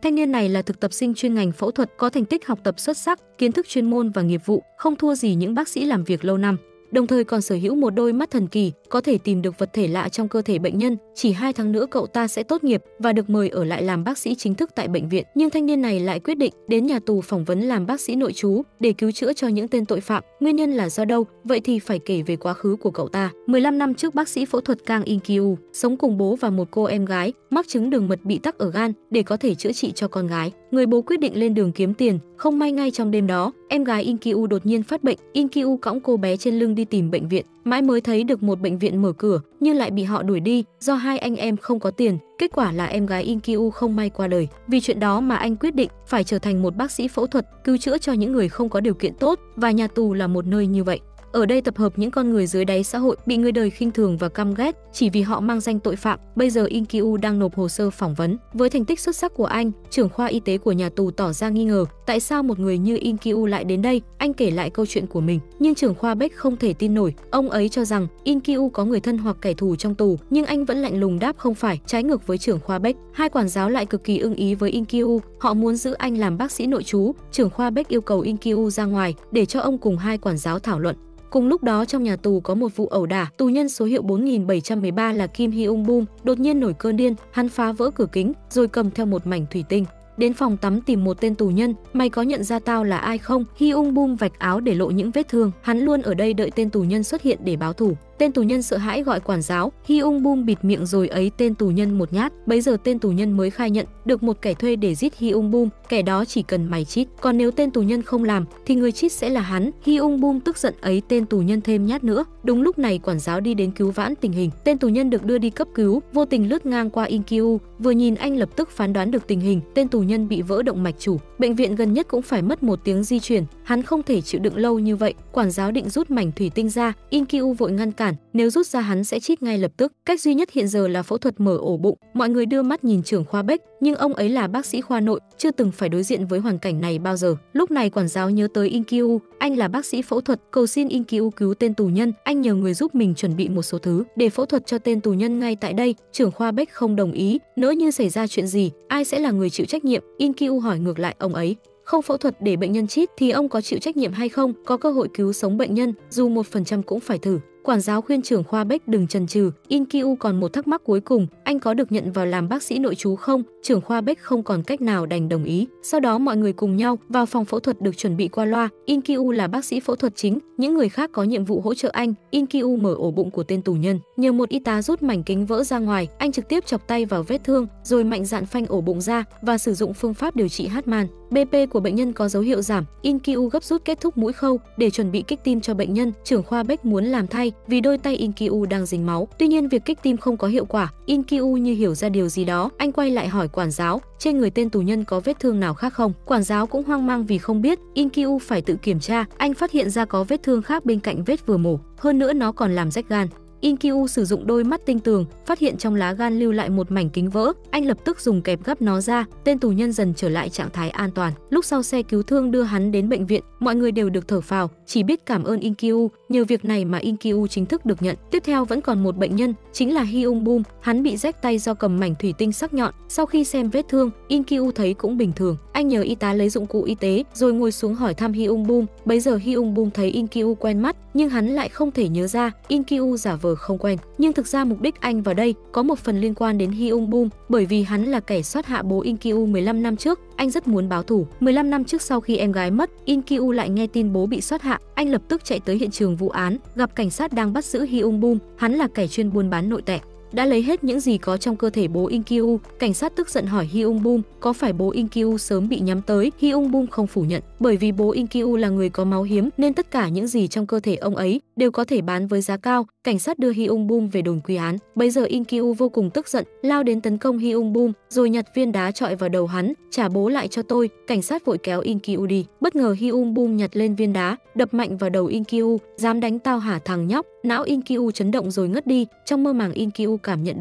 Thanh niên này là thực tập sinh chuyên ngành phẫu thuật, có thành tích học tập xuất sắc, kiến thức chuyên môn và nghiệp vụ không thua gì những bác sĩ làm việc lâu năm. Đồng thời còn sở hữu một đôi mắt thần kỳ, có thể tìm được vật thể lạ trong cơ thể bệnh nhân. Chỉ 2 tháng nữa cậu ta sẽ tốt nghiệp và được mời ở lại làm bác sĩ chính thức tại bệnh viện. Nhưng thanh niên này lại quyết định đến nhà tù phỏng vấn làm bác sĩ nội trú để cứu chữa cho những tên tội phạm. Nguyên nhân là do đâu? Vậy thì phải kể về quá khứ của cậu ta. 15 năm trước, bác sĩ phẫu thuật Kang In-kyu sống cùng bố và một cô em gái, mắc chứng đường mật bị tắc ở gan. Để có thể chữa trị cho con gái, người bố quyết định lên đường kiếm tiền. Không may ngay trong đêm đó, em gái In-kyu đột nhiên phát bệnh. In-kyu cõng cô bé trên lưng đi tìm bệnh viện, mãi mới thấy được một bệnh viện mở cửa nhưng lại bị họ đuổi đi do 2 anh em không có tiền. Kết quả là em gái In-kyu không may qua đời. Vì chuyện đó mà anh quyết định phải trở thành một bác sĩ phẫu thuật, cứu chữa cho những người không có điều kiện tốt, và nhà tù là một nơi như vậy. Ở đây tập hợp những con người dưới đáy xã hội, bị người đời khinh thường và căm ghét chỉ vì họ mang danh tội phạm. Bây giờ In-kyu đang nộp hồ sơ phỏng vấn. Với thành tích xuất sắc của anh, trưởng khoa y tế của nhà tù tỏ ra nghi ngờ tại sao một người như In-kyu lại đến đây. Anh kể lại câu chuyện của mình, nhưng trưởng khoa Beck không thể tin nổi. Ông ấy cho rằng In-kyu có người thân hoặc kẻ thù trong tù, nhưng anh vẫn lạnh lùng đáp không phải, trái ngược với trưởng khoa Beck. Hai quản giáo lại cực kỳ ưng ý với In-kyu, họ muốn giữ anh làm bác sĩ nội trú. Trưởng khoa Beck yêu cầu In-kyu ra ngoài để cho ông cùng hai quản giáo thảo luận. Cùng lúc đó trong nhà tù có một vụ ẩu đả, tù nhân số hiệu 4713 là Kim Hyung-bum đột nhiên nổi cơn điên, hắn phá vỡ cửa kính rồi cầm theo một mảnh thủy tinh đến phòng tắm tìm một tên tù nhân. Mày có nhận ra tao là ai không? Hyung-bum vạch áo để lộ những vết thương. Hắn luôn ở đây đợi tên tù nhân xuất hiện để báo thù. Tên tù nhân sợ hãi gọi quản giáo. Hyung-bum bịt miệng rồi ấy tên tù nhân một nhát. Bấy giờ tên tù nhân mới khai nhận được một kẻ thuê để giết Hyung-bum. Kẻ đó chỉ cần mày chít, còn nếu tên tù nhân không làm thì người chít sẽ là hắn. Hyung-bum tức giận ấy tên tù nhân thêm nhát nữa. Đúng lúc này quản giáo đi đến cứu vãn tình hình. Tên tù nhân được đưa đi cấp cứu, vô tình lướt ngang qua In-kyu, vừa nhìn anh lập tức phán đoán được tình hình. Tên tù nhân bị vỡ động mạch chủ, bệnh viện gần nhất cũng phải mất 1 tiếng di chuyển. Hắn không thể chịu đựng lâu như vậy. Quản giáo định rút mảnh thủy tinh ra, In-kyu vội ngăn cản. Nếu rút ra hắn sẽ chít ngay lập tức. Cách duy nhất hiện giờ là phẫu thuật mở ổ bụng. Mọi người đưa mắt nhìn trưởng khoa Beck, nhưng ông ấy là bác sĩ khoa nội, chưa từng phải đối diện với hoàn cảnh này bao giờ. Lúc này quản giáo nhớ tới In-kyu, anh là bác sĩ phẫu thuật, cầu xin In-kyu cứu tên tù nhân. Anh nhờ người giúp mình chuẩn bị một số thứ để phẫu thuật cho tên tù nhân ngay tại đây. Trưởng khoa Beck không đồng ý, nỡ như xảy ra chuyện gì, ai sẽ là người chịu trách nhiệm? In-kyu hỏi ngược lại ông ấy. Không phẫu thuật để bệnh nhân chít thì ông có chịu trách nhiệm hay không? Có cơ hội cứu sống bệnh nhân, dù 1% cũng phải thử. Quản giáo khuyên trưởng khoa Beck đừng chần chừ. In-kyu còn một thắc mắc cuối cùng, anh có được nhận vào làm bác sĩ nội trú không? Trưởng khoa Beck không còn cách nào đành đồng ý. Sau đó mọi người cùng nhau vào phòng phẫu thuật được chuẩn bị qua loa. In-kyu là bác sĩ phẫu thuật chính, những người khác có nhiệm vụ hỗ trợ anh. In-kyu mở ổ bụng của tên tù nhân, nhờ một y tá rút mảnh kính vỡ ra ngoài. Anh trực tiếp chọc tay vào vết thương, rồi mạnh dạn phanh ổ bụng ra và sử dụng phương pháp điều trị Hartmann. BP của bệnh nhân có dấu hiệu giảm. In-kyu gấp rút kết thúc mũi khâu để chuẩn bị kích tim cho bệnh nhân. Trưởng khoa Beck muốn làm thay vì đôi tay In-kyu đang dính máu. Tuy nhiên việc kích tim không có hiệu quả. In-kyu như hiểu ra điều gì đó, anh quay lại hỏi quản giáo, trên người tên tù nhân có vết thương nào khác không? Quản giáo cũng hoang mang vì không biết. In-kyu phải tự kiểm tra, anh phát hiện ra có vết thương khác bên cạnh vết vừa mổ, hơn nữa nó còn làm rách gan. In-kyu sử dụng đôi mắt tinh tường, phát hiện trong lá gan lưu lại một mảnh kính vỡ, anh lập tức dùng kẹp gấp nó ra. Tên tù nhân dần trở lại trạng thái an toàn. Lúc sau xe cứu thương đưa hắn đến bệnh viện, mọi người đều được thở phào, chỉ biết cảm ơn In-kyu. Nhờ việc này mà In-kyu chính thức được nhận. Tiếp theo vẫn còn một bệnh nhân, chính là Hyung-bum. Hắn bị rách tay do cầm mảnh thủy tinh sắc nhọn. Sau khi xem vết thương, In-kyu thấy cũng bình thường. Anh nhờ y tá lấy dụng cụ y tế, rồi ngồi xuống hỏi thăm Hyung-bum. Bấy giờ Hyung-bum thấy In-kyu quen mắt, nhưng hắn lại không thể nhớ ra. In-kyu giả vờ không quen, nhưng thực ra mục đích anh vào đây có một phần liên quan đến Hyung-bum, bởi vì hắn là kẻ sát hạ bố In-kyu 15 năm trước. Anh rất muốn báo thù. 15 năm trước sau khi em gái mất, In-kyu lại nghe tin bố bị sát hạ. Anh lập tức chạy tới hiện trường vụ án, gặp cảnh sát đang bắt giữ Hyung-bum. Hắn là kẻ chuyên buôn bán nội tệ, đã lấy hết những gì có trong cơ thể bố In-kyu. Cảnh sát tức giận hỏi Hyung-bum có phải bố In-kyu sớm bị nhắm tới. Hyung-bum không phủ nhận, bởi vì bố In-kyu là người có máu hiếm nên tất cả những gì trong cơ thể ông ấy đều có thể bán với giá cao. Cảnh sát đưa Hyung-bum về đồn quy án. Bây giờ In-kyu vô cùng tức giận, lao đến tấn công Hyung-bum, rồi nhặt viên đá chọi vào đầu hắn. Trả bố lại cho tôi. Cảnh sát vội kéo In-kyu đi. Bất ngờ Hyung-bum nhặt lên viên đá, đập mạnh vào đầu In-kyu. Dám đánh tao hả thằng nhóc? Não In-kyu chấn động rồi ngất đi. Trong mơ màng In-kyu cảm nhận được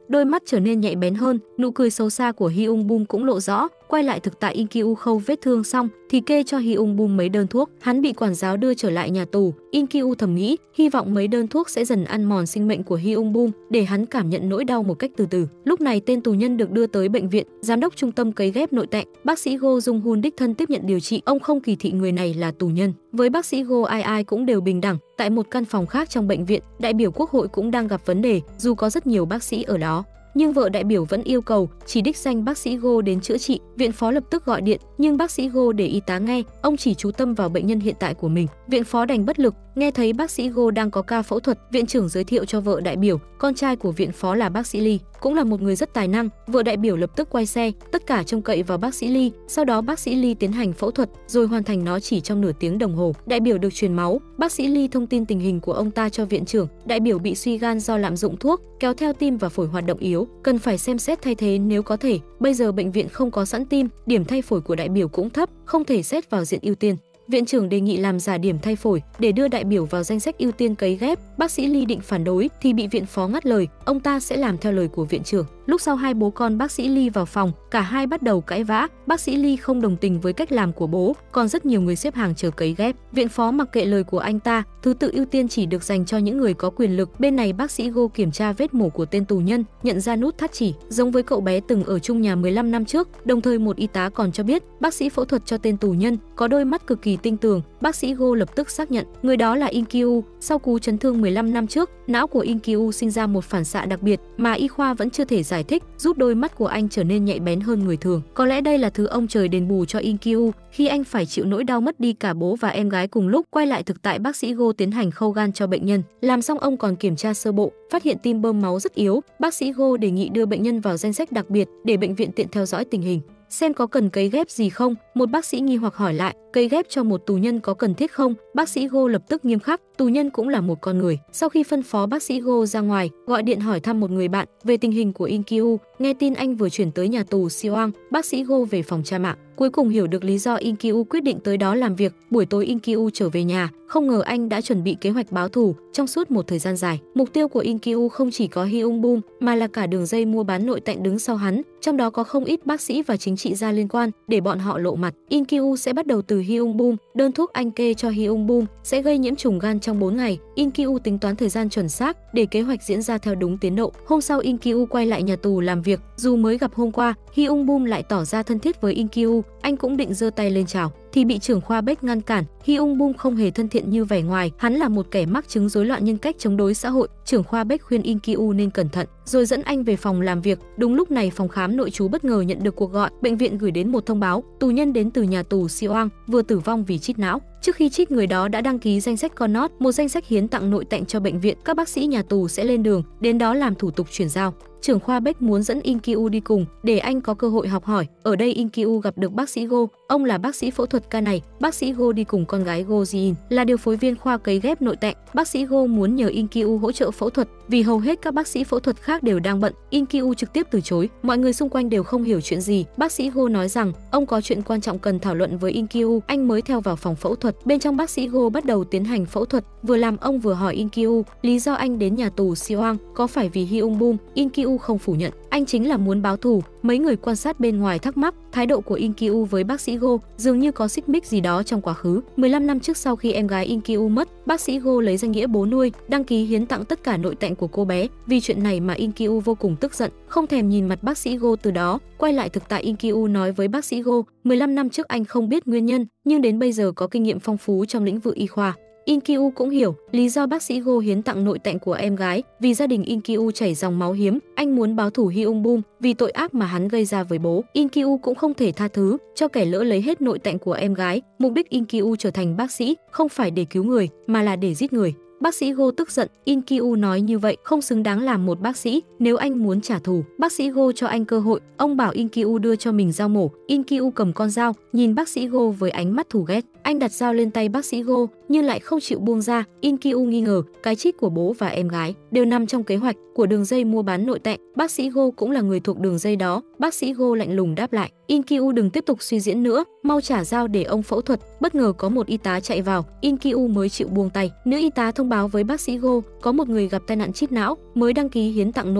đôi mắt trở nên nhạy bén hơn, nụ cười xấu xa của Hyun Bum cũng lộ rõ. Quay lại thực tại, In Kyu khâu vết thương xong thì kê cho Hyun Bum mấy đơn thuốc. Hắn bị quản giáo đưa trở lại nhà tù. In Kyu thầm nghĩ, hy vọng mấy đơn thuốc sẽ dần ăn mòn sinh mệnh của Hyun Bum để hắn cảm nhận nỗi đau một cách từ từ. Lúc này tên tù nhân được đưa tới bệnh viện. Giám đốc trung tâm cấy ghép nội tạng, bác sĩ Go Jung Hun đích thân tiếp nhận điều trị. Ông không kỳ thị người này là tù nhân. Với bác sĩ Go, ai ai cũng đều bình đẳng. Tại một căn phòng khác trong bệnh viện, đại biểu quốc hội cũng đang gặp vấn đề, dù có rất nhiều bác sĩ ở đó. Nhưng vợ đại biểu vẫn yêu cầu chỉ đích danh bác sĩ Go đến chữa trị. Viện phó lập tức gọi điện, nhưng bác sĩ Go để y tá nghe, ông chỉ chú tâm vào bệnh nhân hiện tại của mình. Viện phó đành bất lực. Nghe thấy bác sĩ Go đang có ca phẫu thuật, viện trưởng giới thiệu cho vợ đại biểu, con trai của viện phó là bác sĩ Lee, cũng là một người rất tài năng. Vợ đại biểu lập tức quay xe, tất cả trông cậy vào bác sĩ Lee. Sau đó bác sĩ Lee tiến hành phẫu thuật, rồi hoàn thành nó chỉ trong nửa tiếng đồng hồ. Đại biểu được truyền máu, bác sĩ Lee thông tin tình hình của ông ta cho viện trưởng. Đại biểu bị suy gan do lạm dụng thuốc, kéo theo tim và phổi hoạt động yếu, cần phải xem xét thay thế nếu có thể. Bây giờ bệnh viện không có sẵn tim, điểm thay phổi của đại biểu cũng thấp, không thể xét vào diện ưu tiên. Viện trưởng đề nghị làm giả điểm thay phổi để đưa đại biểu vào danh sách ưu tiên cấy ghép. Bác sĩ Lee định phản đối thì bị viện phó ngắt lời, ông ta sẽ làm theo lời của viện trưởng. Lúc sau hai bố con bác sĩ Lee vào phòng, cả hai bắt đầu cãi vã. Bác sĩ Lee không đồng tình với cách làm của bố, còn rất nhiều người xếp hàng chờ cấy ghép. Viện phó mặc kệ lời của anh ta, thứ tự ưu tiên chỉ được dành cho những người có quyền lực. Bên này bác sĩ Go kiểm tra vết mổ của tên tù nhân, nhận ra nút thắt chỉ giống với cậu bé từng ở chung nhà 15 năm trước. Đồng thời một y tá còn cho biết bác sĩ phẫu thuật cho tên tù nhân có đôi mắt cực kỳ tinh tường. Bác sĩ Go lập tức xác nhận người đó là In Kyu. Sau cú chấn thương 15 năm trước, não của In Kyu sinh ra một phản xạ đặc biệt mà y khoa vẫn chưa thể giải thích, giúp đôi mắt của anh trở nên nhạy bén hơn người thường. Có lẽ đây là thứ ông trời đền bù cho In Kyu khi anh phải chịu nỗi đau mất đi cả bố và em gái cùng lúc. Quay lại thực tại, bác sĩ Go tiến hành khâu gan cho bệnh nhân. Làm xong ông còn kiểm tra sơ bộ, phát hiện tim bơm máu rất yếu. Bác sĩ Go đề nghị đưa bệnh nhân vào danh sách đặc biệt để bệnh viện tiện theo dõi tình hình, xem có cần cấy ghép gì không. Một bác sĩ nghi hoặc hỏi lại, cấy ghép cho một tù nhân có cần thiết không? Bác sĩ Go lập tức nghiêm khắc, tù nhân cũng là một con người. Sau khi phân phó bác sĩ Go ra ngoài, gọi điện hỏi thăm một người bạn về tình hình của In Kyu. Nghe tin anh vừa chuyển tới nhà tù Siwang, bác sĩ Go về phòng tra mạng. Cuối cùng hiểu được lý do In Kyu quyết định tới đó làm việc. Buổi tối In Kyu trở về nhà, không ngờ anh đã chuẩn bị kế hoạch báo thù trong suốt một thời gian dài. Mục tiêu của In Kyu không chỉ có Hyun Bum mà là cả đường dây mua bán nội tạng đứng sau hắn, trong đó có không ít bác sĩ và chính trị gia liên quan. Để bọn họ lộ mặt, In Kyu sẽ bắt đầu từ Hyun Bum. Đơn thuốc anh kê cho Hyun Bum sẽ gây nhiễm trùng gan trong 4 ngày. In Kyu tính toán thời gian chuẩn xác để kế hoạch diễn ra theo đúng tiến độ. Hôm sau In Kyu quay lại nhà tù làm việc. Dù mới gặp hôm qua, Hyun Bum lại tỏ ra thân thiết với In Kyu. Anh cũng định giơ tay lên chào thì bị trưởng khoa Beck ngăn cản. Hyun Bum không hề thân thiện như vẻ ngoài, hắn là một kẻ mắc chứng rối loạn nhân cách chống đối xã hội. Trưởng khoa Beck khuyên In Kyu nên cẩn thận, rồi dẫn anh về phòng làm việc. Đúng lúc này phòng khám nội trú bất ngờ nhận được cuộc gọi, bệnh viện gửi đến một thông báo, tù nhân đến từ nhà tù Siwang vừa tử vong vì trích não. Trước khi trích, người đó đã đăng ký danh sách Connot, một danh sách hiến tặng nội tạng cho bệnh viện. Các bác sĩ nhà tù sẽ lên đường đến đó làm thủ tục chuyển giao. Trưởng khoa Beck muốn dẫn In Kyu đi cùng để anh có cơ hội học hỏi. Ở đây In Kyu gặp được bác sĩ Go, ông là bác sĩ phẫu thuật ca này. Bác sĩ Go đi cùng con gái Go Ji-in là điều phối viên khoa cấy ghép nội tạng. Bác sĩ Go muốn nhờ In Kyu hỗ trợ phẫu thuật vì hầu hết các bác sĩ phẫu thuật khác đều đang bận. In Kyu trực tiếp từ chối. Mọi người xung quanh đều không hiểu chuyện gì. Bác sĩ Go nói rằng ông có chuyện quan trọng cần thảo luận với In Kyu. Anh mới theo vào phòng phẫu thuật. Bên trong bác sĩ Go bắt đầu tiến hành phẫu thuật. Vừa làm ông vừa hỏi In Kyu lý do anh đến nhà tù Siwang có phải vì Hyun Bum. In Kyu không phủ nhận, anh chính là muốn báo thù. Mấy người quan sát bên ngoài thắc mắc thái độ của In Kyu với bác sĩ Go, dường như có xích mích gì đó trong quá khứ. 15 năm trước, sau khi em gái In Kyu mất, bác sĩ Go lấy danh nghĩa bố nuôi đăng ký hiến tặng tất cả nội tạng của cô bé. Vì chuyện này mà In Kyu vô cùng tức giận, không thèm nhìn mặt bác sĩ Go từ đó. Quay lại thực tại, In Kyu nói với bác sĩ Go, 15 năm trước anh không biết nguyên nhân, nhưng đến bây giờ có kinh nghiệm phong phú trong lĩnh vực y khoa. In Kyu cũng hiểu lý do bác sĩ Go hiến tặng nội tạng của em gái, vì gia đình In Kyu chảy dòng máu hiếm, anh muốn báo thù Hyun Bum vì tội ác mà hắn gây ra với bố. In Kyu cũng không thể tha thứ cho kẻ lỡ lấy hết nội tạng của em gái. Mục đích In Kyu trở thành bác sĩ không phải để cứu người mà là để giết người. Bác sĩ Go tức giận, In Kyu nói như vậy không xứng đáng làm một bác sĩ. Nếu anh muốn trả thù, bác sĩ Go cho anh cơ hội. Ông bảo In Kyu đưa cho mình dao mổ. In Kyu cầm con dao, nhìn bác sĩ Go với ánh mắt thù ghét. Anh đặt dao lên tay bác sĩ Go nhưng lại không chịu buông ra. In Kyu nghi ngờ cái chết của bố và em gái đều nằm trong kế hoạch của đường dây mua bán nội tạng. Bác sĩ Go cũng là người thuộc đường dây đó. Bác sĩ Go lạnh lùng đáp lại, In Kyu đừng tiếp tục suy diễn nữa, mau trả dao để ông phẫu thuật. Bất ngờ có một y tá chạy vào, In Kyu mới chịu buông tay. Nữ y tá thông báo với bác sĩ Go có một người gặp tai nạn chích não mới đăng ký hiến tặng nội tạng.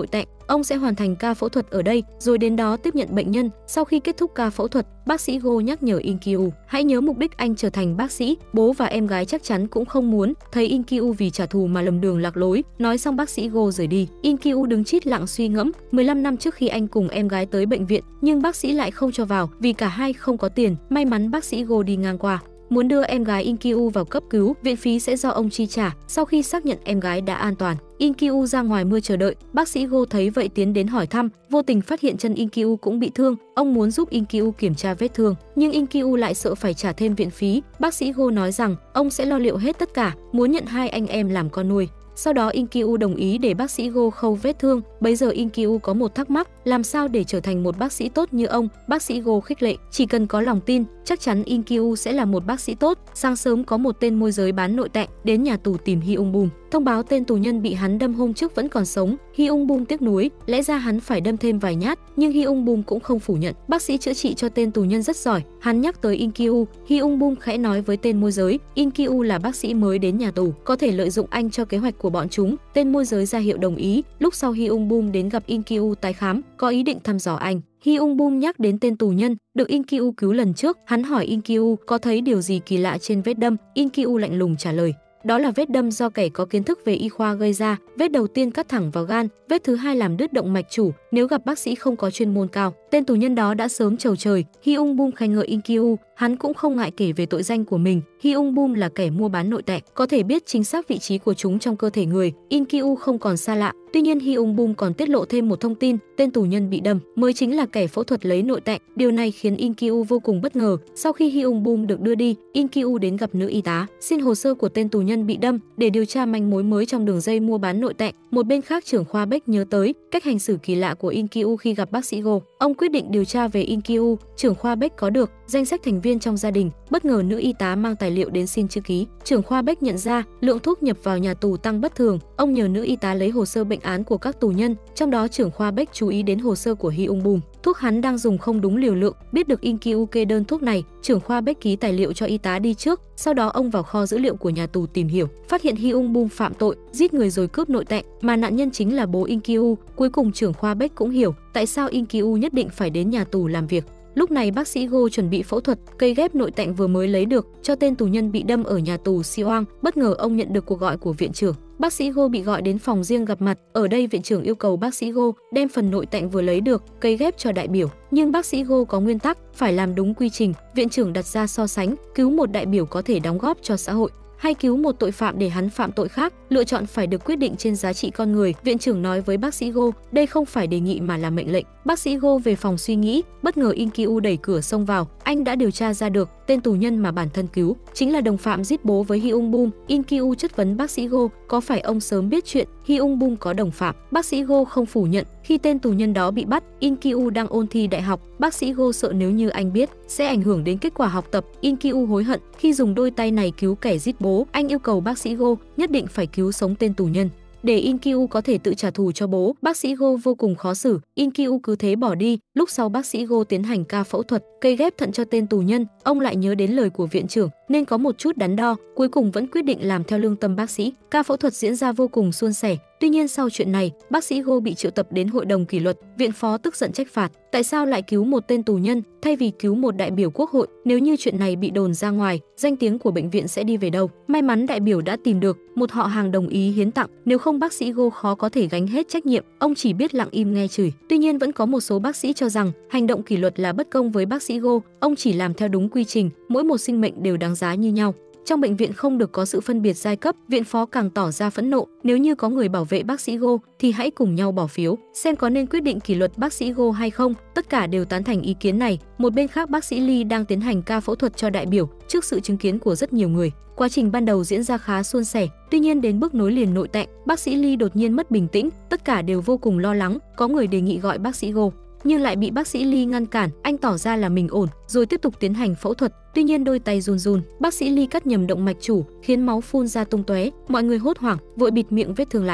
ông sẽ hoàn thành ca phẫu thuật ở đây, rồi đến đó tiếp nhận bệnh nhân. Sau khi kết thúc ca phẫu thuật, bác sĩ Go nhắc nhở In Kyu, hãy nhớ mục đích anh trở thành bác sĩ, bố và em gái chắc chắn cũng không muốn thấy In Kyu vì trả thù mà lầm đường lạc lối. Nói xong bác sĩ Go rời đi. In Kyu đứng chít lặng suy ngẫm, 15 năm trước khi anh cùng em gái tới bệnh viện, nhưng bác sĩ lại không cho vào vì cả hai không có tiền. May mắn bác sĩ Go đi ngang qua, muốn đưa em gái In Kyu vào cấp cứu, viện phí sẽ do ông chi trả. Sau khi xác nhận em gái đã an toàn, In Kyu ra ngoài mưa chờ đợi. Bác sĩ Go thấy vậy tiến đến hỏi thăm, vô tình phát hiện chân In Kyu cũng bị thương. Ông muốn giúp In Kyu kiểm tra vết thương, nhưng In Kyu lại sợ phải trả thêm viện phí. Bác sĩ Go nói rằng ông sẽ lo liệu hết tất cả, muốn nhận hai anh em làm con nuôi. Sau đó In Kyu đồng ý để bác sĩ Go khâu vết thương. Bấy giờ In Kyu có một thắc mắc, làm sao để trở thành một bác sĩ tốt như ông? Bác sĩ Go khích lệ, chỉ cần có lòng tin, chắc chắn In Kyu sẽ là một bác sĩ tốt. Sáng sớm có một tên môi giới bán nội tạng đến nhà tù tìm Hyung Bum, thông báo tên tù nhân bị hắn đâm hôm trước vẫn còn sống. Hyung Bum tiếc nuối, lẽ ra hắn phải đâm thêm vài nhát, nhưng Hyung Bum cũng không phủ nhận. Bác sĩ chữa trị cho tên tù nhân rất giỏi. Hắn nhắc tới In Kyu, Hyung Bum khẽ nói với tên môi giới, In Kyu là bác sĩ mới đến nhà tù, có thể lợi dụng anh cho kế hoạch của bọn chúng. Tên môi giới ra hiệu đồng ý. Lúc sau Hyung Bum đến gặp In Kyu tái khám, có ý định thăm dò anh. Hyung Bum nhắc đến tên tù nhân được In Kyu cứu lần trước. Hắn hỏi In Kyu có thấy điều gì kỳ lạ trên vết đâm. In Kyu lạnh lùng trả lời, đó là vết đâm do kẻ có kiến thức về y khoa gây ra. Vết đầu tiên cắt thẳng vào gan, vết thứ hai làm đứt động mạch chủ. Nếu gặp bác sĩ không có chuyên môn cao, tên tù nhân đó đã sớm chầu trời. Hyung Bum khen ngợi In Kyu, hắn cũng không ngại kể về tội danh của mình. Hyung Bum là kẻ mua bán nội tạng, có thể biết chính xác vị trí của chúng trong cơ thể người. In Kyu không còn xa lạ. Tuy nhiên Hyung Bum còn tiết lộ thêm một thông tin, tên tù nhân bị đâm mới chính là kẻ phẫu thuật lấy nội tạng. Điều này khiến In Kyu vô cùng bất ngờ. Sau khi Hyung Bum được đưa đi, In Kyu đến gặp nữ y tá, xin hồ sơ của tên tù nhân bị đâm để điều tra manh mối mới trong đường dây mua bán nội tạng. Một bên khác, trưởng khoa Beck nhớ tới cách hành xử kỳ lạ của In Kyu khi gặp bác sĩ Go. Ông quyết định điều tra về In Kyu. Trưởng khoa Beck có được danh sách thành viên trong gia đình. Bất ngờ nữ y tá mang tài liệu đến xin chữ ký. Trưởng khoa Beck nhận ra lượng thuốc nhập vào nhà tù tăng bất thường. Ông nhờ nữ y tá lấy hồ sơ bệnh án của các tù nhân. Trong đó trưởng khoa Beck chú ý đến hồ sơ của Hyung Bum. Thuốc hắn đang dùng không đúng liều lượng. Biết được In Kyu kê đơn thuốc này, trưởng khoa Beck ký tài liệu cho y tá đi trước. Sau đó ông vào kho dữ liệu của nhà tù tìm hiểu, phát hiện Hyung Bum phạm tội giết người rồi cướp nội tạng, mà nạn nhân chính là bố In Kyu. Cuối cùng trưởng khoa Beck cũng hiểu tại sao In Kyu nhất định phải đến nhà tù làm việc. Lúc này bác sĩ Go chuẩn bị phẫu thuật cây ghép nội tạng vừa mới lấy được cho tên tù nhân bị đâm ở nhà tù Siwang. Bất ngờ ông nhận được cuộc gọi của viện trưởng. Bác sĩ Go bị gọi đến phòng riêng gặp mặt. Ở đây viện trưởng yêu cầu bác sĩ Go đem phần nội tạng vừa lấy được cây ghép cho đại biểu, nhưng bác sĩ Go có nguyên tắc phải làm đúng quy trình. Viện trưởng đặt ra so sánh cứu một đại biểu có thể đóng góp cho xã hội hay cứu một tội phạm để hắn phạm tội khác, lựa chọn phải được quyết định trên giá trị con người. Viện trưởng nói với bác sĩ Go, đây không phải đề nghị mà là mệnh lệnh. Bác sĩ Go về phòng suy nghĩ, bất ngờ In Kyu đẩy cửa xông vào. Anh đã điều tra ra được tên tù nhân mà bản thân cứu chính là đồng phạm giết bố với Hyung Bum. In Kyu chất vấn bác sĩ Go, có phải ông sớm biết chuyện Hyung Bum có đồng phạm? Bác sĩ Go không phủ nhận. Khi tên tù nhân đó bị bắt, In Kyu đang ôn thi đại học. Bác sĩ Go sợ nếu như anh biết sẽ ảnh hưởng đến kết quả học tập. In Kyu hối hận khi dùng đôi tay này cứu kẻ giết bố. Anh yêu cầu bác sĩ Go nhất định phải cứu sống tên tù nhân để In Kyu có thể tự trả thù cho bố. Bác sĩ Go vô cùng khó xử. In Kyu cứ thế bỏ đi. Lúc sau bác sĩ Go tiến hành ca phẫu thuật cây ghép thận cho tên tù nhân. Ông lại nhớ đến lời của viện trưởng nên có một chút đắn đo, cuối cùng vẫn quyết định làm theo lương tâm bác sĩ. Ca phẫu thuật diễn ra vô cùng suôn sẻ. Tuy nhiên sau chuyện này, bác sĩ Go bị triệu tập đến hội đồng kỷ luật. Viện phó tức giận trách phạt, tại sao lại cứu một tên tù nhân thay vì cứu một đại biểu quốc hội? Nếu như chuyện này bị đồn ra ngoài, danh tiếng của bệnh viện sẽ đi về đâu? May mắn đại biểu đã tìm được một họ hàng đồng ý hiến tặng, nếu không bác sĩ Go khó có thể gánh hết trách nhiệm. Ông chỉ biết lặng im nghe chửi. Tuy nhiên vẫn có một số bác sĩ cho rằng hành động kỷ luật là bất công với bác sĩ Go. Ông chỉ làm theo đúng quy trình, mỗi một sinh mệnh đều đáng giá như nhau. Trong bệnh viện không được có sự phân biệt giai cấp. Viện phó càng tỏ ra phẫn nộ, nếu như có người bảo vệ bác sĩ Go thì hãy cùng nhau bỏ phiếu xem có nên quyết định kỷ luật bác sĩ Go hay không. Tất cả đều tán thành ý kiến này. Một bên khác, bác sĩ Lee đang tiến hành ca phẫu thuật cho đại biểu trước sự chứng kiến của rất nhiều người. Quá trình ban đầu diễn ra khá suôn sẻ, tuy nhiên đến bước nối liền nội tạng, bác sĩ Lee đột nhiên mất bình tĩnh. Tất cả đều vô cùng lo lắng. Có người đề nghị gọi bác sĩ Go nhưng lại bị bác sĩ Lee ngăn cản. Anh tỏ ra là mình ổn rồi tiếp tục tiến hành phẫu thuật. Tuy nhiên đôi tay run run, bác sĩ Lee cắt nhầm động mạch chủ khiến máu phun ra tung tóe. Mọi người hốt hoảng vội bịt miệng vết thương lại.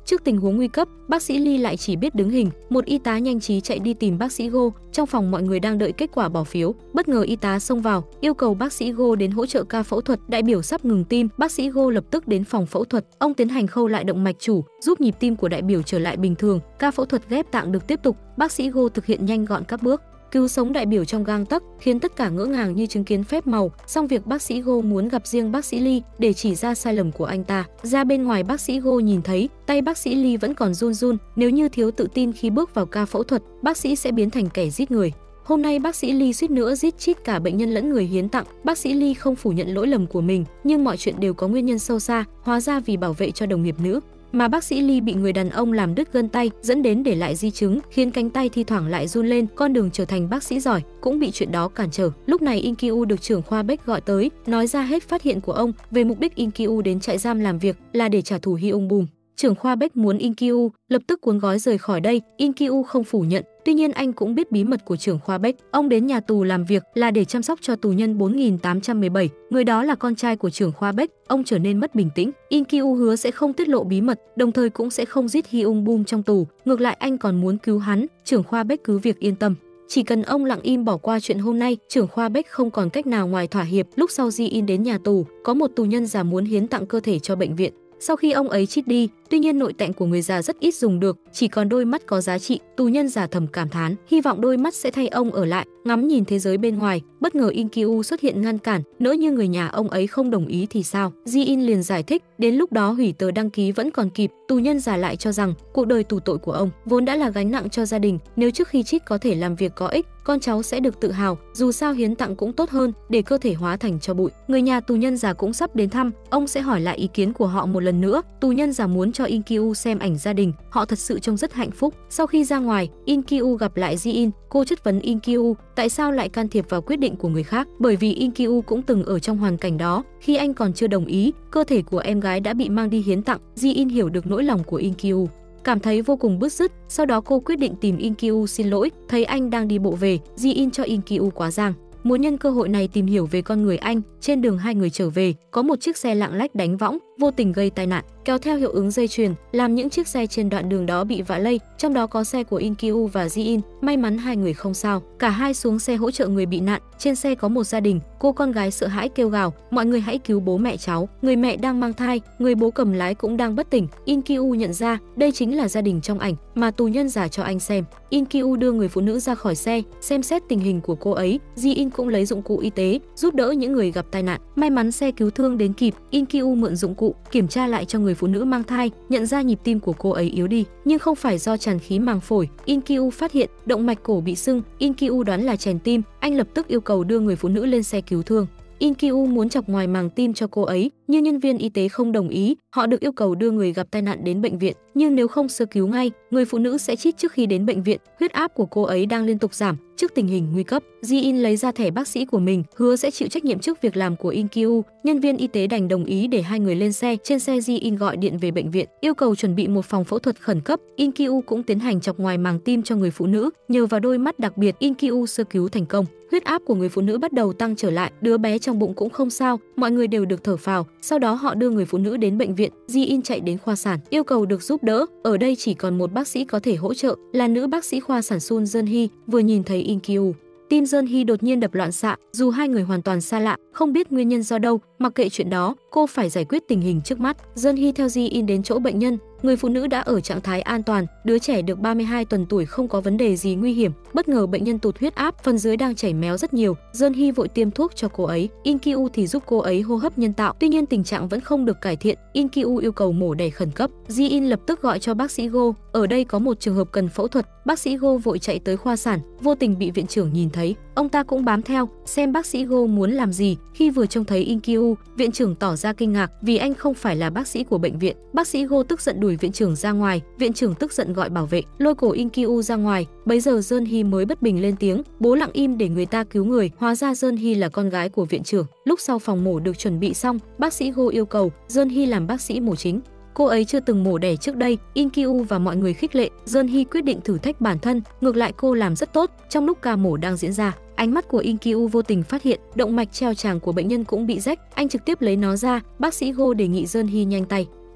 Trước tình huống nguy cấp, bác sĩ Lee lại chỉ biết đứng hình. Một y tá nhanh trí chạy đi tìm bác sĩ Go. Trong phòng mọi người đang đợi kết quả bỏ phiếu, bất ngờ y tá xông vào, yêu cầu bác sĩ Go đến hỗ trợ ca phẫu thuật. Đại biểu sắp ngừng tim, bác sĩ Go lập tức đến phòng phẫu thuật. Ông tiến hành khâu lại động mạch chủ, giúp nhịp tim của đại biểu trở lại bình thường. Ca phẫu thuật ghép tạng được tiếp tục. Bác sĩ Go thực hiện nhanh gọn các bước, cứu sống đại biểu trong gang tấc, khiến tất cả ngỡ ngàng như chứng kiến phép màu. Xong việc bác sĩ Go muốn gặp riêng bác sĩ Lee để chỉ ra sai lầm của anh ta. Ra bên ngoài bác sĩ Go nhìn thấy tay bác sĩ Lee vẫn còn run run. Nếu như thiếu tự tin khi bước vào ca phẫu thuật, bác sĩ sẽ biến thành kẻ giết người. Hôm nay bác sĩ Lee suýt nữa giết chết cả bệnh nhân lẫn người hiến tặng. Bác sĩ Lee không phủ nhận lỗi lầm của mình, nhưng mọi chuyện đều có nguyên nhân sâu xa, hóa ra vì bảo vệ cho đồng nghiệp nữ mà bác sĩ Lee bị người đàn ông làm đứt gân tay, dẫn đến để lại di chứng, khiến cánh tay thi thoảng lại run lên. Con đường trở thành bác sĩ giỏi cũng bị chuyện đó cản trở. Lúc này In Kyu được trưởng khoa Beck gọi tới, nói ra hết phát hiện của ông. Về mục đích In Kyu đến trại giam làm việc là để trả thù Hyung Boom. Trưởng khoa Beck muốn In Kyu lập tức cuốn gói rời khỏi đây. In Kyu không phủ nhận, tuy nhiên anh cũng biết bí mật của trưởng khoa Beck. Ông đến nhà tù làm việc là để chăm sóc cho tù nhân 4817, người đó là con trai của trưởng khoa Beck. Ông trở nên mất bình tĩnh. In Kyu hứa sẽ không tiết lộ bí mật, đồng thời cũng sẽ không giết Hyung Boom trong tù. Ngược lại anh còn muốn cứu hắn. Trưởng khoa Beck cứ việc yên tâm. Chỉ cần ông lặng im bỏ qua chuyện hôm nay, trưởng khoa Beck không còn cách nào ngoài thỏa hiệp. Lúc sau Ji-in đến nhà tù, có một tù nhân già muốn hiến tặng cơ thể cho bệnh viện. Sau khi ông ấy chết đi, tuy nhiên nội tạng của người già rất ít dùng được, chỉ còn đôi mắt có giá trị. Tù nhân già thầm cảm thán, hy vọng đôi mắt sẽ thay ông ở lại, ngắm nhìn thế giới bên ngoài. Bất ngờ In Kyu xuất hiện ngăn cản, nỡ như người nhà ông ấy không đồng ý thì sao? Ji-in liền giải thích, đến lúc đó hủy tờ đăng ký vẫn còn kịp. Tù nhân già lại cho rằng cuộc đời tù tội của ông vốn đã là gánh nặng cho gia đình, nếu trước khi chết có thể làm việc có ích, con cháu sẽ được tự hào, dù sao hiến tặng cũng tốt hơn, để cơ thể hóa thành tro bụi. Người nhà tù nhân già cũng sắp đến thăm, ông sẽ hỏi lại ý kiến của họ một lần nữa. Tù nhân già muốn cho In Kyu xem ảnh gia đình, họ thật sự trông rất hạnh phúc. Sau khi ra ngoài, In Kyu gặp lại Ji-in, cô chất vấn In Kyu tại sao lại can thiệp vào quyết định của người khác, bởi vì In Kyu cũng từng ở trong hoàn cảnh đó, khi anh còn chưa đồng ý, cơ thể của em gái đã bị mang đi hiến tặng. Ji-in hiểu được nỗi lòng của In Kyu, cảm thấy vô cùng bứt rứt. Sau đó cô quyết định tìm In Kyu xin lỗi. Thấy anh đang đi bộ về, Ji-in cho In Kyu quá giang, muốn nhân cơ hội này tìm hiểu về con người anh. Trên đường hai người trở về, có một chiếc xe lạng lách đánh võng, vô tình gây tai nạn, kéo theo hiệu ứng dây chuyền, làm những chiếc xe trên đoạn đường đó bị vạ lây, trong đó có xe của In Kyu và Ji-in. May mắn hai người không sao, cả hai xuống xe hỗ trợ người bị nạn. Trên xe có một gia đình, cô con gái sợ hãi kêu gào, mọi người hãy cứu bố mẹ cháu. Người mẹ đang mang thai, người bố cầm lái cũng đang bất tỉnh. In Kyu nhận ra đây chính là gia đình trong ảnh mà tù nhân giả cho anh xem. In Kyu đưa người phụ nữ ra khỏi xe, xem xét tình hình của cô ấy. Ji-in cũng lấy dụng cụ y tế giúp đỡ những người gặp tai nạn. May mắn xe cứu thương đến kịp, In Kyu mượn dụng cụ kiểm tra lại cho người phụ nữ mang thai, nhận ra nhịp tim của cô ấy yếu đi, nhưng không phải do tràn khí màng phổi. In Kyu phát hiện động mạch cổ bị sưng, In Kyu đoán là chèn tim, anh lập tức yêu cầu đưa người phụ nữ lên xe cứu thương. In Kyu muốn chọc ngoài màng tim cho cô ấy, nhưng nhân viên y tế không đồng ý. Họ được yêu cầu đưa người gặp tai nạn đến bệnh viện, nhưng nếu không sơ cứu ngay, người phụ nữ sẽ chết trước khi đến bệnh viện. Huyết áp của cô ấy đang liên tục giảm. Trước tình hình nguy cấp, Ji-in lấy ra thẻ bác sĩ của mình, hứa sẽ chịu trách nhiệm trước việc làm của In Kyu. Nhân viên y tế đành đồng ý để hai người lên xe. Trên xe, Ji-in gọi điện về bệnh viện, yêu cầu chuẩn bị một phòng phẫu thuật khẩn cấp. In Kyu cũng tiến hành chọc ngoài màng tim cho người phụ nữ. Nhờ vào đôi mắt đặc biệt, In Kyu sơ cứu thành công. Huyết áp của người phụ nữ bắt đầu tăng trở lại, đứa bé trong bụng cũng không sao, mọi người đều được thở phào. Sau đó họ đưa người phụ nữ đến bệnh viện. Ji-in chạy đến khoa sản, yêu cầu được giúp đỡ. Ở đây chỉ còn một bác sĩ có thể hỗ trợ, là nữ bác sĩ khoa sản Sun Jeon-hee. Vừa nhìn thấy In Kyu, tim Jeon-hee đột nhiên đập loạn xạ. Dù hai người hoàn toàn xa lạ, không biết nguyên nhân do đâu, mặc kệ chuyện đó, cô phải giải quyết tình hình trước mắt. Jeon-hee theo Ji-in đến chỗ bệnh nhân. Người phụ nữ đã ở trạng thái an toàn, đứa trẻ được 32 tuần tuổi không có vấn đề gì nguy hiểm. Bất ngờ bệnh nhân tụt huyết áp, phần dưới đang chảy méo rất nhiều. Jeon-hee vội tiêm thuốc cho cô ấy. In Kyu thì giúp cô ấy hô hấp nhân tạo, tuy nhiên tình trạng vẫn không được cải thiện. In Kyu yêu cầu mổ đẻ khẩn cấp. Ji-in lập tức gọi cho bác sĩ Go. Ở đây có một trường hợp cần phẫu thuật. Bác sĩ Go vội chạy tới khoa sản, vô tình bị viện trưởng nhìn thấy. Ông ta cũng bám theo, xem bác sĩ Go muốn làm gì. Khi vừa trông thấy In Kyu, viện trưởng tỏ ra kinh ngạc vì anh không phải là bác sĩ của bệnh viện. Bác sĩ Go tức giận đuổi viện trưởng ra ngoài. Viện trưởng tức giận gọi bảo vệ, lôi cổ In Kyu ra ngoài. Bấy giờ Jeon-hee mới bất bình lên tiếng, bố lặng im để người ta cứu người. Hóa ra Jeon-hee là con gái của viện trưởng. Lúc sau phòng mổ được chuẩn bị xong, bác sĩ Go yêu cầu Jeon-hee làm bác sĩ mổ chính. Cô ấy chưa từng mổ đẻ trước đây. In Kyu và mọi người khích lệ. Jeon-hee quyết định thử thách bản thân, ngược lại cô làm rất tốt. Trong lúc ca mổ đang diễn ra, ánh mắt của In Kyu vô tình phát hiện động mạch treo tràng của bệnh nhân cũng bị rách. Anh trực tiếp lấy nó ra. Bác sĩ Go đề nghị Jeon-hee nhanh tay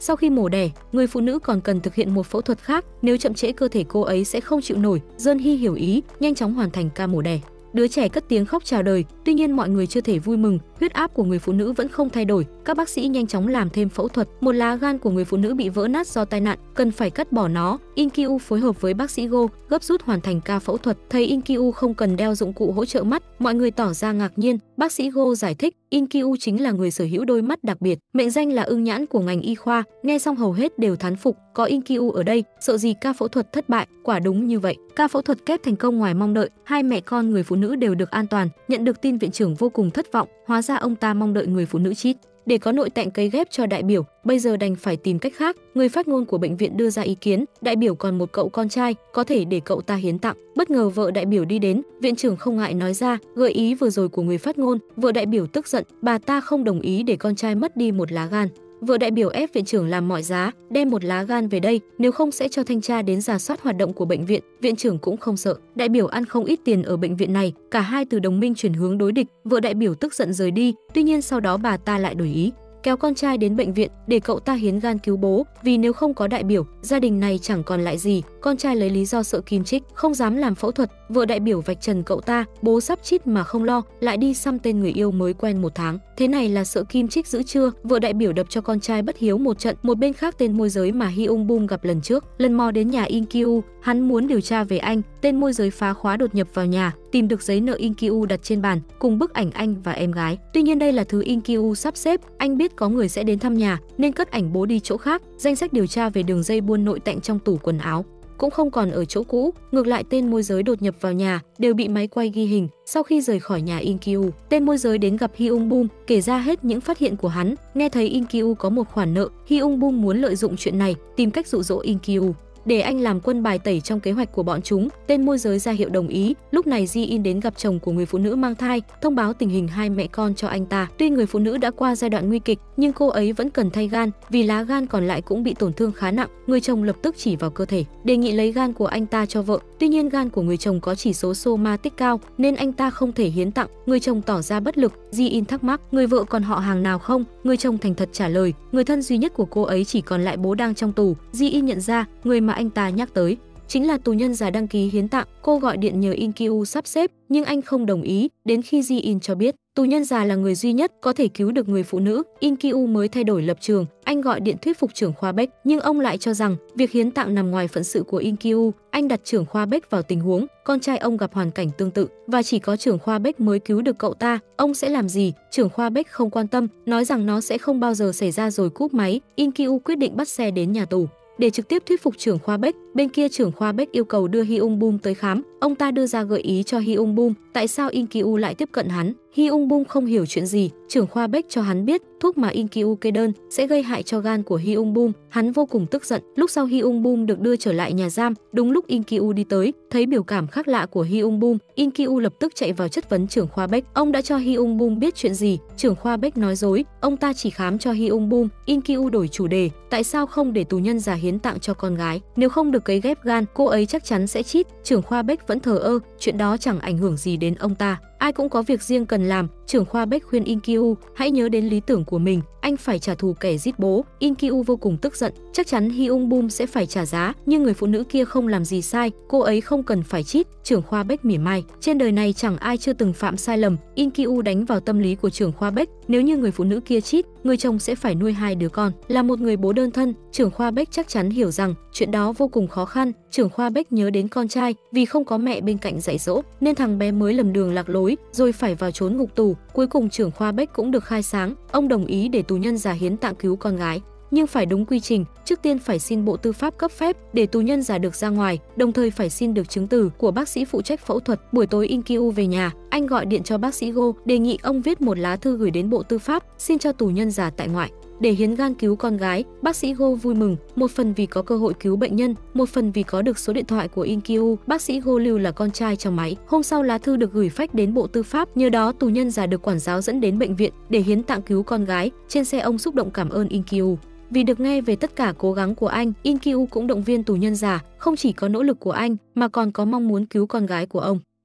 Sau khi mổ đẻ, người phụ nữ còn cần thực hiện một phẫu thuật khác, nếu chậm trễ cơ thể cô ấy sẽ không chịu nổi. Jeon Hee hiểu ý, nhanh chóng hoàn thành ca mổ đẻ. Đứa trẻ cất tiếng khóc chào đời, tuy nhiên mọi người chưa thể vui mừng, huyết áp của người phụ nữ vẫn không thay đổi. Các bác sĩ nhanh chóng làm thêm phẫu thuật, một lá gan của người phụ nữ bị vỡ nát do tai nạn, cần phải cắt bỏ nó. In Kyu phối hợp với bác sĩ Go gấp rút hoàn thành ca phẫu thuật. Thấy In Kyu không cần đeo dụng cụ hỗ trợ mắt, mọi người tỏ ra ngạc nhiên. Bác sĩ Go giải thích, In Kyu chính là người sở hữu đôi mắt đặc biệt, mệnh danh là ưng nhãn của ngành y khoa. Nghe xong hầu hết đều thán phục, có In Kyu ở đây, sợ gì ca phẫu thuật thất bại. Quả đúng như vậy, ca phẫu thuật kép thành công ngoài mong đợi, hai mẹ con người phụ nữ đều được an toàn. Nhận được tin, viện trưởng vô cùng thất vọng, hóa ra ông ta mong đợi người phụ nữ chít để có nội tạng cấy ghép cho đại biểu, bây giờ đành phải tìm cách khác. Người phát ngôn của bệnh viện đưa ra ý kiến, đại biểu còn một cậu con trai, có thể để cậu ta hiến tặng. Bất ngờ vợ đại biểu đi đến, viện trưởng không ngại nói ra gợi ý vừa rồi của người phát ngôn. Vợ đại biểu tức giận, bà ta không đồng ý để con trai mất đi một lá gan. Vợ đại biểu ép viện trưởng làm mọi giá, đem một lá gan về đây, nếu không sẽ cho thanh tra đến rà soát hoạt động của bệnh viện. Viện trưởng cũng không sợ, đại biểu ăn không ít tiền ở bệnh viện này, cả hai từ đồng minh chuyển hướng đối địch. Vợ đại biểu tức giận rời đi, tuy nhiên sau đó bà ta lại đổi ý, kéo con trai đến bệnh viện để cậu ta hiến gan cứu bố, vì nếu không có đại biểu, gia đình này chẳng còn lại gì. Con trai lấy lý do sợ kim chích, không dám làm phẫu thuật. Vợ đại biểu vạch trần cậu ta, bố sắp chít mà không lo, lại đi xăm tên người yêu mới quen 1 tháng. Thế này là sợ kim chích dữ chưa? Vợ đại biểu đập cho con trai bất hiếu một trận. Một bên khác, tên môi giới mà Hyung Bum gặp lần trước, lần mò đến nhà In Kyu, hắn muốn điều tra về anh. Tên môi giới phá khóa đột nhập vào nhà, tìm được giấy nợ In Kyu đặt trên bàn, cùng bức ảnh anh và em gái. Tuy nhiên đây là thứ In Kyu sắp xếp, anh biết có người sẽ đến thăm nhà nên cất ảnh bố đi chỗ khác. Danh sách điều tra về đường dây buôn nội tạng trong tủ quần áo cũng không còn ở chỗ cũ, ngược lại tên môi giới đột nhập vào nhà đều bị máy quay ghi hình. Sau khi rời khỏi nhà In Kyu, tên môi giới đến gặp Hyung Bum, kể ra hết những phát hiện của hắn. Nghe thấy In Kyu có một khoản nợ, Hyung Bum muốn lợi dụng chuyện này tìm cách dụ dỗ In Kyu để anh làm quân bài tẩy trong kế hoạch của bọn chúng. Tên môi giới ra hiệu đồng ý. Lúc này Ji In đến gặp chồng của người phụ nữ mang thai, thông báo tình hình hai mẹ con cho anh ta. Tuy người phụ nữ đã qua giai đoạn nguy kịch, nhưng cô ấy vẫn cần thay gan, vì lá gan còn lại cũng bị tổn thương khá nặng. Người chồng lập tức chỉ vào cơ thể, đề nghị lấy gan của anh ta cho vợ. Tuy nhiên gan của người chồng có chỉ số somatic cao nên anh ta không thể hiến tặng. Người chồng tỏ ra bất lực. Ji In thắc mắc, người vợ còn họ hàng nào không? Người chồng thành thật trả lời, người thân duy nhất của cô ấy chỉ còn lại bố đang trong tù. Ji In nhận ra người mà anh ta nhắc tới chính là tù nhân già đăng ký hiến tạng. Cô gọi điện nhờ In Kyu sắp xếp, nhưng anh không đồng ý. Đến khi Ji In cho biết tù nhân già là người duy nhất có thể cứu được người phụ nữ, In Kyu mới thay đổi lập trường. Anh gọi điện thuyết phục trưởng khoa Beck, nhưng ông lại cho rằng việc hiến tạng nằm ngoài phận sự của In Kyu. Anh đặt trưởng khoa Beck vào tình huống con trai ông gặp hoàn cảnh tương tự và chỉ có trưởng khoa Beck mới cứu được cậu ta. Ông sẽ làm gì? Trưởng khoa Beck không quan tâm, nói rằng nó sẽ không bao giờ xảy ra rồi cúp máy. In Kyu quyết định bắt xe đến nhà tù để trực tiếp thuyết phục trưởng khoa Beck. Bên kia trưởng khoa Beck yêu cầu đưa Hyung Bum tới khám. Ông ta đưa ra gợi ý cho Hyung Bum, tại sao In Kyu lại tiếp cận hắn. Hyung Bum không hiểu chuyện gì. Trưởng khoa Beck cho hắn biết thuốc mà In Kyu kê đơn sẽ gây hại cho gan của Hyung Bum. Hắn vô cùng tức giận. Lúc sau Hyung Bum được đưa trở lại nhà giam. Đúng lúc In Kyu đi tới, thấy biểu cảm khác lạ của Hyung Bum, In Kyu lập tức chạy vào chất vấn trưởng khoa Beck. Ông đã cho Hyung Bum biết chuyện gì? Trưởng khoa Beck nói dối, ông ta chỉ khám cho Hyung Bum. In Kyu đổi chủ đề, tại sao không để tù nhân già hiến tạng cho con gái? Nếu không được cấy ghép gan, cô ấy chắc chắn sẽ chít. Trưởng khoa Beck vẫn thờ ơ, chuyện đó chẳng ảnh hưởng gì đến ông ta. Ai cũng có việc riêng cần làm. Trưởng khoa Beck khuyên In Kyu hãy nhớ đến lý tưởng của mình, anh phải trả thù kẻ giết bố. In Kyu vô cùng tức giận, chắc chắn Hyung Bum sẽ phải trả giá, nhưng người phụ nữ kia không làm gì sai, cô ấy không cần phải chít. Trưởng khoa Beck mỉa mai, trên đời này chẳng ai chưa từng phạm sai lầm. In Kyu đánh vào tâm lý của trưởng khoa Beck, nếu như người phụ nữ kia chít, người chồng sẽ phải nuôi 2 đứa con. Là một người bố đơn thân, trưởng khoa Beck chắc chắn hiểu rằng chuyện đó vô cùng khó khăn. Trưởng khoa Beck nhớ đến con trai, vì không có mẹ bên cạnh dạy dỗ nên thằng bé mới lầm đường lạc lối rồi phải vào trốn ngục tù. Cuối cùng trưởng khoa Beck cũng được khai sáng, ông đồng ý để tù nhân già hiến tạng cứu con gái, nhưng phải đúng quy trình. Trước tiên phải xin Bộ Tư pháp cấp phép để tù nhân già được ra ngoài, đồng thời phải xin được chứng từ của bác sĩ phụ trách phẫu thuật. Buổi tối In Kyu về nhà, anh gọi điện cho bác sĩ Go, đề nghị ông viết một lá thư gửi đến Bộ Tư pháp xin cho tù nhân già tại ngoại để hiến gan cứu con gái. Bác sĩ Go vui mừng, một phần vì có cơ hội cứu bệnh nhân, một phần vì có được số điện thoại của In Kyu. Bác sĩ Go lưu là con trai trong máy. Hôm sau lá thư được gửi phách đến Bộ Tư pháp, nhờ đó tù nhân già được quản giáo dẫn đến bệnh viện để hiến tạng cứu con gái. Trên xe ông xúc động cảm ơn In Kyu. Vì được nghe về tất cả cố gắng của anh, In Kyu cũng động viên tù nhân già, không chỉ có nỗ lực của anh mà còn có mong muốn cứu con gái của ông.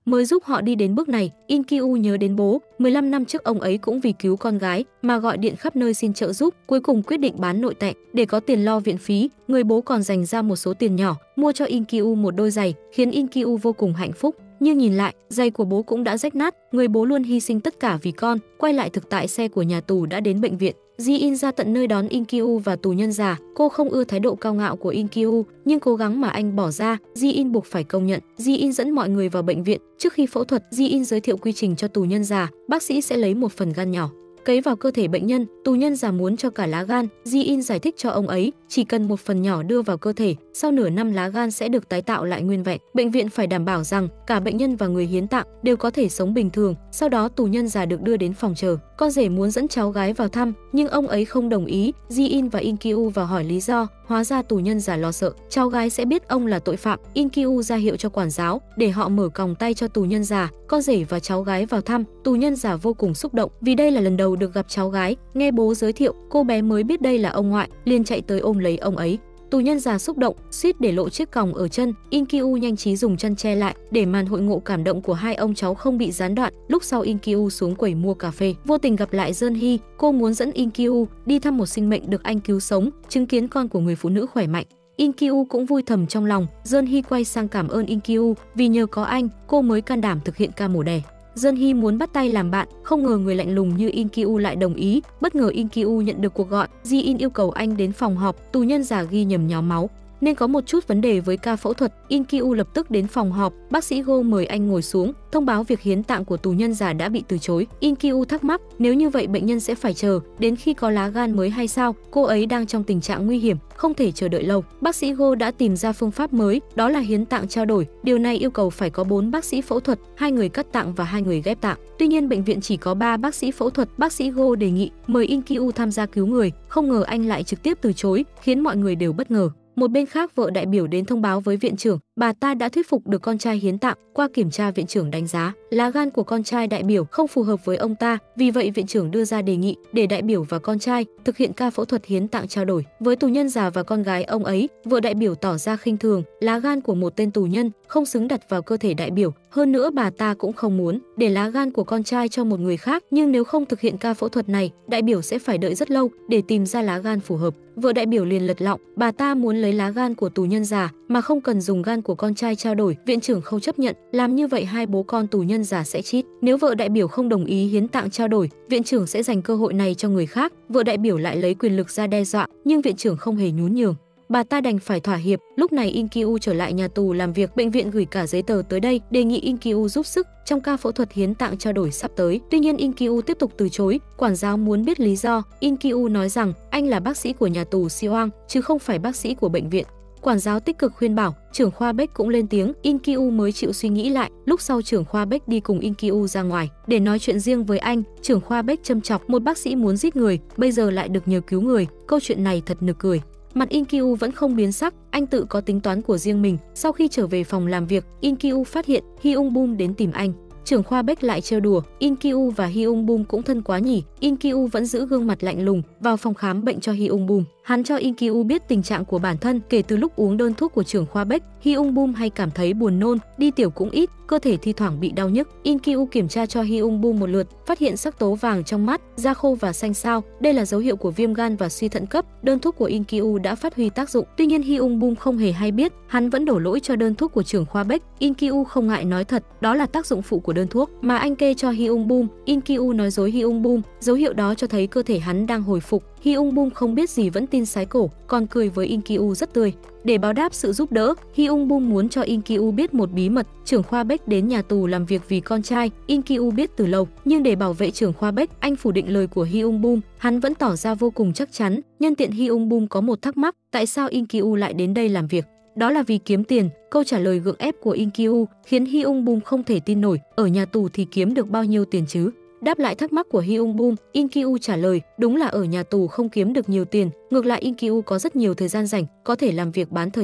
mới giúp họ đi đến bước này. In Kyu nhớ đến bố, 15 năm trước ông ấy cũng vì cứu con gái mà gọi điện khắp nơi xin trợ giúp, cuối cùng quyết định bán nội tạng để có tiền lo viện phí. Người bố còn dành ra một số tiền nhỏ mua cho In Kyu một đôi giày, khiến In Kyu vô cùng hạnh phúc. Nhưng nhìn lại, giày của bố cũng đã rách nát, người bố luôn hy sinh tất cả vì con. Quay lại thực tại, xe của nhà tù đã đến bệnh viện. Ji In ra tận nơi đón In Kyu và tù nhân già. Cô không ưa thái độ cao ngạo của In Kyu, nhưng cố gắng mà anh bỏ ra, Ji In buộc phải công nhận. Ji In dẫn mọi người vào bệnh viện. Trước khi phẫu thuật, Ji In giới thiệu quy trình cho tù nhân già. Bác sĩ sẽ lấy một phần gan nhỏ cấy vào cơ thể bệnh nhân, tù nhân già muốn cho cả lá gan. Ji In giải thích cho ông ấy, chỉ cần một phần nhỏ đưa vào cơ thể, sau nửa năm lá gan sẽ được tái tạo lại nguyên vẹn. Bệnh viện phải đảm bảo rằng cả bệnh nhân và người hiến tạng đều có thể sống bình thường. Sau đó tù nhân già được đưa đến phòng chờ. Con rể muốn dẫn cháu gái vào thăm, nhưng ông ấy không đồng ý. Ji In và In Kyu vào hỏi lý do, hóa ra tù nhân già lo sợ cháu gái sẽ biết ông là tội phạm. In Kyu ra hiệu cho quản giáo để họ mở còng tay cho tù nhân già. Con rể và cháu gái vào thăm, tù nhân già vô cùng xúc động vì đây là lần đầu được gặp cháu gái. Nghe bố giới thiệu, cô bé mới biết đây là ông ngoại, liền chạy tới ôm lấy ông ấy. Tù nhân già xúc động, suýt để lộ chiếc còng ở chân. In Kyu nhanh trí dùng chân che lại để màn hội ngộ cảm động của hai ông cháu không bị gián đoạn. Lúc sau In Kyu xuống quầy mua cà phê, vô tình gặp lại Jeon Hee. Cô muốn dẫn In Kyu đi thăm một sinh mệnh được anh cứu sống, chứng kiến con của người phụ nữ khỏe mạnh. In Kyu cũng vui thầm trong lòng. Jeon Hee quay sang cảm ơn In Kyu vì nhờ có anh, cô mới can đảm thực hiện ca mổ đẻ. Jeon Hee muốn bắt tay làm bạn, không ngờ người lạnh lùng như In Kyu lại đồng ý. Bất ngờ In Kyu nhận được cuộc gọi, Ji In yêu cầu anh đến phòng họp, tù nhân già ghi nhầm nhóm máu nên có một chút vấn đề với ca phẫu thuật. In Kyu lập tức đến phòng họp, bác sĩ Go mời anh ngồi xuống, thông báo việc hiến tạng của tù nhân già đã bị từ chối. In Kyu thắc mắc, nếu như vậy bệnh nhân sẽ phải chờ đến khi có lá gan mới hay sao? Cô ấy đang trong tình trạng nguy hiểm, không thể chờ đợi lâu. Bác sĩ Go đã tìm ra phương pháp mới, đó là hiến tạng trao đổi. Điều này yêu cầu phải có 4 bác sĩ phẫu thuật, 2 người cắt tạng và 2 người ghép tạng. Tuy nhiên bệnh viện chỉ có 3 bác sĩ phẫu thuật. Bác sĩ Go đề nghị mời In Kyu tham gia cứu người, không ngờ anh lại trực tiếp từ chối, khiến mọi người đều bất ngờ. Một bên khác, vợ đại biểu đến thông báo với viện trưởng, bà ta đã thuyết phục được con trai hiến tạng. Qua kiểm tra, viện trưởng đánh giá lá gan của con trai đại biểu không phù hợp với ông ta, vì vậy viện trưởng đưa ra đề nghị để đại biểu và con trai thực hiện ca phẫu thuật hiến tạng trao đổi. Với tù nhân già và con gái ông ấy, vợ đại biểu tỏ ra khinh thường, lá gan của một tên tù nhân không xứng đặt vào cơ thể đại biểu. Hơn nữa, bà ta cũng không muốn để lá gan của con trai cho một người khác, nhưng nếu không thực hiện ca phẫu thuật này, đại biểu sẽ phải đợi rất lâu để tìm ra lá gan phù hợp. Vợ đại biểu liền lật lọng, bà ta muốn lấy lá gan của tù nhân già mà không cần dùng gan của con trai trao đổi. Viện trưởng không chấp nhận, làm như vậy hai bố con tù nhân già sẽ chít. Nếu vợ đại biểu không đồng ý hiến tạng trao đổi, viện trưởng sẽ dành cơ hội này cho người khác. Vợ đại biểu lại lấy quyền lực ra đe dọa, nhưng viện trưởng không hề nhún nhường. Bà ta đành phải thỏa hiệp. Lúc này In Kyu trở lại nhà tù làm việc, bệnh viện gửi cả giấy tờ tới đây đề nghị In Kyu giúp sức trong ca phẫu thuật hiến tạng trao đổi sắp tới. Tuy nhiên In Kyu tiếp tục từ chối. Quản giáo muốn biết lý do. In Kyu nói rằng anh là bác sĩ của nhà tù Sihoang chứ không phải bác sĩ của bệnh viện. Quản giáo tích cực khuyên bảo, trưởng khoa Beck cũng lên tiếng, In Kyu mới chịu suy nghĩ lại. Lúc sau trưởng khoa Beck đi cùng In Kyu ra ngoài để nói chuyện riêng với anh. Trưởng khoa Beck châm chọc, một bác sĩ muốn giết người, bây giờ lại được nhờ cứu người, câu chuyện này thật nực cười. Mặt In Kyu vẫn không biến sắc, anh tự có tính toán của riêng mình. Sau khi trở về phòng làm việc, In Kyu phát hiện Hyung Boom đến tìm anh. Trưởng khoa Beck lại trêu đùa, In Kyu và Hyung Boom cũng thân quá nhỉ. In Kyu vẫn giữ gương mặt lạnh lùng, vào phòng khám bệnh cho Hyung Boom. Hắn cho In Kyu biết tình trạng của bản thân. Kể từ lúc uống đơn thuốc của trưởng khoa Beck, Hyung Boom hay cảm thấy buồn nôn, đi tiểu cũng ít, cơ thể thi thoảng bị đau nhức. In Kyu kiểm tra cho Hyung Boom một lượt, phát hiện sắc tố vàng trong mắt, da khô và xanh xao. Đây là dấu hiệu của viêm gan và suy thận cấp. Đơn thuốc của In Kyu đã phát huy tác dụng. Tuy nhiên Hyung Boom không hề hay biết, hắn vẫn đổ lỗi cho đơn thuốc của trưởng khoa Beck. In Kyu không ngại nói thật, đó là tác dụng phụ của đơn thuốc mà anh kê cho Hyung Boom. In Kyu nói dối Hyung Boom, dấu hiệu đó cho thấy cơ thể hắn đang hồi phục. Hyung Boom không biết gì vẫn tin sái cổ, còn cười với In Kyu rất tươi. Để báo đáp sự giúp đỡ, Hyung Boom muốn cho In Kyu biết một bí mật. Trưởng khoa Beck đến nhà tù làm việc vì con trai, In Kyu biết từ lâu, nhưng để bảo vệ trưởng khoa Beck, anh phủ định lời của Hyung Boom. Hắn vẫn tỏ ra vô cùng chắc chắn. Nhân tiện Hyung Boom có một thắc mắc, tại sao In Kyu lại đến đây làm việc? Đó là vì kiếm tiền. Câu trả lời gượng ép của In Kyu khiến Hyung Boom không thể tin nổi, ở nhà tù thì kiếm được bao nhiêu tiền chứ? Đáp lại thắc mắc của Hyung Boom, In Kyu trả lời, đúng là ở nhà tù không kiếm được nhiều tiền, ngược lại In Kyu có rất nhiều thời gian rảnh, có thể làm việc bán thời gian.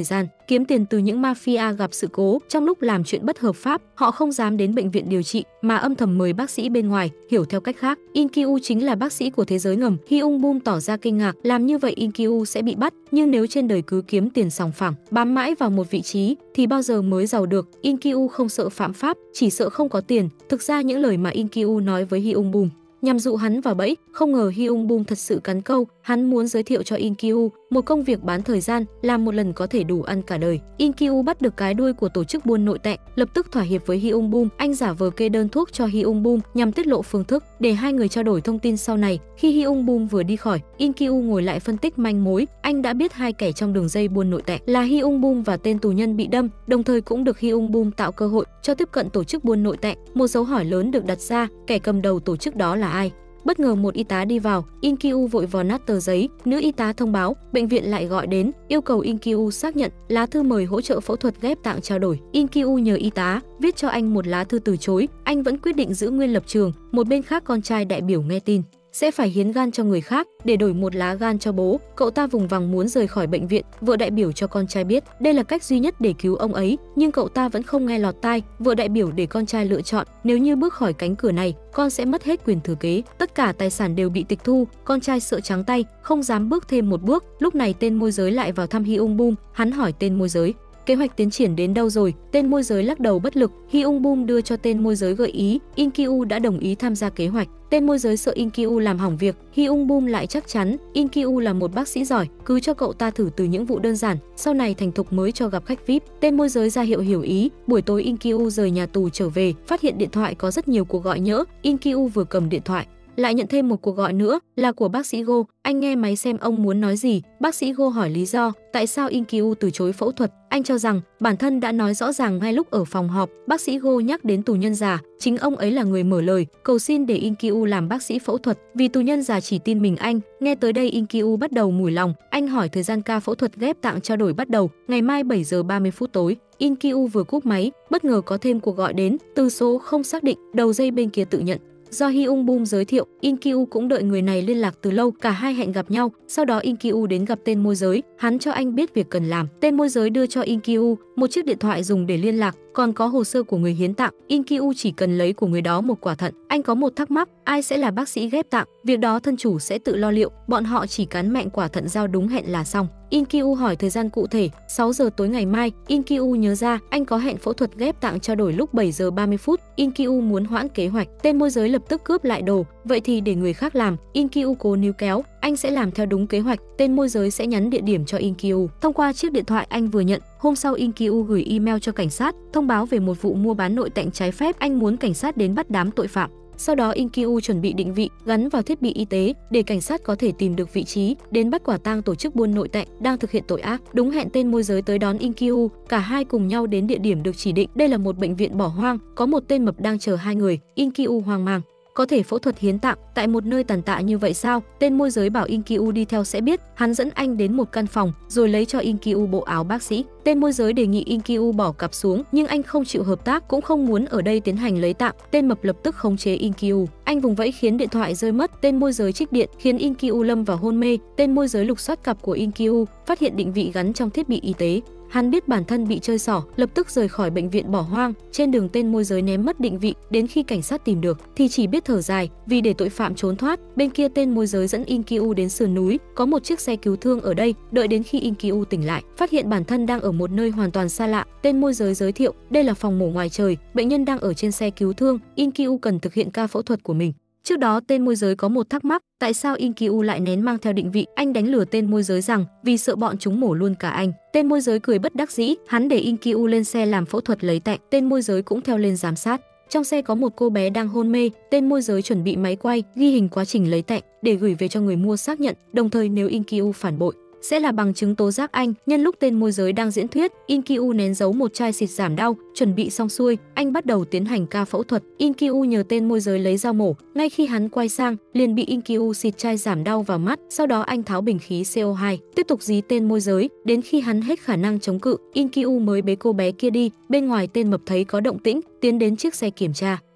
kiếm tiền từ những mafia gặp sự cố trong lúc làm chuyện bất hợp pháp. Họ không dám đến bệnh viện điều trị mà âm thầm mời bác sĩ bên ngoài. Hiểu theo cách khác, In Kyu chính là bác sĩ của thế giới ngầm. Hyung Boom tỏ ra kinh ngạc, làm như vậy In Kyu sẽ bị bắt, nhưng nếu trên đời cứ kiếm tiền sòng phẳng, bám mãi vào một vị trí thì bao giờ mới giàu được. In Kyu không sợ phạm pháp, chỉ sợ không có tiền. Thực ra những lời mà In Kyu nói với Hyung Boom nhằm dụ hắn vào bẫy, không ngờ Hyung Boom thật sự cắn câu. Hắn muốn giới thiệu cho In Kyu một công việc bán thời gian, làm một lần có thể đủ ăn cả đời. In Kyu bắt được cái đuôi của tổ chức buôn nội tệ, lập tức thỏa hiệp với Hyung Boom. Anh giả vờ kê đơn thuốc cho Hyung Boom nhằm tiết lộ phương thức để hai người trao đổi thông tin sau này. Khi Hyung Boom vừa đi khỏi, In Kyu ngồi lại phân tích manh mối. Anh đã biết hai kẻ trong đường dây buôn nội tệ là Hyung Boom và tên tù nhân bị đâm, đồng thời cũng được Hyung Boom tạo cơ hội cho tiếp cận tổ chức buôn nội tệ. Một dấu hỏi lớn được đặt ra, kẻ cầm đầu tổ chức đó là ai? Bất ngờ một y tá đi vào, In Kyu vội vò nát tờ giấy. Nữ y tá thông báo bệnh viện lại gọi đến, yêu cầu In Kyu xác nhận lá thư mời hỗ trợ phẫu thuật ghép tạng trao đổi. In Kyu nhờ y tá viết cho anh một lá thư từ chối. Anh vẫn quyết định giữ nguyên lập trường. Một bên khác, con trai đại biểu nghe tin sẽ phải hiến gan cho người khác để đổi một lá gan cho bố. Cậu ta vùng vằng muốn rời khỏi bệnh viện. Vợ đại biểu cho con trai biết đây là cách duy nhất để cứu ông ấy, nhưng cậu ta vẫn không nghe lọt tai. Vợ đại biểu để con trai lựa chọn, nếu như bước khỏi cánh cửa này, con sẽ mất hết quyền thừa kế, tất cả tài sản đều bị tịch thu. Con trai sợ trắng tay, không dám bước thêm một bước. Lúc này tên môi giới lại vào thăm Hyung Boom. Hắn hỏi tên môi giới, kế hoạch tiến triển đến đâu rồi? Tên môi giới lắc đầu bất lực. Hyung Boom đưa cho tên môi giới gợi ý, In Kyu đã đồng ý tham gia kế hoạch. Tên môi giới sợ In Kyu làm hỏng việc, Hyung Boom lại chắc chắn In Kyu là một bác sĩ giỏi, cứ cho cậu ta thử từ những vụ đơn giản, sau này thành thục mới cho gặp khách VIP. Tên môi giới ra hiệu hiểu ý. Buổi tối In Kyu rời nhà tù trở về, phát hiện điện thoại có rất nhiều cuộc gọi nhỡ. In Kyu vừa cầm điện thoại lại nhận thêm một cuộc gọi nữa, là của bác sĩ Go. Anh nghe máy xem ông muốn nói gì. Bác sĩ Go hỏi lý do tại sao In Kyu từ chối phẫu thuật. Anh cho rằng bản thân đã nói rõ ràng ngay lúc ở phòng họp. Bác sĩ Go nhắc đến tù nhân già, chính ông ấy là người mở lời cầu xin để In Kyu làm bác sĩ phẫu thuật, vì tù nhân già chỉ tin mình anh. Nghe tới đây, In Kyu bắt đầu mủi lòng. Anh hỏi thời gian ca phẫu thuật ghép tạng trao đổi bắt đầu ngày mai 7 giờ 30 phút tối. In Kyu vừa cúp máy, bất ngờ có thêm cuộc gọi đến từ số không xác định, đầu dây bên kia tự nhận do Hyung Boom giới thiệu. In Kyu cũng đợi người này liên lạc từ lâu, cả hai hẹn gặp nhau. Sau đó In Kyu đến gặp tên môi giới, hắn cho anh biết việc cần làm. Tên môi giới đưa cho In Kyu một chiếc điện thoại dùng để liên lạc, còn có hồ sơ của người hiến tạng. In Kyu chỉ cần lấy của người đó một quả thận. Anh có một thắc mắc, ai sẽ là bác sĩ ghép tạng? Việc đó thân chủ sẽ tự lo liệu, bọn họ chỉ cắn mẹn quả thận giao đúng hẹn là xong. In Kyu hỏi thời gian cụ thể, 6 giờ tối ngày mai. In Kyu nhớ ra anh có hẹn phẫu thuật ghép tạng trao đổi lúc 7 giờ 30 phút. In Kyu muốn hoãn kế hoạch. Tên môi giới lập tức cướp lại đồ, vậy thì để người khác làm. In Kyu cố níu kéo, anh sẽ làm theo đúng kế hoạch. Tên môi giới sẽ nhắn địa điểm cho In Kyu thông qua chiếc điện thoại anh vừa nhận. Hôm sau, In Kyu gửi email cho cảnh sát thông báo về một vụ mua bán nội tạng trái phép. Anh muốn cảnh sát đến bắt đám tội phạm. Sau đó In Kyu chuẩn bị định vị gắn vào thiết bị y tế để cảnh sát có thể tìm được vị trí, đến bắt quả tang tổ chức buôn nội tệ đang thực hiện tội ác. Đúng hẹn, tên môi giới tới đón In Kyu, cả hai cùng nhau đến địa điểm được chỉ định. Đây là một bệnh viện bỏ hoang, có một tên mập đang chờ hai người. In Kyu hoang mang, có thể phẫu thuật hiến tạng tại một nơi tàn tạ như vậy sao? Tên môi giới bảo In Kyu đi theo sẽ biết. Hắn dẫn anh đến một căn phòng rồi lấy cho In Kyu bộ áo bác sĩ. Tên môi giới đề nghị In Kyu bỏ cặp xuống, nhưng anh không chịu hợp tác, cũng không muốn ở đây tiến hành lấy tạng. Tên mập lập tức khống chế In Kyu. Anh vùng vẫy khiến điện thoại rơi mất. Tên môi giới trích điện khiến In Kyu lâm vào hôn mê. Tên môi giới lục soát cặp của In Kyu, phát hiện định vị gắn trong thiết bị y tế. Hắn biết bản thân bị chơi xỏ, lập tức rời khỏi bệnh viện bỏ hoang. Trên đường, tên môi giới ném mất định vị, đến khi cảnh sát tìm được thì chỉ biết thở dài, vì để tội phạm trốn thoát. Bên kia, tên môi giới dẫn In Kyu đến sườn núi, có một chiếc xe cứu thương ở đây. Đợi đến khi In Kyu tỉnh lại, phát hiện bản thân đang ở một nơi hoàn toàn xa lạ. Tên môi giới giới thiệu đây là phòng mổ ngoài trời, bệnh nhân đang ở trên xe cứu thương. In Kyu cần thực hiện ca phẫu thuật của mình. Trước đó, tên môi giới có một thắc mắc, tại sao In Kyu lại nén mang theo định vị? Anh đánh lừa tên môi giới rằng vì sợ bọn chúng mổ luôn cả anh. Tên môi giới cười bất đắc dĩ, hắn để In Kyu lên xe làm phẫu thuật lấy tạng. Tên môi giới cũng theo lên giám sát. Trong xe có một cô bé đang hôn mê, tên môi giới chuẩn bị máy quay ghi hình quá trình lấy tạng để gửi về cho người mua xác nhận, đồng thời nếu In Kyu phản bội sẽ là bằng chứng tố giác anh. Nhân lúc tên môi giới đang diễn thuyết, In Kyu nén giấu một chai xịt giảm đau. Chuẩn bị xong xuôi, anh bắt đầu tiến hành ca phẫu thuật. In Kyu nhờ tên môi giới lấy dao mổ. Ngay khi hắn quay sang, liền bị In Kyu xịt chai giảm đau vào mắt. Sau đó anh tháo bình khí CO2, tiếp tục dí tên môi giới. Đến khi hắn hết khả năng chống cự, In Kyu mới bế cô bé kia đi. Bên ngoài, tên mập thấy có động tĩnh, tiến đến chiếc xe kiểm tra.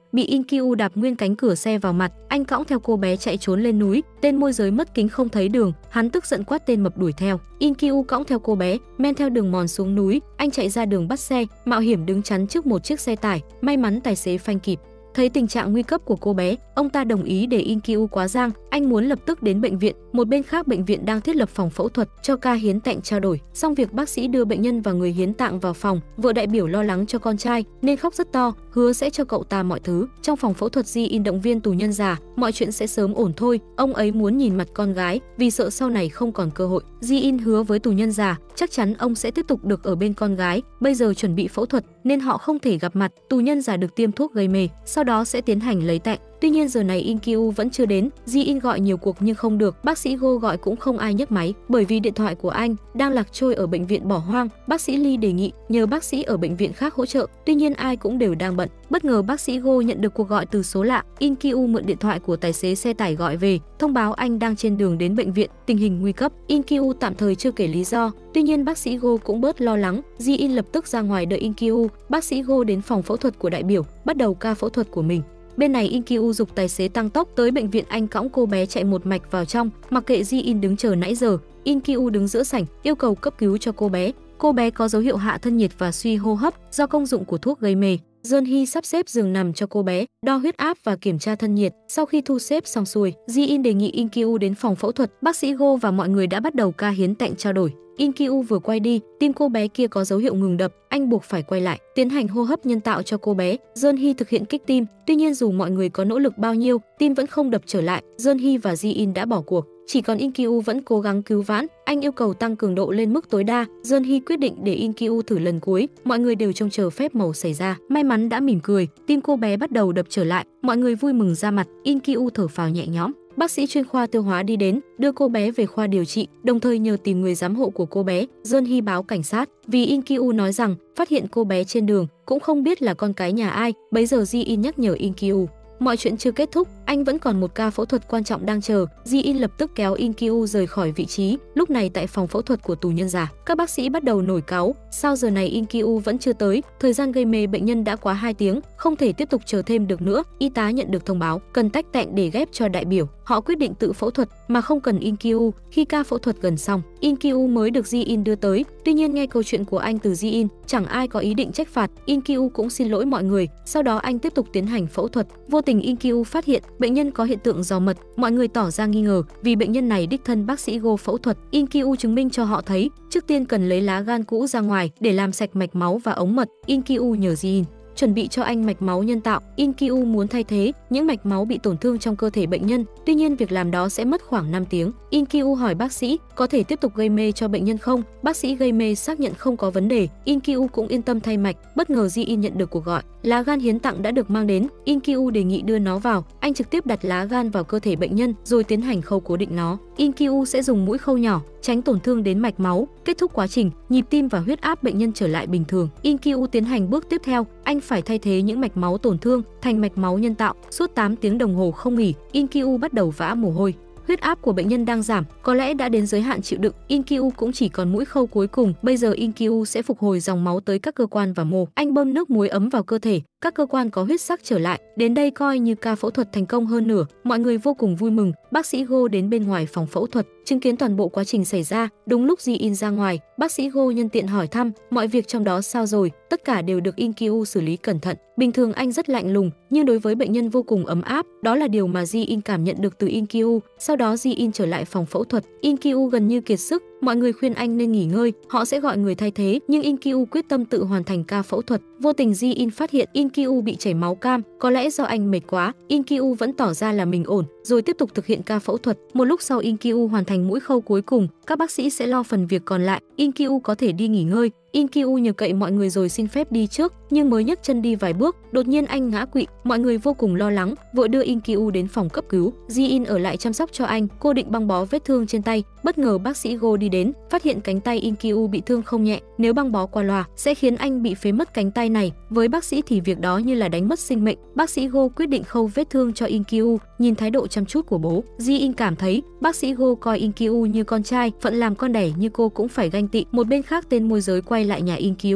bị Inkyu đạp nguyên cánh cửa xe vào mặt, anh cõng theo cô bé chạy trốn lên núi, tên môi giới mất kính không thấy đường, hắn tức giận quát tên mập đuổi theo. Inkyu cõng theo cô bé, men theo đường mòn xuống núi, anh chạy ra đường bắt xe, mạo hiểm đứng chắn trước một chiếc xe tải, may mắn tài xế phanh kịp. Thấy tình trạng nguy cấp của cô bé, ông ta đồng ý để Inkyu quá giang, anh muốn lập tức đến bệnh viện. Một bên khác bệnh viện đang thiết lập phòng phẫu thuật cho ca hiến tạng trao đổi. Xong việc bác sĩ đưa bệnh nhân và người hiến tạng vào phòng, vợ đại biểu lo lắng cho con trai nên khóc rất to, hứa sẽ cho cậu ta mọi thứ. Trong phòng phẫu thuật, Ji-in động viên tù nhân già, mọi chuyện sẽ sớm ổn thôi, ông ấy muốn nhìn mặt con gái vì sợ sau này không còn cơ hội. Ji-in hứa với tù nhân già chắc chắn ông sẽ tiếp tục được ở bên con gái, bây giờ chuẩn bị phẫu thuật nên họ không thể gặp mặt. Tù nhân già được tiêm thuốc gây mê, sau đó sẽ tiến hành lấy tạng. Tuy nhiên giờ này Inkyu vẫn chưa đến, Ji-in gọi nhiều cuộc nhưng không được, bác sĩ Go gọi cũng không ai nhấc máy, bởi vì điện thoại của anh đang lạc trôi ở bệnh viện bỏ hoang. Bác sĩ Lee đề nghị nhờ bác sĩ ở bệnh viện khác hỗ trợ, tuy nhiên ai cũng đều đang bận. Bất ngờ bác sĩ Go nhận được cuộc gọi từ số lạ, Inkyu mượn điện thoại của tài xế xe tải gọi về, thông báo anh đang trên đường đến bệnh viện, tình hình nguy cấp. Inkyu tạm thời chưa kể lý do, tuy nhiên bác sĩ Go cũng bớt lo lắng. Ji-in lập tức ra ngoài đợi Inkyu, bác sĩ Go đến phòng phẫu thuật của đại biểu, bắt đầu ca phẫu thuật của mình. Bên này Inkyu giục tài xế tăng tốc tới bệnh viện, anh cõng cô bé chạy một mạch vào trong, mặc kệ Ji-in đứng chờ nãy giờ. Inkyu đứng giữa sảnh, yêu cầu cấp cứu cho cô bé. Cô bé có dấu hiệu hạ thân nhiệt và suy hô hấp do công dụng của thuốc gây mê. Jeon-hee sắp xếp giường nằm cho cô bé, đo huyết áp và kiểm tra thân nhiệt. Sau khi thu xếp xong xuôi, Ji-in đề nghị Inkyu đến phòng phẫu thuật. Bác sĩ Go và mọi người đã bắt đầu ca hiến tạng trao đổi. Inkyu vừa quay đi, tim cô bé kia có dấu hiệu ngừng đập, anh buộc phải quay lại, tiến hành hô hấp nhân tạo cho cô bé. Jeon-hee thực hiện kích tim, tuy nhiên dù mọi người có nỗ lực bao nhiêu, tim vẫn không đập trở lại. Jeon-hee và Ji-in đã bỏ cuộc, chỉ còn Inkyu vẫn cố gắng cứu vãn. Anh yêu cầu tăng cường độ lên mức tối đa. Jeon-hee quyết định để Inkyu thử lần cuối. Mọi người đều trông chờ phép màu xảy ra. May mắn đã mỉm cười, tim cô bé bắt đầu đập trở lại. Mọi người vui mừng ra mặt. Inkyu thở phào nhẹ nhõm. Bác sĩ chuyên khoa tiêu hóa đi đến, đưa cô bé về khoa điều trị, đồng thời nhờ tìm người giám hộ của cô bé. Jeon-hee báo cảnh sát, vì Inkyu nói rằng phát hiện cô bé trên đường, cũng không biết là con cái nhà ai. Bấy giờ Ji-in nhắc nhở Inkyu, mọi chuyện chưa kết thúc, anh vẫn còn một ca phẫu thuật quan trọng đang chờ. Ji-in lập tức kéo Inkyu rời khỏi vị trí. Lúc này tại phòng phẫu thuật của tù nhân già, các bác sĩ bắt đầu nổi cáu, sao giờ này Inkyu vẫn chưa tới, thời gian gây mê bệnh nhân đã quá 2 tiếng, không thể tiếp tục chờ thêm được nữa. Y tá nhận được thông báo cần tách tạng để ghép cho đại biểu, họ quyết định tự phẫu thuật mà không cần Inkyu. Khi ca phẫu thuật gần xong, Inkyu mới được Ji-in đưa tới, tuy nhiên nghe câu chuyện của anh từ Ji-in, chẳng ai có ý định trách phạt. Inkyu cũng xin lỗi mọi người, sau đó anh tiếp tục tiến hành phẫu thuật. Vô tình Inkyu phát hiện bệnh nhân có hiện tượng giò mật, mọi người tỏ ra nghi ngờ vì bệnh nhân này đích thân bác sĩ Go phẫu thuật. Inkyu chứng minh cho họ thấy, trước tiên cần lấy lá gan cũ ra ngoài để làm sạch mạch máu và ống mật. Inkyu nhờ Ji-in chuẩn bị cho anh mạch máu nhân tạo. Inkyu muốn thay thế những mạch máu bị tổn thương trong cơ thể bệnh nhân, tuy nhiên việc làm đó sẽ mất khoảng 5 tiếng. Inkyu hỏi bác sĩ có thể tiếp tục gây mê cho bệnh nhân không? Bác sĩ gây mê xác nhận không có vấn đề. Inkyu cũng yên tâm thay mạch. Bất ngờ Ji-in nhận được cuộc gọi, lá gan hiến tặng đã được mang đến. Inkyu đề nghị đưa nó vào, anh trực tiếp đặt lá gan vào cơ thể bệnh nhân rồi tiến hành khâu cố định nó. Inkyu sẽ dùng mũi khâu nhỏ, tránh tổn thương đến mạch máu. Kết thúc quá trình, nhịp tim và huyết áp bệnh nhân trở lại bình thường. Inkyu tiến hành bước tiếp theo, anh phải thay thế những mạch máu tổn thương thành mạch máu nhân tạo. Suốt 8 tiếng đồng hồ không nghỉ, Inkyu bắt đầu vã mồ hôi. Huyết áp của bệnh nhân đang giảm, có lẽ đã đến giới hạn chịu đựng. Inkyu cũng chỉ còn mũi khâu cuối cùng. Bây giờ Inkyu sẽ phục hồi dòng máu tới các cơ quan và mô. Anh bơm nước muối ấm vào cơ thể, các cơ quan có huyết sắc trở lại. Đến đây coi như ca phẫu thuật thành công hơn nửa. Mọi người vô cùng vui mừng. Bác sĩ Go đến bên ngoài phòng phẫu thuật, chứng kiến toàn bộ quá trình xảy ra. Đúng lúc Ji-in ra ngoài, bác sĩ Go nhân tiện hỏi thăm mọi việc trong đó sao rồi. Tất cả đều được Inkyu xử lý cẩn thận. Bình thường anh rất lạnh lùng, nhưng đối với bệnh nhân vô cùng ấm áp. Đó là điều mà Ji-in cảm nhận được từ Inkyu. Sau đó Ji-in trở lại phòng phẫu thuật. Inkyu gần như kiệt sức, mọi người khuyên anh nên nghỉ ngơi, họ sẽ gọi người thay thế, nhưng Inkyu quyết tâm tự hoàn thành ca phẫu thuật. Vô tình Ji-in phát hiện Inkyu bị chảy máu cam, có lẽ do anh mệt quá. Inkyu vẫn tỏ ra là mình ổn, rồi tiếp tục thực hiện ca phẫu thuật. Một lúc sau Inkyu hoàn thành mũi khâu cuối cùng, các bác sĩ sẽ lo phần việc còn lại. Inkyu có thể đi nghỉ ngơi. Inkyu nhờ cậy mọi người rồi xin phép đi trước, nhưng mới nhấc chân đi vài bước, đột nhiên anh ngã quỵ. Mọi người vô cùng lo lắng, vội đưa Inkyu đến phòng cấp cứu. Ji-in ở lại chăm sóc cho anh, cô định băng bó vết thương trên tay. Bất ngờ bác sĩ Go đi đến, phát hiện cánh tay Inkyu bị thương không nhẹ, nếu băng bó qua loa sẽ khiến anh bị phế mất cánh tay này. Với bác sĩ thì việc đó như là đánh mất sinh mệnh. Bác sĩ Go quyết định khâu vết thương cho Inkyu. Nhìn thái độ chăm chút của bố, Ji-in cảm thấy bác sĩ Go coi Inkyu như con trai, phận làm con đẻ như cô cũng phải ganh tị. Một bên khác tên môi giới quay lại nhà Inkyu.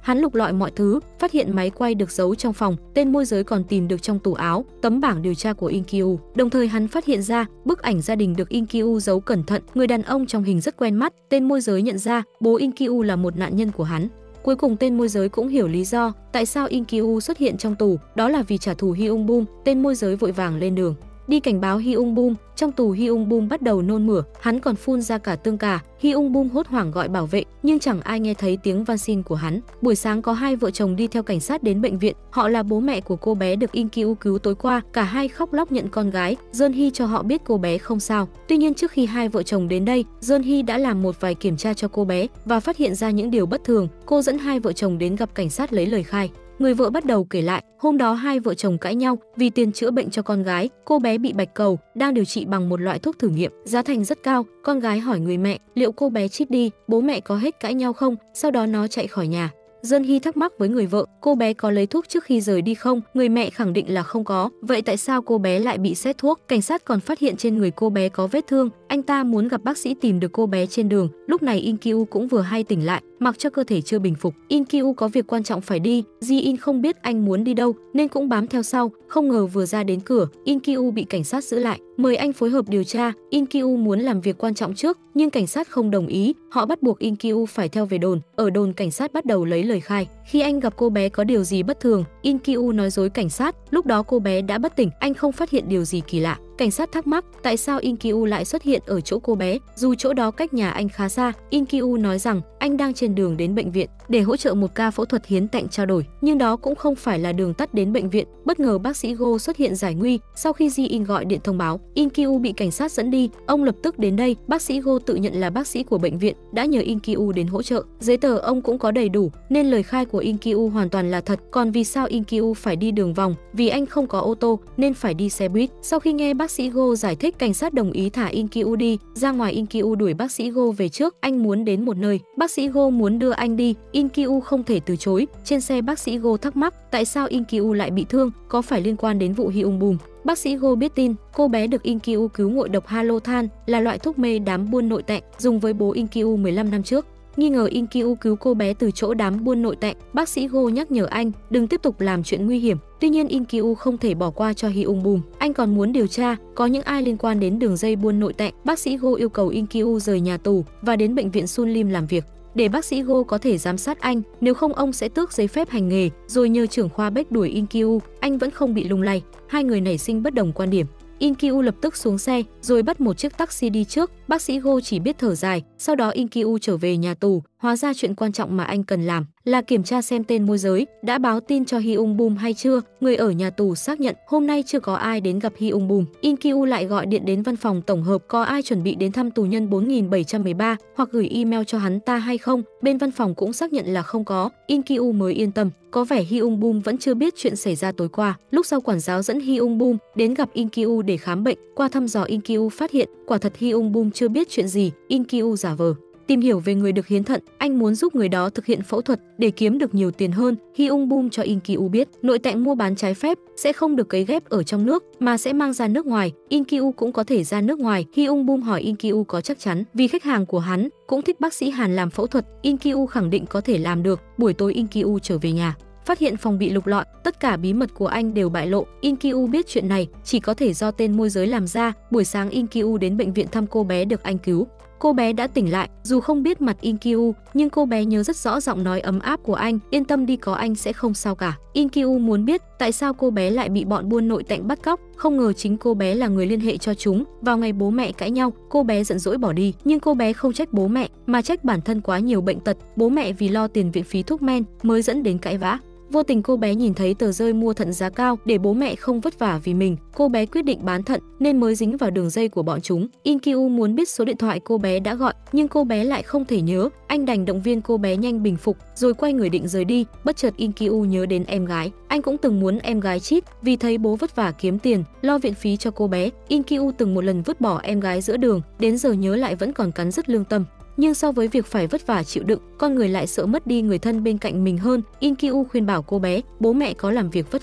Hắn lục lọi mọi thứ, phát hiện máy quay được giấu trong phòng, tên môi giới còn tìm được trong tủ áo tấm bảng điều tra của Inkyu. Đồng thời hắn phát hiện ra bức ảnh gia đình được Inkyu giấu cẩn thận, người đàn ông trong hình rất quen mắt, tên môi giới nhận ra bố Inkyu là một nạn nhân của hắn. Cuối cùng tên môi giới cũng hiểu lý do tại sao Inkyu xuất hiện trong tù, đó là vì trả thù Hyung Boom. Tên môi giới vội vàng lên đường đi cảnh báo Hyung Boom. Trong tù Hyung Boom bắt đầu nôn mửa, hắn còn phun ra cả tương cà. Hyung Boom hốt hoảng gọi bảo vệ, nhưng chẳng ai nghe thấy tiếng van xin của hắn. Buổi sáng có hai vợ chồng đi theo cảnh sát đến bệnh viện, họ là bố mẹ của cô bé được Inkyu cứu tối qua. Cả hai khóc lóc nhận con gái. Jeon-hee cho họ biết cô bé không sao. Tuy nhiên trước khi hai vợ chồng đến đây, Jeon-hee đã làm một vài kiểm tra cho cô bé và phát hiện ra những điều bất thường. Cô dẫn hai vợ chồng đến gặp cảnh sát lấy lời khai. Người vợ bắt đầu kể lại, hôm đó hai vợ chồng cãi nhau vì tiền chữa bệnh cho con gái. Cô bé bị bạch cầu, đang điều trị bằng một loại thuốc thử nghiệm, giá thành rất cao. Con gái hỏi người mẹ, liệu cô bé chít đi, bố mẹ có hết cãi nhau không? Sau đó nó chạy khỏi nhà. Jeon-hee thắc mắc với người vợ, cô bé có lấy thuốc trước khi rời đi không? Người mẹ khẳng định là không có. Vậy tại sao cô bé lại bị sét thuốc? Cảnh sát còn phát hiện trên người cô bé có vết thương. Anh ta muốn gặp bác sĩ tìm được cô bé trên đường. Lúc này Inkyu cũng vừa hay tỉnh lại, mặc cho cơ thể chưa bình phục. Inkyu có việc quan trọng phải đi. Ji-in không biết anh muốn đi đâu nên cũng bám theo sau. Không ngờ vừa ra đến cửa, Inkyu bị cảnh sát giữ lại, mời anh phối hợp điều tra. Inkyu muốn làm việc quan trọng trước, nhưng cảnh sát không đồng ý. Họ bắt buộc Inkyu phải theo về đồn. Ở đồn cảnh sát bắt đầu lấy lời khai. Khi anh gặp cô bé có điều gì bất thường, Inkyu nói dối cảnh sát. Lúc đó cô bé đã bất tỉnh, anh không phát hiện điều gì kỳ lạ. Cảnh sát thắc mắc tại sao Inkyu lại xuất hiện ở chỗ cô bé, dù chỗ đó cách nhà anh khá xa. Inkyu nói rằng anh đang trên đường đến bệnh viện để hỗ trợ một ca phẫu thuật hiến tạng trao đổi, nhưng đó cũng không phải là đường tắt đến bệnh viện. Bất ngờ bác sĩ Go xuất hiện giải nguy. Sau khi Ji-in gọi điện thông báo, Inkyu bị cảnh sát dẫn đi. Ông lập tức đến đây. Bác sĩ Go tự nhận là bác sĩ của bệnh viện, đã nhờ Inkyu đến hỗ trợ. Giấy tờ ông cũng có đầy đủ, nên lời khai của Inkyu hoàn toàn là thật. Còn vì sao Inkyu phải đi đường vòng? Vì anh không có ô tô nên phải đi xe buýt. Sau khi nghe bác sĩ Go giải thích, cảnh sát đồng ý thả Inkyu đi. Ra ngoài, Inkyu đuổi bác sĩ Go về trước. Anh muốn đến một nơi, bác sĩ Go muốn đưa anh đi. Inkyu không thể từ chối. Trên xe, bác sĩ Go thắc mắc tại sao Inkyu lại bị thương, có phải liên quan đến vụ Hyung Boom. Bác sĩ Go biết tin cô bé được Inkyu cứu ngộ độc Halothan, là loại thuốc mê đám buôn nội tạng dùng với bố Inkyu 15 năm trước. Nghi ngờ Inkyu cứu cô bé từ chỗ đám buôn nội tạng, bác sĩ Go nhắc nhở anh đừng tiếp tục làm chuyện nguy hiểm. Tuy nhiên Inkyu không thể bỏ qua cho Hyung Boom. Anh còn muốn điều tra có những ai liên quan đến đường dây buôn nội tạng. Bác sĩ Go yêu cầu Inkyu rời nhà tù và đến bệnh viện Sunlim làm việc, để bác sĩ Go có thể giám sát anh, nếu không ông sẽ tước giấy phép hành nghề. Rồi nhờ trưởng khoa Beck đuổi Inkyu, anh vẫn không bị lung lay. Hai người nảy sinh bất đồng quan điểm. Inkyu lập tức xuống xe rồi bắt một chiếc taxi đi trước. Bác sĩ Go chỉ biết thở dài. Sau đó Inkyu trở về nhà tù. Hóa ra chuyện quan trọng mà anh cần làm là kiểm tra xem tên môi giới đã báo tin cho Hyung Boom hay chưa. Người ở nhà tù xác nhận hôm nay chưa có ai đến gặp Hyung Boom. Inkyu lại gọi điện đến văn phòng tổng hợp có ai chuẩn bị đến thăm tù nhân 4713 hoặc gửi email cho hắn ta hay không. Bên văn phòng cũng xác nhận là không có. Inkyu mới yên tâm. Có vẻ Hyung Boom vẫn chưa biết chuyện xảy ra tối qua. Lúc sau, quản giáo dẫn Hyung Boom đến gặp Inkyu để khám bệnh. Qua thăm dò, Inkyu phát hiện quả thật Hyung Boom chưa biết chuyện gì. Inkyu giả vờ tìm hiểu về người được hiến thận, anh muốn giúp người đó thực hiện phẫu thuật để kiếm được nhiều tiền hơn. Hyung Boom cho Inkyu biết nội tạng mua bán trái phép sẽ không được cấy ghép ở trong nước mà sẽ mang ra nước ngoài. Inkyu cũng có thể ra nước ngoài. Hyung Boom hỏi Inkyu có chắc chắn, vì khách hàng của hắn cũng thích bác sĩ Hàn làm phẫu thuật. Inkyu khẳng định có thể làm được. Buổi tối Inkyu trở về nhà, phát hiện phòng bị lục lọi, tất cả bí mật của anh đều bại lộ. Inkyu biết chuyện này chỉ có thể do tên môi giới làm ra. Buổi sáng Inkyu đến bệnh viện thăm cô bé được anh cứu. Cô bé đã tỉnh lại, dù không biết mặt Inkyu, nhưng cô bé nhớ rất rõ giọng nói ấm áp của anh, yên tâm đi, có anh sẽ không sao cả. Inkyu muốn biết tại sao cô bé lại bị bọn buôn nội tạng bắt cóc, không ngờ chính cô bé là người liên hệ cho chúng. Vào ngày bố mẹ cãi nhau, cô bé giận dỗi bỏ đi, nhưng cô bé không trách bố mẹ mà trách bản thân quá nhiều bệnh tật, bố mẹ vì lo tiền viện phí thuốc men mới dẫn đến cãi vã. Vô tình cô bé nhìn thấy tờ rơi mua thận giá cao để bố mẹ không vất vả vì mình. Cô bé quyết định bán thận nên mới dính vào đường dây của bọn chúng. Inkyu muốn biết số điện thoại cô bé đã gọi nhưng cô bé lại không thể nhớ. Anh đành động viên cô bé nhanh bình phục rồi quay người định rời đi. Bất chợt Inkyu nhớ đến em gái. Anh cũng từng muốn em gái chít vì thấy bố vất vả kiếm tiền lo viện phí cho cô bé. Inkyu từng một lần vứt bỏ em gái giữa đường, đến giờ nhớ lại vẫn còn cắn rứt lương tâm. Nhưng so với việc phải vất vả chịu đựng, con người lại sợ mất đi người thân bên cạnh mình hơn. Inkyu khuyên bảo cô bé, bố mẹ có làm việc vất vả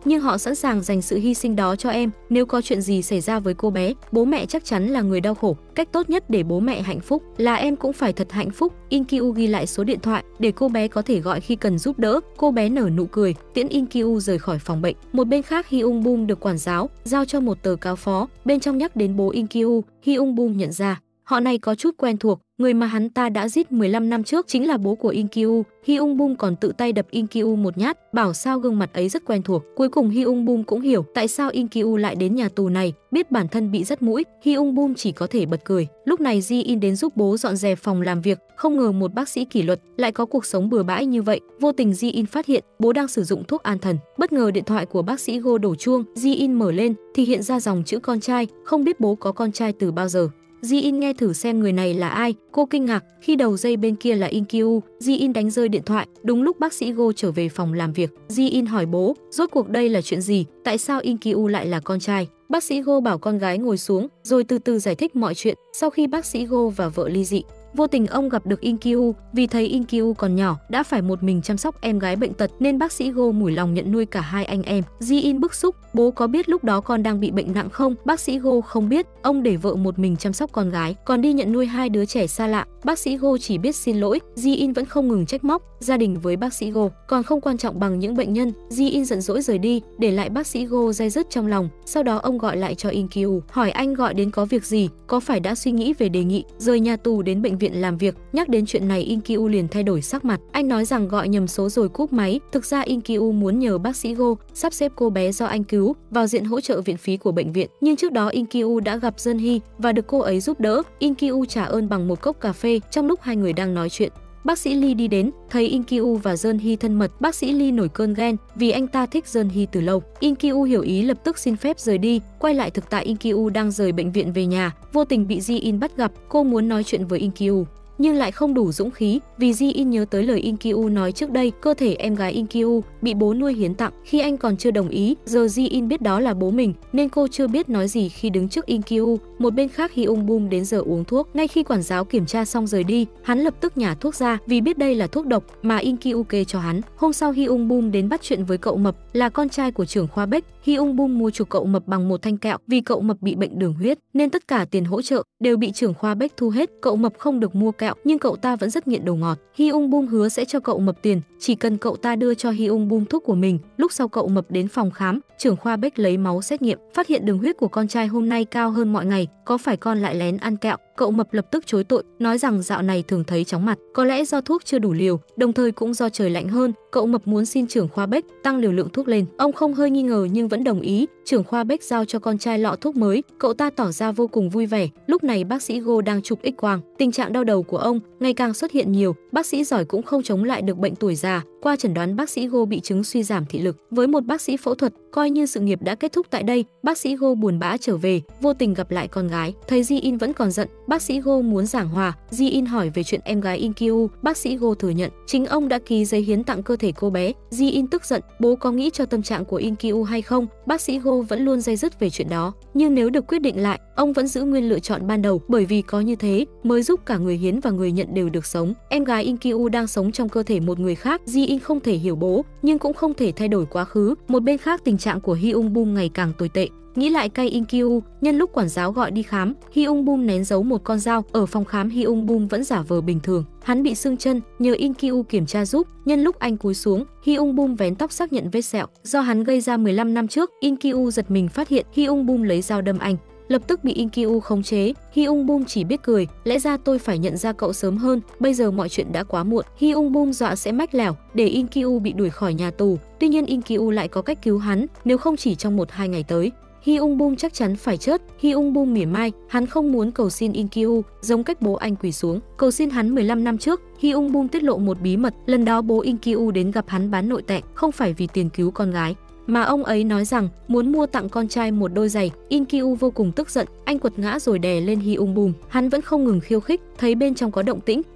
nhưng họ sẵn sàng dành sự hy sinh đó cho em. Nếu có chuyện gì xảy ra với cô bé, bố mẹ chắc chắn là người đau khổ. Cách tốt nhất để bố mẹ hạnh phúc là em cũng phải thật hạnh phúc. In Kyu ghi lại số điện thoại để cô bé có thể gọi khi cần giúp đỡ. Cô bé nở nụ cười, tiễn In Kyu rời khỏi phòng bệnh. Một bên khác, Hyung Boom được quản giáo giao cho một tờ cáo phó, bên trong nhắc đến bố In Kyu. Hyung Boom nhận ra họ này có chút quen thuộc, người mà hắn ta đã giết 15 năm trước chính là bố của In Kyu. Hyung Boom còn tự tay đập In Kyu một nhát, bảo sao gương mặt ấy rất quen thuộc. Cuối cùng Hyung Boom cũng hiểu tại sao In Kyu lại đến nhà tù này, biết bản thân bị dắt mũi, Hyung Boom chỉ có thể bật cười. Lúc này Ji In đến giúp bố dọn dẹp phòng làm việc, không ngờ một bác sĩ kỷ luật lại có cuộc sống bừa bãi như vậy. Vô tình Ji In phát hiện bố đang sử dụng thuốc an thần, bất ngờ điện thoại của bác sĩ Go đổ chuông, Ji In mở lên thì hiện ra dòng chữ con trai, không biết bố có con trai từ bao giờ. Ji In nghe thử xem người này là ai, cô kinh ngạc khi đầu dây bên kia là In Kyu. Ji In đánh rơi điện thoại, đúng lúc bác sĩ Go trở về phòng làm việc. Ji In hỏi bố, rốt cuộc đây là chuyện gì, tại sao In Kyu lại là con trai? Bác sĩ Go bảo con gái ngồi xuống, rồi từ từ giải thích mọi chuyện. Sau khi bác sĩ Go và vợ ly dị, vô tình ông gặp được In Kyu, vì thấy In Kyu còn nhỏ, đã phải một mình chăm sóc em gái bệnh tật nên bác sĩ Go mủi lòng nhận nuôi cả hai anh em. Ji In bức xúc, bố có biết lúc đó con đang bị bệnh nặng không? Bác sĩ Go không biết, ông để vợ một mình chăm sóc con gái, còn đi nhận nuôi hai đứa trẻ xa lạ. Bác sĩ Go chỉ biết xin lỗi, Ji In vẫn không ngừng trách móc. Gia đình với bác sĩ Go còn không quan trọng bằng những bệnh nhân. Ji In giận dỗi rời đi, để lại bác sĩ Go day dứt trong lòng. Sau đó ông gọi lại cho In Kyu, hỏi anh gọi đến có việc gì, có phải đã suy nghĩ về đề nghị rời nhà tù đến bệnh viện làm việc. Nhắc đến chuyện này, In Kyu liền thay đổi sắc mặt. Anh nói rằng gọi nhầm số rồi cúp máy. Thực ra In Kyu muốn nhờ bác sĩ Go sắp xếp cô bé do anh cứu vào diện hỗ trợ viện phí của bệnh viện. Nhưng trước đó In Kyu đã gặp Jeon Hee và được cô ấy giúp đỡ. In Kyu trả ơn bằng một cốc cà phê trong lúc hai người đang nói chuyện. Bác sĩ Lee đi đến, thấy In Kyu và Jeon Hee thân mật, bác sĩ Lee nổi cơn ghen vì anh ta thích Jeon Hee từ lâu. In Kyu hiểu ý lập tức xin phép rời đi. Quay lại thực tại, In Kyu đang rời bệnh viện về nhà, vô tình bị Ji In bắt gặp. Cô muốn nói chuyện với In Kyu nhưng lại không đủ dũng khí vì Ji In nhớ tới lời In Kyu nói trước đây, cơ thể em gái In Kyu bị bố nuôi hiến tặng khi anh còn chưa đồng ý. Giờ Ji In biết đó là bố mình nên cô chưa biết nói gì khi đứng trước In Kyu. Một bên khác, Hyung Boom đến giờ uống thuốc. Ngay khi quản giáo kiểm tra xong rời đi, hắn lập tức nhả thuốc ra vì biết đây là thuốc độc mà In Kyu kê cho hắn. Hôm sau, Hyung Boom đến bắt chuyện với cậu Mập, là con trai của trưởng khoa Beck. Hyung Boom mua chuộc cậu Mập bằng một thanh kẹo vì cậu Mập bị bệnh đường huyết nên tất cả tiền hỗ trợ đều bị trưởng khoa Beck thu hết. Cậu Mập không được mua kẹo nhưng cậu ta vẫn rất nghiện đồ ngọt. Hyung Boom hứa sẽ cho cậu Mập tiền, chỉ cần cậu ta đưa cho Hyung Boom thuốc của mình. Lúc sau cậu Mập đến phòng khám, trưởng khoa Beck lấy máu xét nghiệm, phát hiện đường huyết của con trai hôm nay cao hơn mọi ngày. Có phải con lại lén ăn kẹo? Cậu Mập lập tức chối tội, nói rằng dạo này thường thấy chóng mặt, có lẽ do thuốc chưa đủ liều, đồng thời cũng do trời lạnh hơn. Cậu Mập muốn xin trưởng khoa Beck tăng liều lượng thuốc lên. Ông không hơi nghi ngờ nhưng vẫn đồng ý. Trưởng khoa Beck giao cho con trai lọ thuốc mới, cậu ta tỏ ra vô cùng vui vẻ. Lúc này bác sĩ Go đang chụp X-quang, tình trạng đau đầu của ông ngày càng xuất hiện nhiều. Bác sĩ giỏi cũng không chống lại được bệnh tuổi già. Qua chẩn đoán, bác sĩ Go bị chứng suy giảm thị lực. Với một bác sĩ phẫu thuật, coi như sự nghiệp đã kết thúc tại đây. Bác sĩ Go buồn bã trở về, vô tình gặp lại con gái. Thấy Ji In vẫn còn giận, bác sĩ Go muốn giảng hòa. Ji In hỏi về chuyện em gái In Kyu, bác sĩ Go thừa nhận chính ông đã ký giấy hiến tặng cơ thể cô bé. Ji In tức giận, bố có nghĩ cho tâm trạng của In Kyu hay không? Bác sĩ Go vẫn luôn day dứt về chuyện đó, nhưng nếu được quyết định lại, ông vẫn giữ nguyên lựa chọn ban đầu, bởi vì có như thế mới giúp cả người hiến và người nhận đều được sống. Em gái In Kyu đang sống trong cơ thể một người khác. Ji In không thể hiểu bố, nhưng cũng không thể thay đổi quá khứ. Một bên khác, tình trạng của Hyung Boom ngày càng tồi tệ. Nghĩ lại cay In Kyu, nhân lúc quản giáo gọi đi khám, Hyung Boom nén giấu một con dao. Ở phòng khám, Hyung Boom vẫn giả vờ bình thường. Hắn bị sưng chân, nhờ In Kyu kiểm tra giúp. Nhân lúc anh cúi xuống, Hyung Boom vén tóc xác nhận vết sẹo do hắn gây ra 15 năm trước. In Kyu giật mình phát hiện Hyung Boom lấy dao đâm anh, lập tức bị In Kyu khống chế. Hyung Boom chỉ biết cười, lẽ ra tôi phải nhận ra cậu sớm hơn, bây giờ mọi chuyện đã quá muộn. Hyung Boom dọa sẽ mách lẻo để In Kyu bị đuổi khỏi nhà tù. Tuy nhiên In Kyu lại có cách cứu hắn, nếu không chỉ trong 1-2 ngày tới, Hyung Boom chắc chắn phải chết. Hyung Boom mỉa mai, hắn không muốn cầu xin In Kyu, giống cách bố anh quỳ xuống cầu xin hắn 15 năm trước. Hyung Boom tiết lộ một bí mật, lần đó bố In Kyu đến gặp hắn bán nội tạng, không phải vì tiền cứu con gái, mà ông ấy nói rằng muốn mua tặng con trai một đôi giày. In Kyu vô cùng tức giận, anh quật ngã rồi đè lên Hyung Boom. Hắn vẫn không ngừng khiêu khích, thấy bên trong có động tĩnh,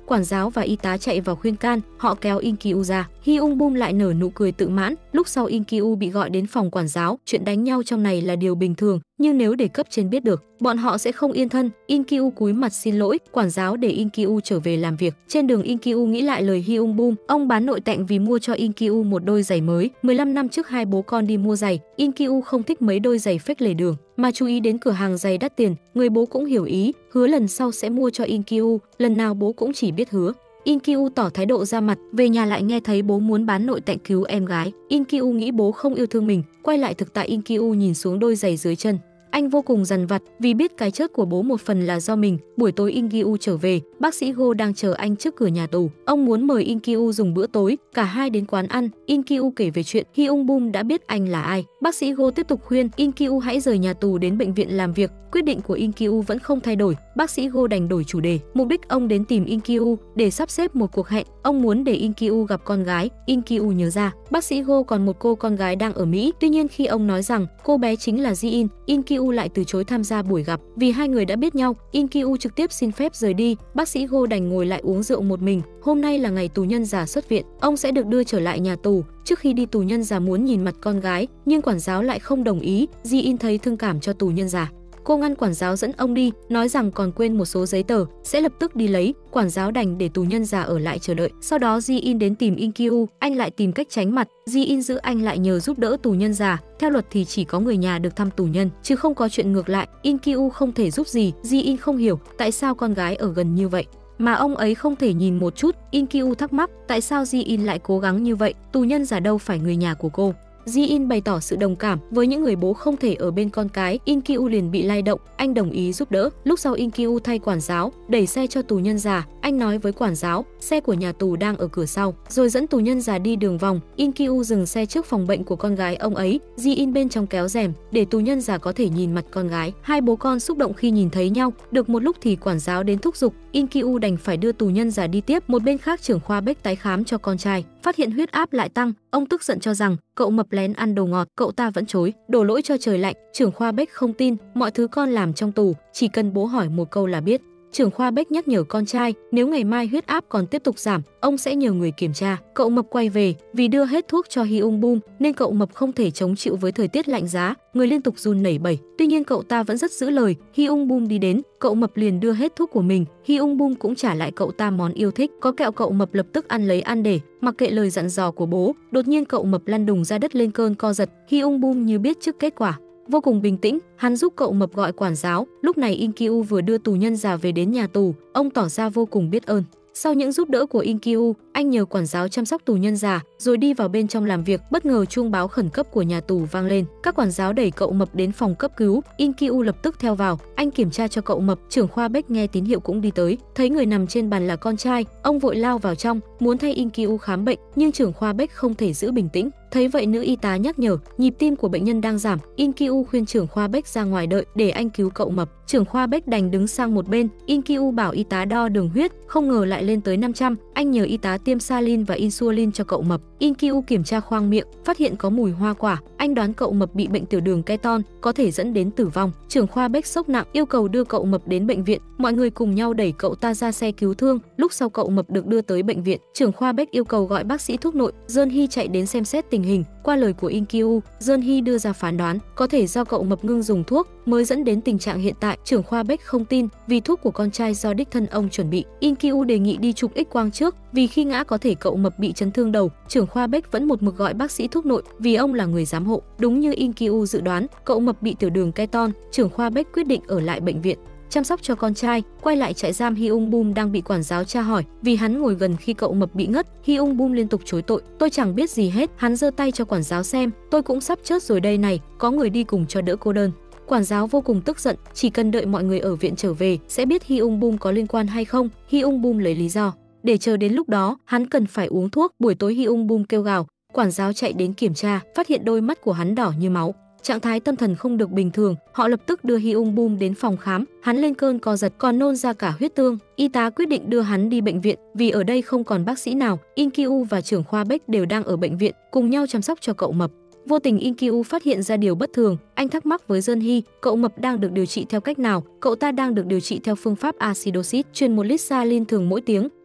quản giáo và y tá chạy vào khuyên can, họ kéo In Kyu ra. Hyung Bum lại nở nụ cười tự mãn. Lúc sau In Kyu bị gọi đến phòng quản giáo, chuyện đánh nhau trong này là điều bình thường, nhưng nếu để cấp trên biết được, bọn họ sẽ không yên thân. In Kyu cúi mặt xin lỗi, quản giáo để In Kyu trở về làm việc. Trên đường In Kyu nghĩ lại lời Hyung Bum, ông bán nội tạng vì mua cho In Kyu một đôi giày mới. 15 năm trước hai bố con đi mua giày, In Kyu không thích mấy đôi giày phếch lề đường, mà chú ý đến cửa hàng giày đắt tiền. Người bố cũng hiểu ý, hứa lần sau sẽ mua cho In Kyu, lần nào bố cũng chỉ biết hứa. In Kyu tỏ thái độ ra mặt, về nhà lại nghe thấy bố muốn bán nội tạng cứu em gái. In Kyu nghĩ bố không yêu thương mình, quay lại thực tại In Kyu nhìn xuống đôi giày dưới chân. Anh vô cùng dằn vặt vì biết cái chết của bố một phần là do mình. Buổi tối In Kyu trở về, bác sĩ Go đang chờ anh trước cửa nhà tù. Ông muốn mời In Kyu dùng bữa tối, cả hai đến quán ăn. In Kyu kể về chuyện Hyung Bum đã biết anh là ai. Bác sĩ Go tiếp tục khuyên In Kyu hãy rời nhà tù đến bệnh viện làm việc. Quyết định của In Kyu vẫn không thay đổi. Bác sĩ Go đành đổi chủ đề. Mục đích ông đến tìm In Kyu để sắp xếp một cuộc hẹn. Ông muốn để In Kyu gặp con gái. In Kyu nhớ ra bác sĩ Go còn một cô con gái đang ở Mỹ. Tuy nhiên khi ông nói rằng cô bé chính là Ji-in, In Kyu lại từ chối tham gia buổi gặp. Vì hai người đã biết nhau, In Kyu trực tiếp xin phép rời đi. Bác sĩ Go đành ngồi lại uống rượu một mình. Hôm nay là ngày tù nhân già xuất viện, ông sẽ được đưa trở lại nhà tù. Trước khi đi, tù nhân già muốn nhìn mặt con gái, nhưng quản giáo lại không đồng ý. Ji-in thấy thương cảm cho tù nhân già, cô ngăn quản giáo dẫn ông đi, nói rằng còn quên một số giấy tờ, sẽ lập tức đi lấy. Quản giáo đành để tù nhân già ở lại chờ đợi. Sau đó Ji-in đến tìm In Kyu, anh lại tìm cách tránh mặt. Ji-in giữ anh lại nhờ giúp đỡ tù nhân già. Theo luật thì chỉ có người nhà được thăm tù nhân, chứ không có chuyện ngược lại. In Kyu không thể giúp gì. Ji-in không hiểu tại sao con gái ở gần như vậy mà ông ấy không thể nhìn một chút. In Kyu thắc mắc tại sao Ji-in lại cố gắng như vậy, tù nhân già đâu phải người nhà của cô. Ji-in bày tỏ sự đồng cảm với những người bố không thể ở bên con cái. In Kyu liền bị lay động, anh đồng ý giúp đỡ. Lúc sau In Kyu thay quản giáo đẩy xe cho tù nhân già. Anh nói với quản giáo xe của nhà tù đang ở cửa sau, rồi dẫn tù nhân già đi đường vòng. In Kyu dừng xe trước phòng bệnh của con gái ông ấy. Ji-in bên trong kéo rèm để tù nhân già có thể nhìn mặt con gái. Hai bố con xúc động khi nhìn thấy nhau. Được một lúc thì quản giáo đến thúc giục, In Kyu đành phải đưa tù nhân già đi tiếp. Một bên khác, trưởng khoa Bách tái khám cho con trai, phát hiện huyết áp lại tăng. Ông tức giận cho rằng cậu mập lén ăn đồ ngọt, cậu ta vẫn chối, đổ lỗi cho trời lạnh. Trưởng khoa Bách không tin, mọi thứ con làm trong tù, chỉ cần bố hỏi một câu là biết. Trưởng khoa Bách nhắc nhở con trai, nếu ngày mai huyết áp còn tiếp tục giảm, ông sẽ nhờ người kiểm tra. Cậu mập quay về, vì đưa hết thuốc cho Hyung Bum nên cậu mập không thể chống chịu với thời tiết lạnh giá, người liên tục run lẩy bẩy. Tuy nhiên cậu ta vẫn rất giữ lời. Hyung Bum đi đến, cậu mập liền đưa hết thuốc của mình. Hyung Bum cũng trả lại cậu ta món yêu thích, có kẹo. Cậu mập lập tức ăn lấy ăn để, mặc kệ lời dặn dò của bố. Đột nhiên cậu mập lăn đùng ra đất lên cơn co giật. Hyung Bum như biết trước kết quả, vô cùng bình tĩnh, hắn giúp cậu mập gọi quản giáo. Lúc này In Kyu vừa đưa tù nhân già về đến nhà tù, ông tỏ ra vô cùng biết ơn. Sau những giúp đỡ của In Kyu, anh nhờ quản giáo chăm sóc tù nhân già, rồi đi vào bên trong làm việc. Bất ngờ chuông báo khẩn cấp của nhà tù vang lên. Các quản giáo đẩy cậu mập đến phòng cấp cứu. In Kyu lập tức theo vào, anh kiểm tra cho cậu mập. Trưởng khoa Bách nghe tín hiệu cũng đi tới, thấy người nằm trên bàn là con trai, ông vội lao vào trong, muốn thay In Kyu khám bệnh, nhưng trưởng khoa Bách không thể giữ bình tĩnh. Thấy vậy, nữ y tá nhắc nhở, nhịp tim của bệnh nhân đang giảm. In Kyu khuyên trưởng khoa Bách ra ngoài đợi để anh cứu cậu mập. Trưởng khoa Bách đành đứng sang một bên. In Kyu bảo y tá đo đường huyết, không ngờ lại lên tới 500. Anh nhờ y tá tiêm saline và insulin cho cậu mập. In Kyu kiểm tra khoang miệng, phát hiện có mùi hoa quả. Anh đoán cậu mập bị bệnh tiểu đường keton, có thể dẫn đến tử vong. Trưởng khoa Bách sốc nặng, yêu cầu đưa cậu mập đến bệnh viện. Mọi người cùng nhau đẩy cậu ta ra xe cứu thương. Lúc sau cậu mập được đưa tới bệnh viện. Trưởng khoa Bách yêu cầu gọi bác sĩ thuốc nội. Jeon Hee chạy đến xem xét tình hình. Qua lời của In Kyu, Jeon Hee đưa ra phán đoán có thể do cậu mập ngưng dùng thuốc mới dẫn đến tình trạng hiện tại. Trưởng khoa Bách không tin, vì thuốc của con trai do đích thân ông chuẩn bị. In Kyu đề nghị đi chụp X-quang trước, vì khi ngã có thể cậu mập bị chấn thương đầu. Trưởng khoa Bách vẫn một mực gọi bác sĩ thuốc nội, vì ông là người giám hộ. Đúng như In Kyu dự đoán, cậu mập bị tiểu đường keton. Trưởng khoa Bách quyết định ở lại bệnh viện chăm sóc cho con trai. Quay lại trại giam, Hyung Bum đang bị quản giáo tra hỏi, vì hắn ngồi gần khi cậu mập bị ngất. Hyung Bum liên tục chối tội, tôi chẳng biết gì hết. Hắn giơ tay cho quản giáo xem, tôi cũng sắp chết rồi đây này, có người đi cùng cho đỡ cô đơn. Quản giáo vô cùng tức giận, chỉ cần đợi mọi người ở viện trở về sẽ biết Hyung Bum có liên quan hay không. Hyung Bum lấy lý do để chờ đến lúc đó hắn cần phải uống thuốc. Buổi tối Hyung Bum kêu gào, quản giáo chạy đến kiểm tra, phát hiện đôi mắt của hắn đỏ như máu, trạng thái tâm thần không được bình thường. Họ lập tức đưa Hyung Bum đến phòng khám, hắn lên cơn co giật, còn nôn ra cả huyết tương. Y tá quyết định đưa hắn đi bệnh viện, vì ở đây không còn bác sĩ nào. In Kyu và trưởng khoa Bách đều đang ở bệnh viện, cùng nhau chăm sóc cho cậu mập. Vô tình In Kyu phát hiện ra điều bất thường, anh thắc mắc với Jeon Hee, cậu mập đang được điều trị theo cách nào? Cậu ta đang được điều trị theo phương pháp acidosis, truyền 1 lít saline thường mỗi tiếng.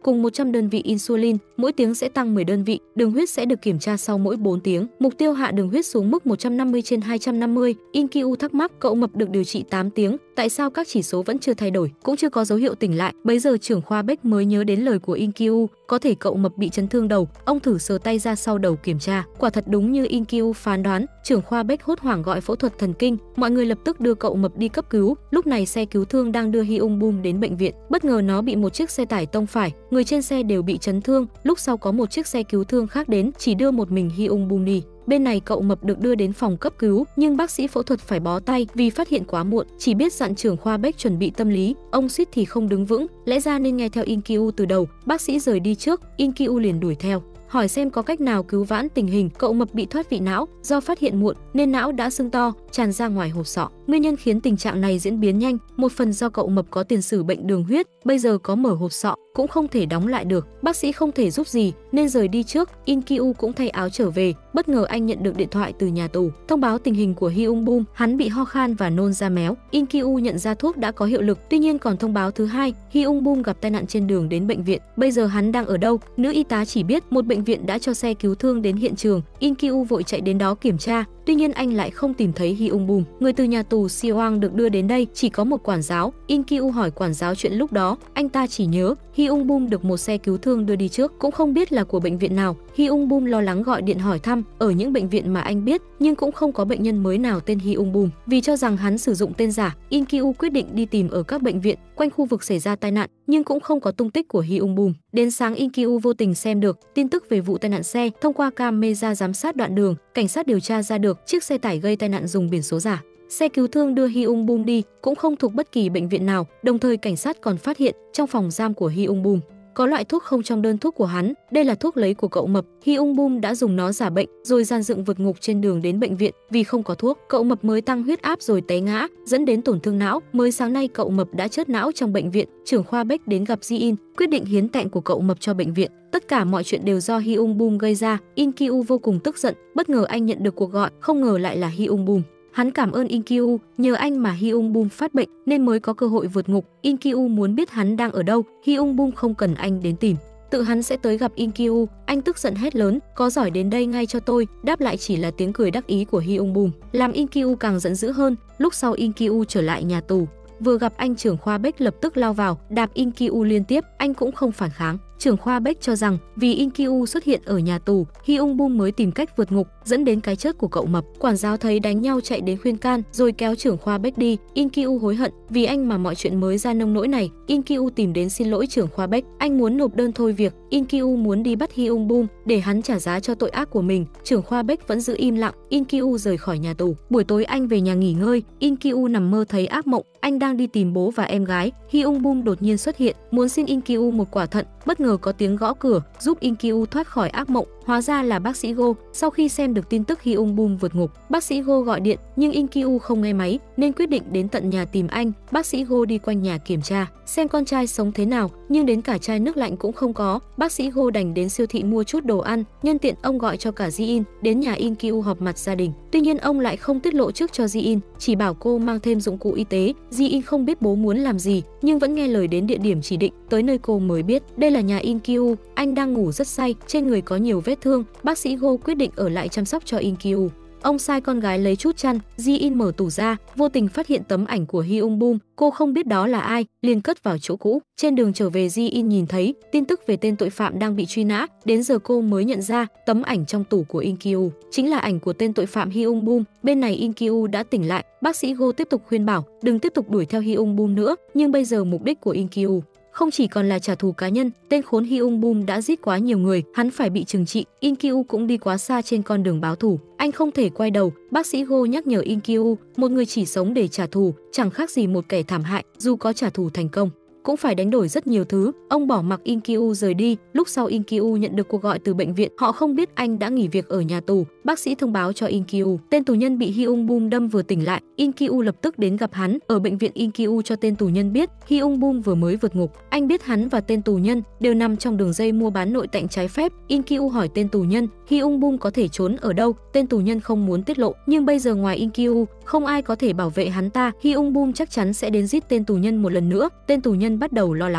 cùng 100 đơn vị insulin, mỗi tiếng sẽ tăng 10 đơn vị, đường huyết sẽ được kiểm tra sau mỗi 4 tiếng. Mục tiêu hạ đường huyết xuống mức 150/250. InQ thắc mắc cậu mập được điều trị 8 tiếng, tại sao các chỉ số vẫn chưa thay đổi, cũng chưa có dấu hiệu tỉnh lại. Bấy giờ trưởng khoa Beck mới nhớ đến lời của InQ, có thể cậu mập bị chấn thương đầu. Ông thử sờ tay ra sau đầu kiểm tra, quả thật đúng như InQ phán đoán. Trưởng khoa Beck hốt hoảng gọi phẫu thuật thần kinh, mọi người lập tức đưa cậu mập đi cấp cứu. Lúc này xe cứu thương đang đưa Hyung Bum đến bệnh viện, bất ngờ nó bị một chiếc xe tải tông phải, người trên xe đều bị chấn thương. Lúc sau có một chiếc xe cứu thương khác đến, chỉ đưa một mình Hyung Bum đi. Bên này cậu mập được đưa đến phòng cấp cứu, nhưng bác sĩ phẫu thuật phải bó tay vì phát hiện quá muộn, chỉ biết dặn trưởng khoa Beck chuẩn bị tâm lý. Ông suýt thì không đứng vững, lẽ ra nên nghe theo InQ từ đầu. Bác sĩ rời đi trước, InQ liền đuổi theo, hỏi xem có cách nào cứu vãn tình hình. Cậu mập bị thoát vị não, do phát hiện muộn nên não đã sưng to, tràn ra ngoài hộp sọ. Nguyên nhân khiến tình trạng này diễn biến nhanh, một phần do cậu mập có tiền sử bệnh đường huyết, bây giờ có mở hộp sọ cũng không thể đóng lại được. Bác sĩ không thể giúp gì nên rời đi trước. InQ cũng thay áo trở về, bất ngờ anh nhận được điện thoại từ nhà tù, thông báo tình hình của Hyung Bum, hắn bị ho khan và nôn ra méo. InQ nhận ra thuốc đã có hiệu lực, tuy nhiên còn thông báo thứ hai, Hyung Bum gặp tai nạn trên đường đến bệnh viện. Bây giờ hắn đang ở đâu? Nữ y tá chỉ biết một bệnh viện đã cho xe cứu thương đến hiện trường. InQ vội chạy đến đó kiểm tra, tuy nhiên anh lại không tìm thấy Hyung Bum. Người từ nhà tù Siwang được đưa đến đây chỉ có một quản giáo. InQ hỏi quản giáo chuyện lúc đó, anh ta chỉ nhớ Hyung Bum được một xe cứu thương đưa đi trước, cũng không biết là của bệnh viện nào. Hyung Bum lo lắng gọi điện hỏi thăm ở những bệnh viện mà anh biết, nhưng cũng không có bệnh nhân mới nào tên Hyung Bum. Vì cho rằng hắn sử dụng tên giả, InQ quyết định đi tìm ở các bệnh viện quanh khu vực xảy ra tai nạn, nhưng cũng không có tung tích của Hyung Bum. Đến sáng, InQ vô tình xem được tin tức về vụ tai nạn xe thông qua camera giám sát đoạn đường. Cảnh sát điều tra ra được chiếc xe tải gây tai nạn dùng biển số giả. Xe cứu thương đưa Hyung Bum đi cũng không thuộc bất kỳ bệnh viện nào. Đồng thời cảnh sát còn phát hiện trong phòng giam của Hyung Bum có loại thuốc không trong đơn thuốc của hắn. Đây là thuốc lấy của cậu mập. Hyung Bum đã dùng nó giả bệnh rồi gian dựng vượt ngục trên đường đến bệnh viện. Vì không có thuốc, cậu mập mới tăng huyết áp rồi té ngã, dẫn đến tổn thương não. Mới sáng nay cậu mập đã chết não trong bệnh viện. Trưởng khoa Beck đến gặp Ji-in, quyết định hiến tạng của cậu mập cho bệnh viện. Tất cả mọi chuyện đều do Hyung Bum gây ra. InQ vô cùng tức giận, bất ngờ anh nhận được cuộc gọi, không ngờ lại là Hyung Bum. Hắn cảm ơn InQ, nhờ anh mà Hyung Bum phát bệnh nên mới có cơ hội vượt ngục. InQ muốn biết hắn đang ở đâu, Hyung Bum không cần anh đến tìm, tự hắn sẽ tới gặp InQ. Anh tức giận hét lớn, có giỏi đến đây ngay cho tôi. Đáp lại chỉ là tiếng cười đắc ý của Hyung Bum, làm InQ càng giận dữ hơn. Lúc sau InQ trở lại nhà tù, vừa gặp anh trưởng khoa Beck lập tức lao vào, đạp InQ liên tiếp, anh cũng không phản kháng. Trưởng khoa Beck cho rằng vì InQ xuất hiện ở nhà tù, Hyung Bum mới tìm cách vượt ngục, dẫn đến cái chết của cậu mập. Quản giáo thấy đánh nhau chạy đến khuyên can, rồi kéo trưởng khoa Beck đi. InQ hối hận, vì anh mà mọi chuyện mới ra nông nỗi này. InQ tìm đến xin lỗi trưởng khoa Beck, anh muốn nộp đơn thôi việc. InQ muốn đi bắt Hyung Bum để hắn trả giá cho tội ác của mình. Trưởng khoa Beck vẫn giữ im lặng. InQ rời khỏi nhà tù. Buổi tối anh về nhà nghỉ ngơi, InQ nằm mơ thấy ác mộng, anh đang đi tìm bố và em gái. Hyung Bum đột nhiên xuất hiện, muốn xin InQ một quả thận. Bất ngờ có tiếng gõ cửa, giúp InQ thoát khỏi ác mộng. Hóa ra là bác sĩ Go. Sau khi xem được tin tức Hyung Bum vượt ngục, bác sĩ Go gọi điện nhưng InQ không nghe máy nên quyết định đến tận nhà tìm anh. Bác sĩ Go đi quanh nhà kiểm tra xem con trai sống thế nào, nhưng đến cả chai nước lạnh cũng không có. Bác sĩ Go đành đến siêu thị mua chút đồ ăn, nhân tiện ông gọi cho cả Ji-in đến nhà InQ họp mặt gia đình. Tuy nhiên ông lại không tiết lộ trước cho Ji-in, chỉ bảo cô mang thêm dụng cụ y tế. Ji-in không biết bố muốn làm gì nhưng vẫn nghe lời đến địa điểm chỉ định. Tới nơi cô mới biết đây là nhà InQ. Anh đang ngủ rất say, trên người có nhiều vết thương. Bác sĩ Go quyết định ở lại chăm sóc cho InQ. Ông sai con gái lấy chút chăn. Ji-in mở tủ ra, vô tình phát hiện tấm ảnh của Hyung Bum. Cô không biết đó là ai, liền cất vào chỗ cũ. Trên đường trở về, Ji-in nhìn thấy tin tức về tên tội phạm đang bị truy nã. Đến giờ cô mới nhận ra tấm ảnh trong tủ của InQ chính là ảnh của tên tội phạm Hyung Bum. Bên này InQ đã tỉnh lại. Bác sĩ Go tiếp tục khuyên bảo đừng tiếp tục đuổi theo Hyung Bum nữa. Nhưng bây giờ mục đích của InQ không chỉ còn là trả thù cá nhân. Tên khốn Hyung Bum đã giết quá nhiều người, hắn phải bị trừng trị. InQ cũng đi quá xa trên con đường báo thù, anh không thể quay đầu. Bác sĩ Go nhắc nhở InQ, một người chỉ sống để trả thù chẳng khác gì một kẻ thảm hại, dù có trả thù thành công cũng phải đánh đổi rất nhiều thứ. Ông bỏ mặc InQ rời đi. Lúc sau InQ nhận được cuộc gọi từ bệnh viện, họ không biết anh đã nghỉ việc ở nhà tù. Bác sĩ thông báo cho InQ tên tù nhân bị Hyung Bum đâm vừa tỉnh lại. InQ lập tức đến gặp hắn ở bệnh viện. InQ cho tên tù nhân biết Hyung Bum vừa mới vượt ngục. Anh biết hắn và tên tù nhân đều nằm trong đường dây mua bán nội tạng trái phép. InQ hỏi tên tù nhân Hyung Bum có thể trốn ở đâu. Tên tù nhân không muốn tiết lộ, nhưng bây giờ ngoài InQ không ai có thể bảo vệ hắn ta. Hyung Bum chắc chắn sẽ đến giết tên tù nhân một lần nữa. Tên tù nhân bắt đầu lo lắng.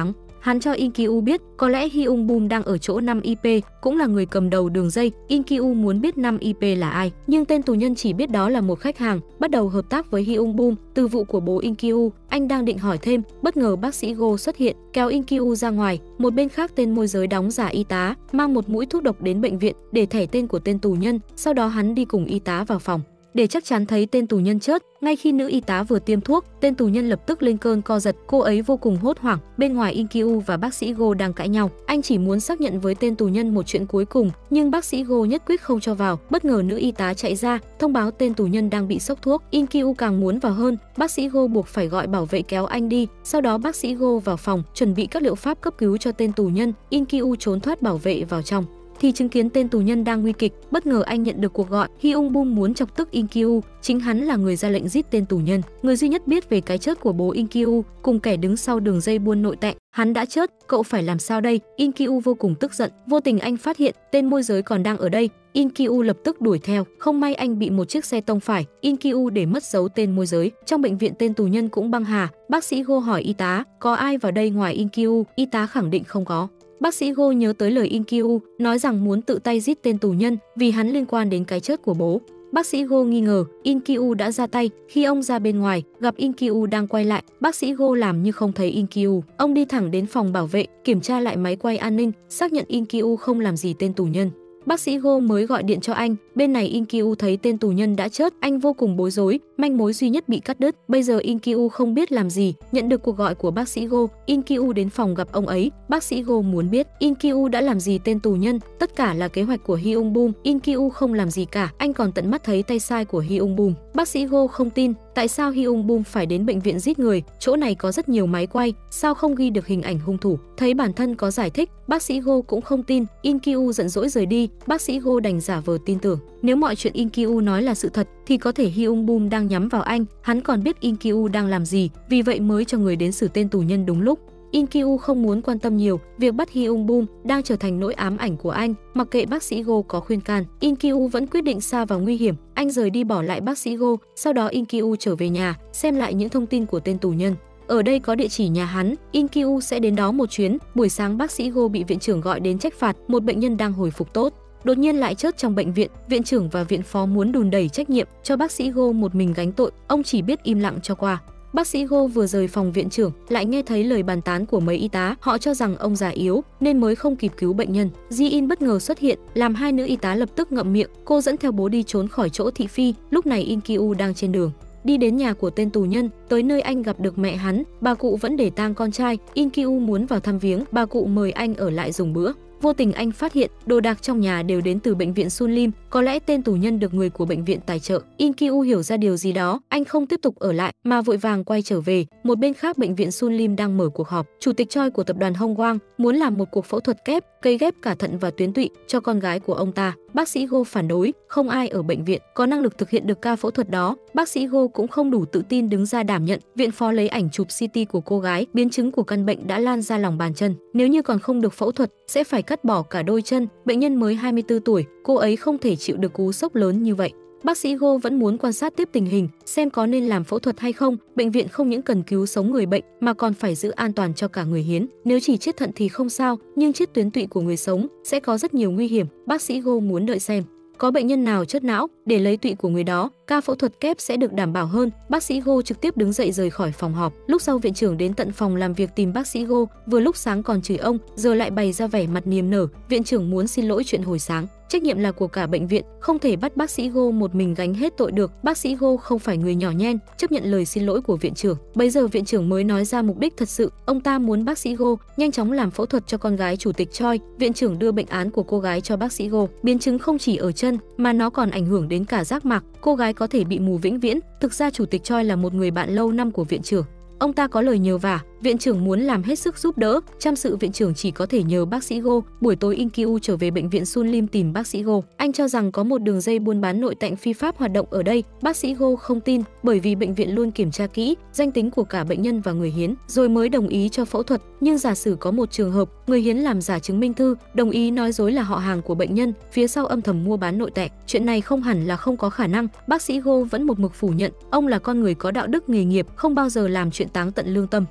Hắn cho In Kyu biết có lẽ Hyung Boom đang ở chỗ 5IP, cũng là người cầm đầu đường dây. In Kyu muốn biết 5IP là ai, nhưng tên tù nhân chỉ biết đó là một khách hàng, bắt đầu hợp tác với Hyung Boom. Từ vụ của bố In Kyu, anh đang định hỏi thêm, bất ngờ bác sĩ Go xuất hiện, kéo In Kyu ra ngoài. Một bên khác, tên môi giới đóng giả y tá, mang một mũi thuốc độc đến bệnh viện để thẻ tên của tên tù nhân. Sau đó hắn đi cùng y tá vào phòng để chắc chắn thấy tên tù nhân chết. Ngay khi nữ y tá vừa tiêm thuốc, tên tù nhân lập tức lên cơn co giật, cô ấy vô cùng hốt hoảng. Bên ngoài, In Kyu và bác sĩ Go đang cãi nhau. Anh chỉ muốn xác nhận với tên tù nhân một chuyện cuối cùng, nhưng bác sĩ Go nhất quyết không cho vào. Bất ngờ nữ y tá chạy ra, thông báo tên tù nhân đang bị sốc thuốc. In Kyu càng muốn vào hơn, bác sĩ Go buộc phải gọi bảo vệ kéo anh đi. Sau đó bác sĩ Go vào phòng, chuẩn bị các liệu pháp cấp cứu cho tên tù nhân. In Kyu trốn thoát bảo vệ vào trong thì chứng kiến tên tù nhân đang nguy kịch. Bất ngờ anh nhận được cuộc gọi. Hyung Boom muốn chọc tức In Kyu, chính hắn là người ra lệnh giết tên tù nhân, người duy nhất biết về cái chết của bố In Kyu, cùng kẻ đứng sau đường dây buôn nội tạng. Hắn đã chết, cậu phải làm sao đây? In Kyu vô cùng tức giận. Vô tình anh phát hiện tên môi giới còn đang ở đây. In Kyu lập tức đuổi theo, không may anh bị một chiếc xe tông phải. In Kyu để mất dấu tên môi giới. Trong bệnh viện, tên tù nhân cũng băng hà. Bác sĩ Go hỏi y tá, có ai vào đây ngoài In Kyu? Y tá khẳng định không có. Bác sĩ Go nhớ tới lời In Kyu nói rằng muốn tự tay giết tên tù nhân vì hắn liên quan đến cái chết của bố. Bác sĩ Go nghi ngờ In Kyu đã ra tay. Khi ông ra bên ngoài, gặp In Kyu đang quay lại, bác sĩ Go làm như không thấy In Kyu. Ông đi thẳng đến phòng bảo vệ, kiểm tra lại máy quay an ninh, xác nhận In Kyu không làm gì tên tù nhân. Bác sĩ Go mới gọi điện cho anh. Bên này In Kyu thấy tên tù nhân đã chết, anh vô cùng bối rối, manh mối duy nhất bị cắt đứt. Bây giờ In Kyu không biết làm gì. Nhận được cuộc gọi của bác sĩ Go, In Kyu đến phòng gặp ông ấy. Bác sĩ Go muốn biết In Kyu đã làm gì tên tù nhân. Tất cả là kế hoạch của Hyung Boom. In Kyu không làm gì cả, anh còn tận mắt thấy tay sai của Hyung Boom. Bác sĩ Go không tin, tại sao Hyung Boom phải đến bệnh viện giết người? Chỗ này có rất nhiều máy quay, sao không ghi được hình ảnh hung thủ? Thấy bản thân có giải thích, bác sĩ Go cũng không tin. In Kyu giận dỗi rời đi. Bác sĩ Go đành giả vờ tin tưởng. Nếu mọi chuyện In Kyu nói là sự thật thì có thể Hyung Boom đang nhắm vào anh. Hắn còn biết In Kyu đang làm gì, vì vậy mới cho người đến xử tên tù nhân đúng lúc. In Kyu không muốn quan tâm nhiều, việc bắt Hyung Boom đang trở thành nỗi ám ảnh của anh. Mặc kệ bác sĩ Go có khuyên can, In Kyu vẫn quyết định sa vào nguy hiểm. Anh rời đi bỏ lại bác sĩ Go. Sau đó In Kyu trở về nhà, xem lại những thông tin của tên tù nhân. Ở đây có địa chỉ nhà hắn, In Kyu sẽ đến đó một chuyến. Buổi sáng, bác sĩ Go bị viện trưởng gọi đến trách phạt một bệnh nhân đang hồi phục tốt, đột nhiên lại chết trong bệnh viện. Viện trưởng và viện phó muốn đùn đẩy trách nhiệm cho bác sĩ Go một mình gánh tội, ông chỉ biết im lặng cho qua. Bác sĩ Go vừa rời phòng viện trưởng lại nghe thấy lời bàn tán của mấy y tá, họ cho rằng ông già yếu nên mới không kịp cứu bệnh nhân. Ji-in bất ngờ xuất hiện, làm hai nữ y tá lập tức ngậm miệng. Cô dẫn theo bố đi trốn khỏi chỗ thị phi. Lúc này In Kyu đang trên đường đi đến nhà của tên tù nhân, tới nơi anh gặp được mẹ hắn. Bà cụ vẫn để tang con trai. In Kyu muốn vào thăm viếng, bà cụ mời anh ở lại dùng bữa. Vô tình anh phát hiện đồ đạc trong nhà đều đến từ bệnh viện Sunlim, có lẽ tên tù nhân được người của bệnh viện tài trợ. In Kyu hiểu ra điều gì đó, anh không tiếp tục ở lại mà vội vàng quay trở về. Một bên khác, bệnh viện Sunlim đang mở cuộc họp. Chủ tịch Choi của tập đoàn Hong Wang muốn làm một cuộc phẫu thuật kép, cấy ghép cả thận và tuyến tụy cho con gái của ông ta. Bác sĩ Go phản đối, không ai ở bệnh viện có năng lực thực hiện được ca phẫu thuật đó. Bác sĩ Go cũng không đủ tự tin đứng ra đảm nhận. Viện phó lấy ảnh chụp CT của cô gái, biến chứng của căn bệnh đã lan ra lòng bàn chân. Nếu như còn không được phẫu thuật, sẽ phải cắt bỏ cả đôi chân. Bệnh nhân mới 24 tuổi, cô ấy không thể chịu được cú sốc lớn như vậy. Bác sĩ Go vẫn muốn quan sát tiếp tình hình, xem có nên làm phẫu thuật hay không. Bệnh viện không những cần cứu sống người bệnh mà còn phải giữ an toàn cho cả người hiến. Nếu chỉ chết thận thì không sao, nhưng chết tuyến tụy của người sống sẽ có rất nhiều nguy hiểm. Bác sĩ Go muốn đợi xem có bệnh nhân nào chết não để lấy tụy của người đó, ca phẫu thuật kép sẽ được đảm bảo hơn. Bác sĩ Go trực tiếp đứng dậy rời khỏi phòng họp. Lúc sau, viện trưởng đến tận phòng làm việc tìm bác sĩ Go, vừa lúc sáng còn chửi ông, giờ lại bày ra vẻ mặt niềm nở. Viện trưởng muốn xin lỗi chuyện hồi sáng, trách nhiệm là của cả bệnh viện, không thể bắt bác sĩ Go một mình gánh hết tội được. Bác sĩ Go không phải người nhỏ nhen, chấp nhận lời xin lỗi của viện trưởng. Bây giờ viện trưởng mới nói ra mục đích thật sự, ông ta muốn bác sĩ Go nhanh chóng làm phẫu thuật cho con gái chủ tịch Choi. Viện trưởng đưa bệnh án của cô gái cho bác sĩ Go. Biến chứng không chỉ ở chân mà nó còn ảnh hưởng đến cả giác mạc, cô gái có thể bị mù vĩnh viễn. Thực ra chủ tịch Choi là một người bạn lâu năm của viện trưởng. Ông ta có lời nhờ vả, viện trưởng muốn làm hết sức giúp đỡ. Chăm sự viện trưởng chỉ có thể nhờ bác sĩ Go. Buổi tối, In Kyu trở về bệnh viện Sunlim tìm bác sĩ Go. Anh cho rằng có một đường dây buôn bán nội tạng phi pháp hoạt động ở đây. Bác sĩ Go không tin, bởi vì bệnh viện luôn kiểm tra kỹ danh tính của cả bệnh nhân và người hiến, rồi mới đồng ý cho phẫu thuật. Nhưng giả sử có một trường hợp, người hiến làm giả chứng minh thư, đồng ý nói dối là họ hàng của bệnh nhân, phía sau âm thầm mua bán nội tạng. Chuyện này không hẳn là không có khả năng. Bác sĩ Go vẫn một mực phủ nhận, ông là con người có đạo đức nghề nghiệp, không bao giờ làm chuyện táng tận lương tâm, nhưng vẫn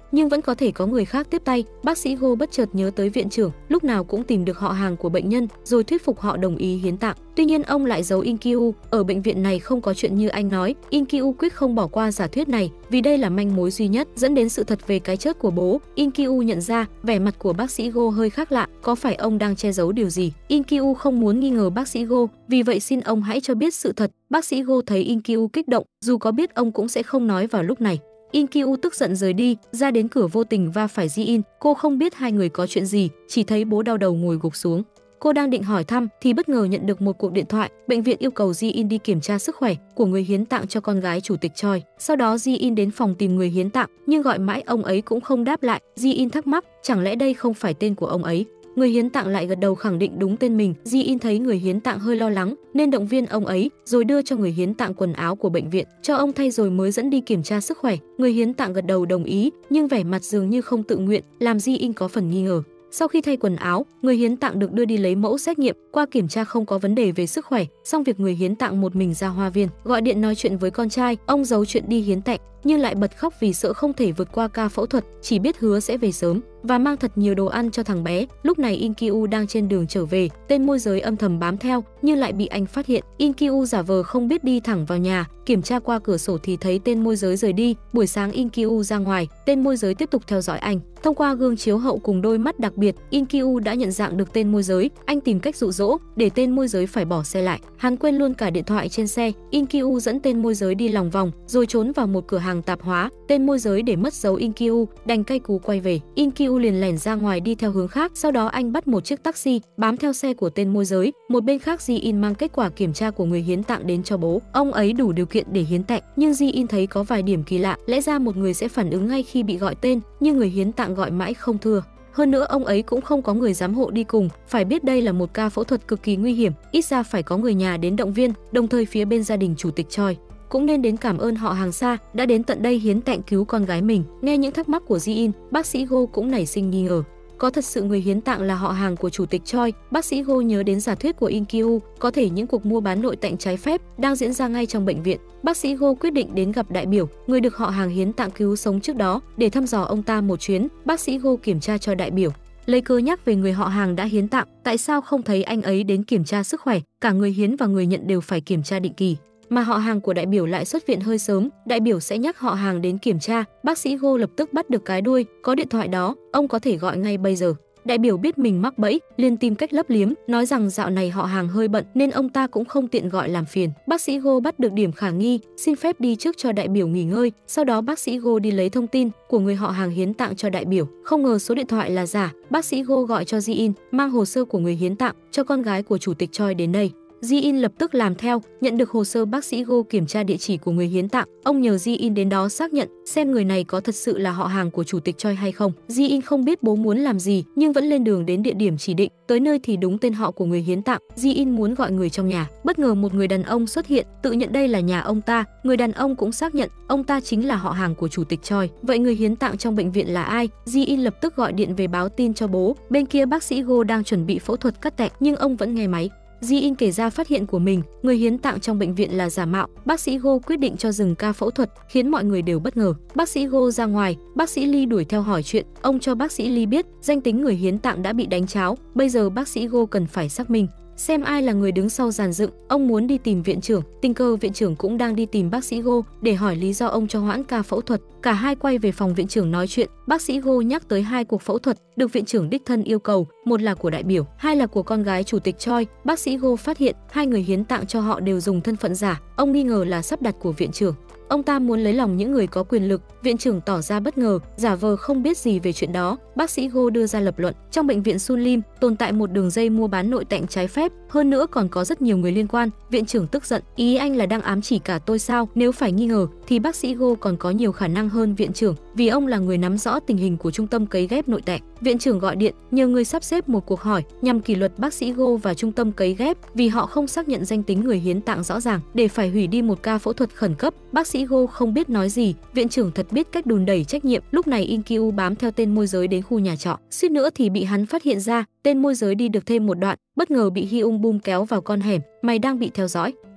vẫn có thể có người khác tiếp tay. Bác sĩ Go bất chợt nhớ tới viện trưởng, lúc nào cũng tìm được họ hàng của bệnh nhân, rồi thuyết phục họ đồng ý hiến tạng. Tuy nhiên ông lại giấu In Kyu, ở bệnh viện này không có chuyện như anh nói. In Kyu quyết không bỏ qua giả thuyết này, vì đây là manh mối duy nhất dẫn đến sự thật về cái chết của bố. In Kyu nhận ra vẻ mặt của bác sĩ Go hơi khác lạ, có phải ông đang che giấu điều gì? In Kyu không muốn nghi ngờ bác sĩ Go, vì vậy xin ông hãy cho biết sự thật. Bác sĩ Go thấy In Kyu kích động, dù có biết ông cũng sẽ không nói vào lúc này. In Kyu tức giận rời đi, ra đến cửa vô tình va phải Ji In. Cô không biết hai người có chuyện gì, chỉ thấy bố đau đầu ngồi gục xuống. Cô đang định hỏi thăm thì bất ngờ nhận được một cuộc điện thoại, bệnh viện yêu cầu Ji In đi kiểm tra sức khỏe của người hiến tạng cho con gái chủ tịch Choi. Sau đó Ji In đến phòng tìm người hiến tạng, nhưng gọi mãi ông ấy cũng không đáp lại. Ji In thắc mắc, chẳng lẽ đây không phải tên của ông ấy? Người hiến tạng lại gật đầu khẳng định đúng tên mình. Ji In thấy người hiến tạng hơi lo lắng nên động viên ông ấy, rồi đưa cho người hiến tạng quần áo của bệnh viện, cho ông thay rồi mới dẫn đi kiểm tra sức khỏe. Người hiến tạng gật đầu đồng ý, nhưng vẻ mặt dường như không tự nguyện, làm Ji In có phần nghi ngờ. Sau khi thay quần áo, người hiến tạng được đưa đi lấy mẫu xét nghiệm, qua kiểm tra không có vấn đề về sức khỏe. Xong việc người hiến tạng một mình ra hoa viên, gọi điện nói chuyện với con trai. Ông giấu chuyện đi hiến tạng, nhưng lại bật khóc vì sợ không thể vượt qua ca phẫu thuật, chỉ biết hứa sẽ về sớm và mang thật nhiều đồ ăn cho thằng bé. Lúc này In Kyu đang trên đường trở về, tên môi giới âm thầm bám theo nhưng lại bị anh phát hiện. In Kyu giả vờ không biết đi thẳng vào nhà, kiểm tra qua cửa sổ thì thấy tên môi giới rời đi. Buổi sáng In Kyu ra ngoài, tên môi giới tiếp tục theo dõi anh. Thông qua gương chiếu hậu cùng đôi mắt đặc biệt, In Kyu đã nhận dạng được tên môi giới. Anh tìm cách dụ dỗ để tên môi giới phải bỏ xe lại. Hắn quên luôn cả điện thoại trên xe. In Kyu dẫn tên môi giới đi lòng vòng rồi trốn vào một cửa hàng tạp hóa. Tên môi giới để mất dấu In Kyu, đành cay cú quay về. In Kyu liền lẻn ra ngoài đi theo hướng khác. Sau đó anh bắt một chiếc taxi bám theo xe của tên môi giới. Một bên khác Ji In mang kết quả kiểm tra của người hiến tạng đến cho bố. Ông ấy đủ điều kiện để hiến tạng, nhưng Ji In thấy có vài điểm kỳ lạ. Lẽ ra một người sẽ phản ứng ngay khi bị gọi tên, nhưng người hiến tạng gọi mãi không thưa. Hơn nữa ông ấy cũng không có người giám hộ đi cùng, phải biết đây là một ca phẫu thuật cực kỳ nguy hiểm, ít ra phải có người nhà đến động viên. Đồng thời phía bên gia đình chủ tịch Choi cũng nên đến cảm ơn họ hàng xa đã đến tận đây hiến tạng cứu con gái mình. Nghe những thắc mắc của Ji In, bác sĩ Go cũng nảy sinh nghi ngờ. Có thật sự người hiến tạng là họ hàng của chủ tịch Choi? Bác sĩ Go nhớ đến giả thuyết của In Kyu, có thể những cuộc mua bán nội tạng trái phép đang diễn ra ngay trong bệnh viện. Bác sĩ Go quyết định đến gặp đại biểu, người được họ hàng hiến tạng cứu sống trước đó, để thăm dò ông ta một chuyến. Bác sĩ Go kiểm tra cho đại biểu, lấy cớ nhắc về người họ hàng đã hiến tạng, tại sao không thấy anh ấy đến kiểm tra sức khỏe, cả người hiến và người nhận đều phải kiểm tra định kỳ. Mà họ hàng của đại biểu lại xuất viện hơi sớm, đại biểu sẽ nhắc họ hàng đến kiểm tra. Bác sĩ Go lập tức bắt được cái đuôi, có điện thoại đó, ông có thể gọi ngay bây giờ. Đại biểu biết mình mắc bẫy, liền tìm cách lấp liếm, nói rằng dạo này họ hàng hơi bận nên ông ta cũng không tiện gọi làm phiền. Bác sĩ Go bắt được điểm khả nghi, xin phép đi trước cho đại biểu nghỉ ngơi. Sau đó bác sĩ Go đi lấy thông tin của người họ hàng hiến tạng cho đại biểu. Không ngờ số điện thoại là giả. Bác sĩ Go gọi cho Ji In, mang hồ sơ của người hiến tạng cho con gái của chủ tịch Choi đến đây. Ji In lập tức làm theo, nhận được hồ sơ bác sĩ Go kiểm tra địa chỉ của người hiến tạng. Ông nhờ Ji In đến đó xác nhận xem người này có thật sự là họ hàng của chủ tịch Choi hay không. Ji In không biết bố muốn làm gì nhưng vẫn lên đường đến địa điểm chỉ định. Tới nơi thì đúng tên họ của người hiến tạng. Ji In muốn gọi người trong nhà, bất ngờ một người đàn ông xuất hiện, tự nhận đây là nhà ông ta. Người đàn ông cũng xác nhận ông ta chính là họ hàng của chủ tịch Choi. Vậy người hiến tạng trong bệnh viện là ai? Ji In lập tức gọi điện về báo tin cho bố. Bên kia bác sĩ Go đang chuẩn bị phẫu thuật cắt tạng nhưng ông vẫn nghe máy. Ji In kể ra phát hiện của mình, người hiến tạng trong bệnh viện là giả mạo. Bác sĩ Go quyết định cho dừng ca phẫu thuật, khiến mọi người đều bất ngờ. Bác sĩ Go ra ngoài, bác sĩ Lee đuổi theo hỏi chuyện. Ông cho bác sĩ Lee biết danh tính người hiến tạng đã bị đánh tráo. Bây giờ bác sĩ Go cần phải xác minh xem ai là người đứng sau dàn dựng. Ông muốn đi tìm viện trưởng, tình cờ viện trưởng cũng đang đi tìm bác sĩ Go để hỏi lý do ông cho hoãn ca phẫu thuật. Cả hai quay về phòng viện trưởng nói chuyện. Bác sĩ Go nhắc tới hai cuộc phẫu thuật được viện trưởng đích thân yêu cầu, một là của đại biểu, hai là của con gái chủ tịch Choi. Bác sĩ Go phát hiện hai người hiến tạng cho họ đều dùng thân phận giả. Ông nghi ngờ là sắp đặt của viện trưởng. Ông ta muốn lấy lòng những người có quyền lực. Viện trưởng tỏ ra bất ngờ, giả vờ không biết gì về chuyện đó. Bác sĩ Go đưa ra lập luận, trong bệnh viện Sunlim tồn tại một đường dây mua bán nội tạng trái phép, hơn nữa còn có rất nhiều người liên quan. Viện trưởng tức giận, ý anh là đang ám chỉ cả tôi sao? Nếu phải nghi ngờ thì bác sĩ Go còn có nhiều khả năng hơn viện trưởng, vì ông là người nắm rõ tình hình của trung tâm cấy ghép nội tạng. Viện trưởng gọi điện nhờ người sắp xếp một cuộc hỏi nhằm kỷ luật bác sĩ Go và trung tâm cấy ghép vì họ không xác nhận danh tính người hiến tạng rõ ràng, để phải hủy đi một ca phẫu thuật khẩn cấp. Bác sĩ Go không biết nói gì, viện trưởng thật biết cách đùn đẩy trách nhiệm. Lúc này In Kyu bám theo tên môi giới đến khu nhà trọ, suýt nữa thì bị hắn phát hiện ra. Tên môi giới đi được thêm một đoạn, bất ngờ bị Hyung Bum kéo vào con hẻm. Mày đang bị theo dõi.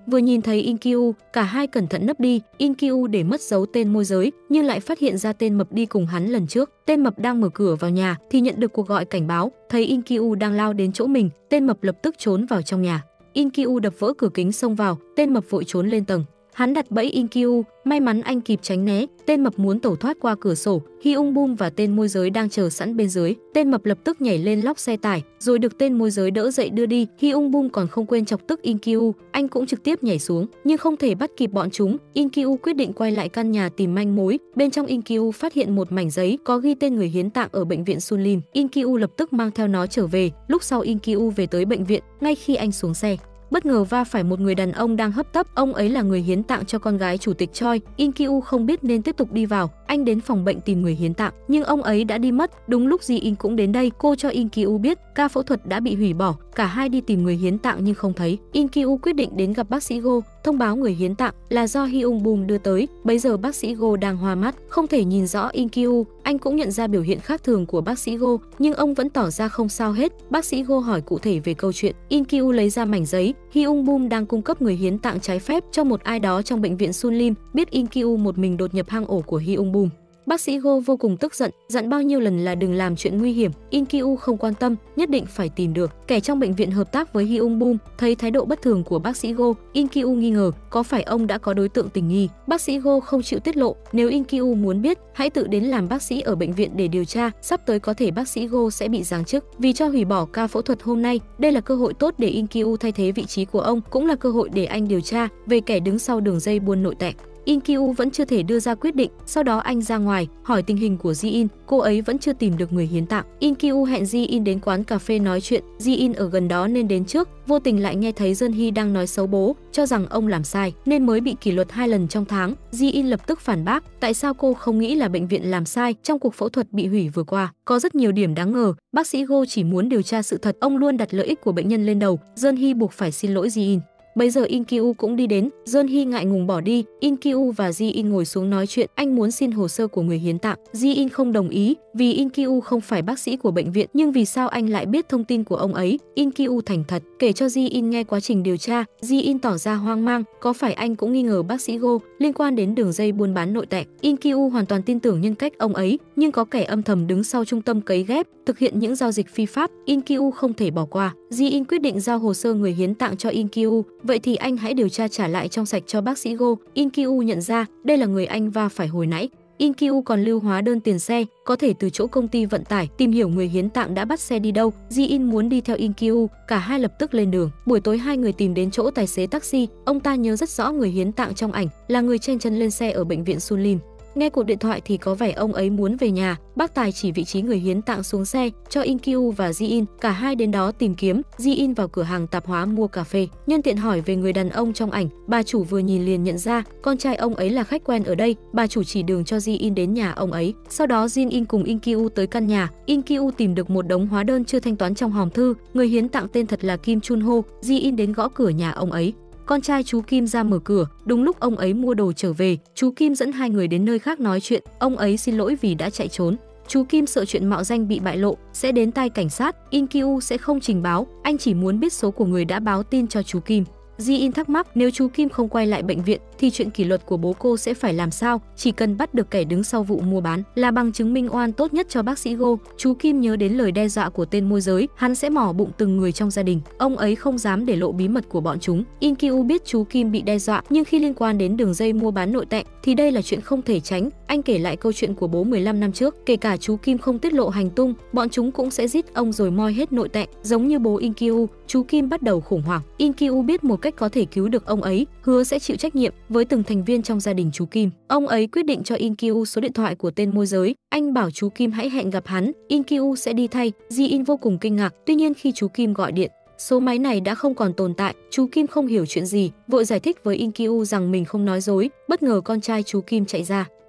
Vừa nhìn thấy In Kyu, cả hai cẩn thận nấp đi. In Kyu để mất dấu tên môi giới, nhưng lại phát hiện ra tên mập đi cùng hắn lần trước. Tên mập đang mở cửa vào nhà thì nhận được cuộc gọi cảnh báo, thấy In Kyu đang lao đến chỗ mình, tên mập lập tức trốn vào trong nhà. In Kyu đập vỡ cửa kính xông vào, tên mập vội trốn lên tầng. Hắn đặt bẫy In Kyu, may mắn anh kịp tránh né, tên mập muốn tẩu thoát qua cửa sổ. Hyung Boom và tên môi giới đang chờ sẵn bên dưới, tên mập lập tức nhảy lên lóc xe tải, rồi được tên môi giới đỡ dậy đưa đi. Hyung Boom còn không quên chọc tức In Kyu, anh cũng trực tiếp nhảy xuống, nhưng không thể bắt kịp bọn chúng. In Kyu quyết định quay lại căn nhà tìm manh mối. Bên trong In Kyu phát hiện một mảnh giấy có ghi tên người hiến tạng ở bệnh viện Sunlim. In Kyu lập tức mang theo nó trở về. Lúc sau In Kyu về tới bệnh viện, ngay khi anh xuống xe, bất ngờ va phải một người đàn ông đang hấp tấp. Ông ấy là người hiến tạng cho con gái chủ tịch Choi. In Kyu không biết nên tiếp tục đi vào. Anh đến phòng bệnh tìm người hiến tạng, nhưng ông ấy đã đi mất. Đúng lúc Ji In cũng đến đây, cô cho In Kyu biết ca phẫu thuật đã bị hủy bỏ. Cả hai đi tìm người hiến tạng nhưng không thấy. In Kyu quyết định đến gặp bác sĩ Go, thông báo người hiến tạng là do Hyung Boom đưa tới. Bấy giờ bác sĩ Go đang hoa mắt, không thể nhìn rõ In Kyu. Anh cũng nhận ra biểu hiện khác thường của bác sĩ Go, nhưng ông vẫn tỏ ra không sao hết. Bác sĩ Go hỏi cụ thể về câu chuyện. In Kyu lấy ra mảnh giấy. Hyung Boom đang cung cấp người hiến tạng trái phép cho một ai đó trong bệnh viện Sunlim. Biết In Kyu một mình đột nhập hang ổ của Hyung Boom, bác sĩ Go vô cùng tức giận, dặn bao nhiêu lần là đừng làm chuyện nguy hiểm. In Kyu không quan tâm, nhất định phải tìm được kẻ trong bệnh viện hợp tác với Hyung Boom. Thấy thái độ bất thường của bác sĩ Go, In Kyu nghi ngờ có phải ông đã có đối tượng tình nghi. Bác sĩ Go không chịu tiết lộ, nếu In Kyu muốn biết, hãy tự đến làm bác sĩ ở bệnh viện để điều tra. Sắp tới có thể bác sĩ Go sẽ bị giáng chức vì cho hủy bỏ ca phẫu thuật hôm nay. Đây là cơ hội tốt để In Kyu thay thế vị trí của ông, cũng là cơ hội để anh điều tra về kẻ đứng sau đường dây buôn nội tạng. In Kyu vẫn chưa thể đưa ra quyết định, sau đó anh ra ngoài hỏi tình hình của Ji In, cô ấy vẫn chưa tìm được người hiến tạng. In Kyu hẹn Ji In đến quán cà phê nói chuyện, Ji In ở gần đó nên đến trước, vô tình lại nghe thấy Jeon Hee đang nói xấu bố, cho rằng ông làm sai nên mới bị kỷ luật 2 lần trong tháng. Ji In lập tức phản bác, tại sao cô không nghĩ là bệnh viện làm sai trong cuộc phẫu thuật bị hủy vừa qua? Có rất nhiều điểm đáng ngờ, bác sĩ Go chỉ muốn điều tra sự thật, ông luôn đặt lợi ích của bệnh nhân lên đầu. Jeon Hee buộc phải xin lỗi Ji In. Bây giờ In Kyu cũng đi đến, Jeon Hee ngại ngùng bỏ đi. In Kyu và Ji In ngồi xuống nói chuyện, anh muốn xin hồ sơ của người hiến tạng. Ji In không đồng ý, vì In Kyu không phải bác sĩ của bệnh viện, nhưng vì sao anh lại biết thông tin của ông ấy? In Kyu thành thật kể cho Ji In nghe quá trình điều tra. Ji In tỏ ra hoang mang, có phải anh cũng nghi ngờ bác sĩ Go liên quan đến đường dây buôn bán nội tạng? In Kyu hoàn toàn tin tưởng nhân cách ông ấy, nhưng có kẻ âm thầm đứng sau trung tâm cấy ghép, thực hiện những giao dịch phi pháp, In Kyu không thể bỏ qua. Ji In quyết định giao hồ sơ người hiến tạng cho In Kyu. Vậy thì anh hãy điều tra trả lại trong sạch cho bác sĩ Go. In Kyu nhận ra đây là người anh va phải hồi nãy. In Kyu còn lưu hóa đơn tiền xe, có thể từ chỗ công ty vận tải tìm hiểu người hiến tạng đã bắt xe đi đâu. Ji In muốn đi theo In Kyu, cả hai lập tức lên đường. Buổi tối hai người tìm đến chỗ tài xế taxi, ông ta nhớ rất rõ người hiến tạng trong ảnh là người chen chân lên xe ở bệnh viện Sunlim. Nghe cuộc điện thoại thì có vẻ ông ấy muốn về nhà. Bác tài chỉ vị trí người hiến tạng xuống xe cho In Kyu và Ji In. Cả hai đến đó tìm kiếm. Ji In vào cửa hàng tạp hóa mua cà phê, nhân tiện hỏi về người đàn ông trong ảnh. Bà chủ vừa nhìn liền nhận ra con trai ông ấy là khách quen ở đây. Bà chủ chỉ đường cho Ji In đến nhà ông ấy. Sau đó Jin In cùng In Kyu tới căn nhà. In Kyu tìm được một đống hóa đơn chưa thanh toán trong hòm thư. Người hiến tạng tên thật là Kim Chun Ho. Ji In đến gõ cửa nhà ông ấy. Con trai chú Kim ra mở cửa, đúng lúc ông ấy mua đồ trở về, chú Kim dẫn hai người đến nơi khác nói chuyện, ông ấy xin lỗi vì đã chạy trốn. Chú Kim sợ chuyện mạo danh bị bại lộ sẽ đến tai cảnh sát, In Kyu sẽ không trình báo, anh chỉ muốn biết số của người đã báo tin cho chú Kim. Ji In thắc mắc nếu chú Kim không quay lại bệnh viện thì chuyện kỷ luật của bố cô sẽ phải làm sao? Chỉ cần bắt được kẻ đứng sau vụ mua bán là bằng chứng minh oan tốt nhất cho bác sĩ Go. Chú Kim nhớ đến lời đe dọa của tên môi giới, hắn sẽ mỏ bụng từng người trong gia đình. Ông ấy không dám để lộ bí mật của bọn chúng. In Kyu biết chú Kim bị đe dọa, nhưng khi liên quan đến đường dây mua bán nội tạng thì đây là chuyện không thể tránh. Anh kể lại câu chuyện của bố 15 năm trước, kể cả chú Kim không tiết lộ hành tung, bọn chúng cũng sẽ giết ông rồi moi hết nội tạng, giống như bố In Kyu. Chú Kim bắt đầu khủng hoảng. In Kyu biết một cách có thể cứu được ông ấy, hứa sẽ chịu trách nhiệm với từng thành viên trong gia đình chú Kim. Ông ấy quyết định cho In Kyu số điện thoại của tên môi giới, anh bảo chú Kim hãy hẹn gặp hắn, In Kyu sẽ đi thay. Ji In vô cùng kinh ngạc, tuy nhiên khi chú Kim gọi điện, số máy này đã không còn tồn tại. Chú Kim không hiểu chuyện gì, vội giải thích với In Kyu rằng mình không nói dối. Bất ngờ con trai chú Kim chạy ra.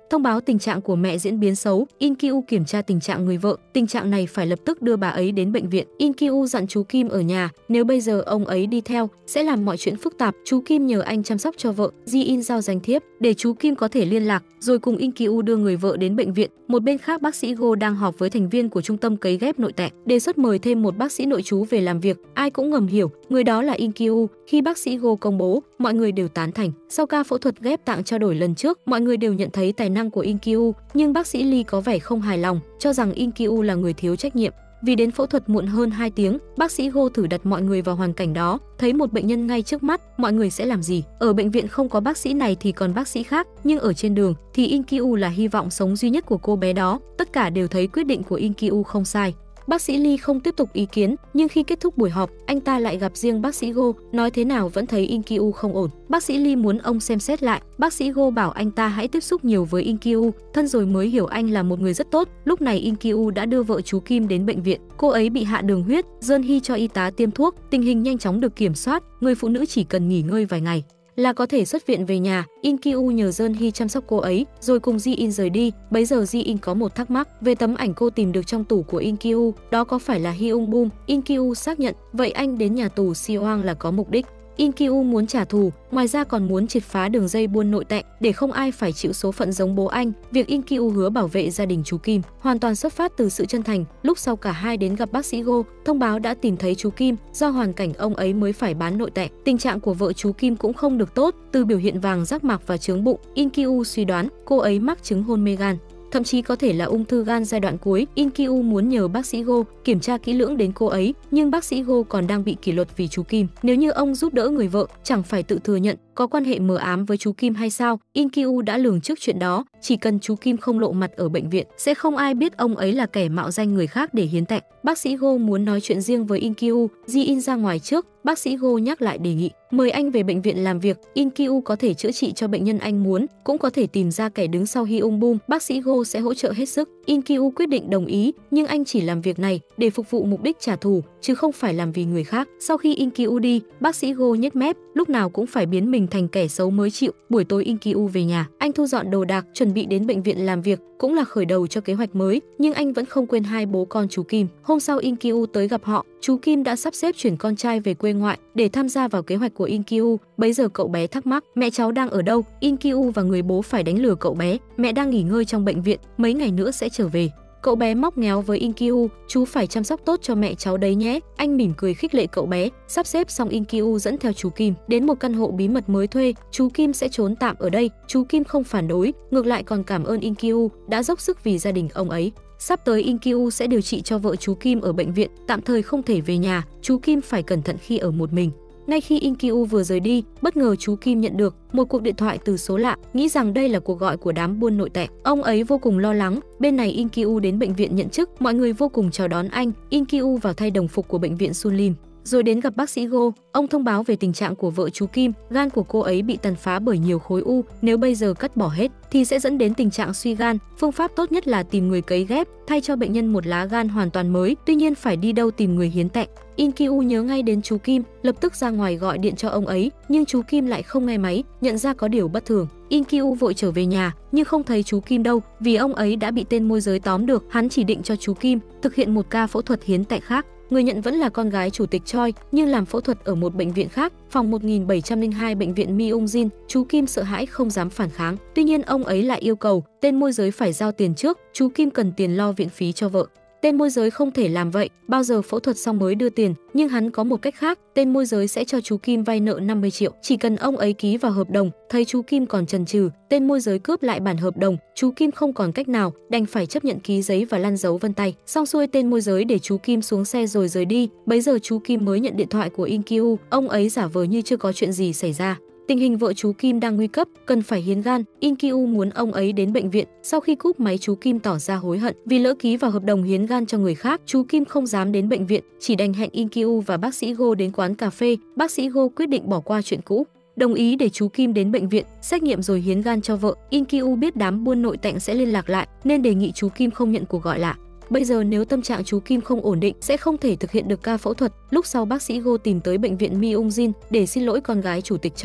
thông báo tình trạng của mẹ diễn biến xấu. In Kyu kiểm tra tình trạng người vợ, tình trạng này phải lập tức đưa bà ấy đến bệnh viện. In Kyu dặn chú Kim ở nhà, nếu bây giờ ông ấy đi theo sẽ làm mọi chuyện phức tạp. Chú Kim nhờ anh chăm sóc cho vợ. Ji In giao danh thiếp để chú Kim có thể liên lạc, rồi cùng In Kyu đưa người vợ đến bệnh viện. Một bên khác, bác sĩ Go đang họp với thành viên của trung tâm cấy ghép nội tạng, đề xuất mời thêm một bác sĩ nội trú về làm việc. Ai cũng ngầm hiểu, người đó là In Kyu. Khi bác sĩ Go công bố, mọi người đều tán thành. Sau ca phẫu thuật ghép tạng trao đổi lần trước, mọi người đều nhận thấy tài năng của In Kyu, nhưng bác sĩ Lee có vẻ không hài lòng, cho rằng In Kyu là người thiếu trách nhiệm. Vì đến phẫu thuật muộn hơn 2 tiếng, bác sĩ Go thử đặt mọi người vào hoàn cảnh đó, thấy một bệnh nhân ngay trước mắt, mọi người sẽ làm gì? Ở bệnh viện không có bác sĩ này thì còn bác sĩ khác, nhưng ở trên đường thì In Kyu là hy vọng sống duy nhất của cô bé đó. Tất cả đều thấy quyết định của In Kyu không sai. Bác sĩ Lee không tiếp tục ý kiến, nhưng khi kết thúc buổi họp, anh ta lại gặp riêng bác sĩ Go, nói thế nào vẫn thấy In Kyu không ổn. Bác sĩ Lee muốn ông xem xét lại. Bác sĩ Go bảo anh ta hãy tiếp xúc nhiều với In Kyu, thân rồi mới hiểu anh là một người rất tốt. Lúc này In Kyu đã đưa vợ chú Kim đến bệnh viện. Cô ấy bị hạ đường huyết, Jeon Hee cho y tá tiêm thuốc, tình hình nhanh chóng được kiểm soát, người phụ nữ chỉ cần nghỉ ngơi vài ngày là có thể xuất viện về nhà. In Kyu nhờ Jeon Hee chăm sóc cô ấy, rồi cùng Ji In rời đi. Bấy giờ Ji In có một thắc mắc về tấm ảnh cô tìm được trong tủ của In Kyu, đó có phải là Hyung Bum? In Kyu xác nhận, vậy anh đến nhà tù Sihoang là có mục đích. In Kyu muốn trả thù, ngoài ra còn muốn triệt phá đường dây buôn nội tạng để không ai phải chịu số phận giống bố anh. Việc In Kyu hứa bảo vệ gia đình chú Kim hoàn toàn xuất phát từ sự chân thành. Lúc sau cả hai đến gặp bác sĩ Go, thông báo đã tìm thấy chú Kim, do hoàn cảnh ông ấy mới phải bán nội tạng. Tình trạng của vợ chú Kim cũng không được tốt, từ biểu hiện vàng rác mạc và chướng bụng, In Kyu suy đoán cô ấy mắc chứng hôn mê gan, thậm chí có thể là ung thư gan giai đoạn cuối. In Kyu muốn nhờ bác sĩ Go kiểm tra kỹ lưỡng đến cô ấy, nhưng bác sĩ Go còn đang bị kỷ luật vì chú Kim. Nếu như ông giúp đỡ người vợ, chẳng phải tự thừa nhận có quan hệ mờ ám với chú Kim hay sao? In Kyu đã lường trước chuyện đó, chỉ cần chú Kim không lộ mặt ở bệnh viện, sẽ không ai biết ông ấy là kẻ mạo danh người khác để hiến tạng. Bác sĩ Go muốn nói chuyện riêng với In Kyu, Ji In ra ngoài trước. Bác sĩ Go nhắc lại đề nghị mời anh về bệnh viện làm việc. In Kyu có thể chữa trị cho bệnh nhân anh muốn, cũng có thể tìm ra kẻ đứng sau Hyung Bum. Bác sĩ Go sẽ hỗ trợ hết sức. In Kyu quyết định đồng ý, nhưng anh chỉ làm việc này để phục vụ mục đích trả thù, chứ không phải làm vì người khác. Sau khi In Kyu đi, bác sĩ Go nhếch mép, lúc nào cũng phải biến mình thành kẻ xấu mới chịu. Buổi tối In Kyu về nhà, anh thu dọn đồ đạc, chuẩn bị đến bệnh viện làm việc, cũng là khởi đầu cho kế hoạch mới, nhưng anh vẫn không quên hai bố con chú Kim. Hôm sau In Kyu tới gặp họ, chú Kim đã sắp xếp chuyển con trai về quê ngoại để tham gia vào kế hoạch của In Kyu. Bấy giờ cậu bé thắc mắc, mẹ cháu đang ở đâu? In Kyu và người bố phải đánh lừa cậu bé, mẹ đang nghỉ ngơi trong bệnh viện, mấy ngày nữa sẽ trở về. Cậu bé móc méo với In Kyu, chú phải chăm sóc tốt cho mẹ cháu đấy nhé. Anh mỉm cười khích lệ cậu bé. Sắp xếp xong, In Kyu dẫn theo chú Kim đến một căn hộ bí mật mới thuê. Chú Kim sẽ trốn tạm ở đây. Chú Kim không phản đối, ngược lại còn cảm ơn In Kyu đã dốc sức vì gia đình ông ấy. Sắp tới In Kyu sẽ điều trị cho vợ chú Kim ở bệnh viện, tạm thời không thể về nhà. Chú Kim phải cẩn thận khi ở một mình. Ngay khi In Kyu vừa rời đi, bất ngờ chú Kim nhận được một cuộc điện thoại từ số lạ, nghĩ rằng đây là cuộc gọi của đám buôn nội tạng. Ông ấy vô cùng lo lắng. Bên này In Kyu đến bệnh viện nhận chức, mọi người vô cùng chào đón anh. In Kyu vào thay đồng phục của bệnh viện Sunlim, rồi đến gặp bác sĩ Go. Ông thông báo về tình trạng của vợ chú Kim, gan của cô ấy bị tàn phá bởi nhiều khối u, nếu bây giờ cắt bỏ hết thì sẽ dẫn đến tình trạng suy gan. Phương pháp tốt nhất là tìm người cấy ghép, thay cho bệnh nhân một lá gan hoàn toàn mới. Tuy nhiên phải đi đâu tìm người hiến tạng? In Kyu nhớ ngay đến chú Kim, lập tức ra ngoài gọi điện cho ông ấy, nhưng chú Kim lại không nghe máy, nhận ra có điều bất thường. In Kyu vội trở về nhà, nhưng không thấy chú Kim đâu, vì ông ấy đã bị tên môi giới tóm được. Hắn chỉ định cho chú Kim thực hiện một ca phẫu thuật hiến tạng khác. Người nhận vẫn là con gái chủ tịch Choi, nhưng làm phẫu thuật ở một bệnh viện khác, phòng 1702 bệnh viện Myung-jin. Chú Kim sợ hãi không dám phản kháng. Tuy nhiên ông ấy lại yêu cầu tên môi giới phải giao tiền trước, chú Kim cần tiền lo viện phí cho vợ. Tên môi giới không thể làm vậy, bao giờ phẫu thuật xong mới đưa tiền, nhưng hắn có một cách khác, tên môi giới sẽ cho chú Kim vay nợ 50 triệu, chỉ cần ông ấy ký vào hợp đồng. Thấy chú Kim còn chần chừ, tên môi giới cướp lại bản hợp đồng, chú Kim không còn cách nào, đành phải chấp nhận ký giấy và lăn dấu vân tay. Xong xuôi, tên môi giới để chú Kim xuống xe rồi rời đi. Bấy giờ chú Kim mới nhận điện thoại của In Kyu, ông ấy giả vờ như chưa có chuyện gì xảy ra. Tình hình vợ chú Kim đang nguy cấp, cần phải hiến gan. In Kyu muốn ông ấy đến bệnh viện. Sau khi cúp máy, chú Kim tỏ ra hối hận vì lỡ ký vào hợp đồng hiến gan cho người khác. Chú Kim không dám đến bệnh viện, chỉ đành hẹn In Kyu và bác sĩ Go đến quán cà phê. Bác sĩ Go quyết định bỏ qua chuyện cũ, đồng ý để chú Kim đến bệnh viện xét nghiệm rồi hiến gan cho vợ. In Kyu biết đám buôn nội tạng sẽ liên lạc lại, nên đề nghị chú Kim không nhận cuộc gọi lạ. Bây giờ nếu tâm trạng chú Kim không ổn định sẽ không thể thực hiện được ca phẫu thuật. Lúc sau bác sĩ Go tìm tới bệnh viện Myung-jin để xin lỗi con gái chủ tịch Choi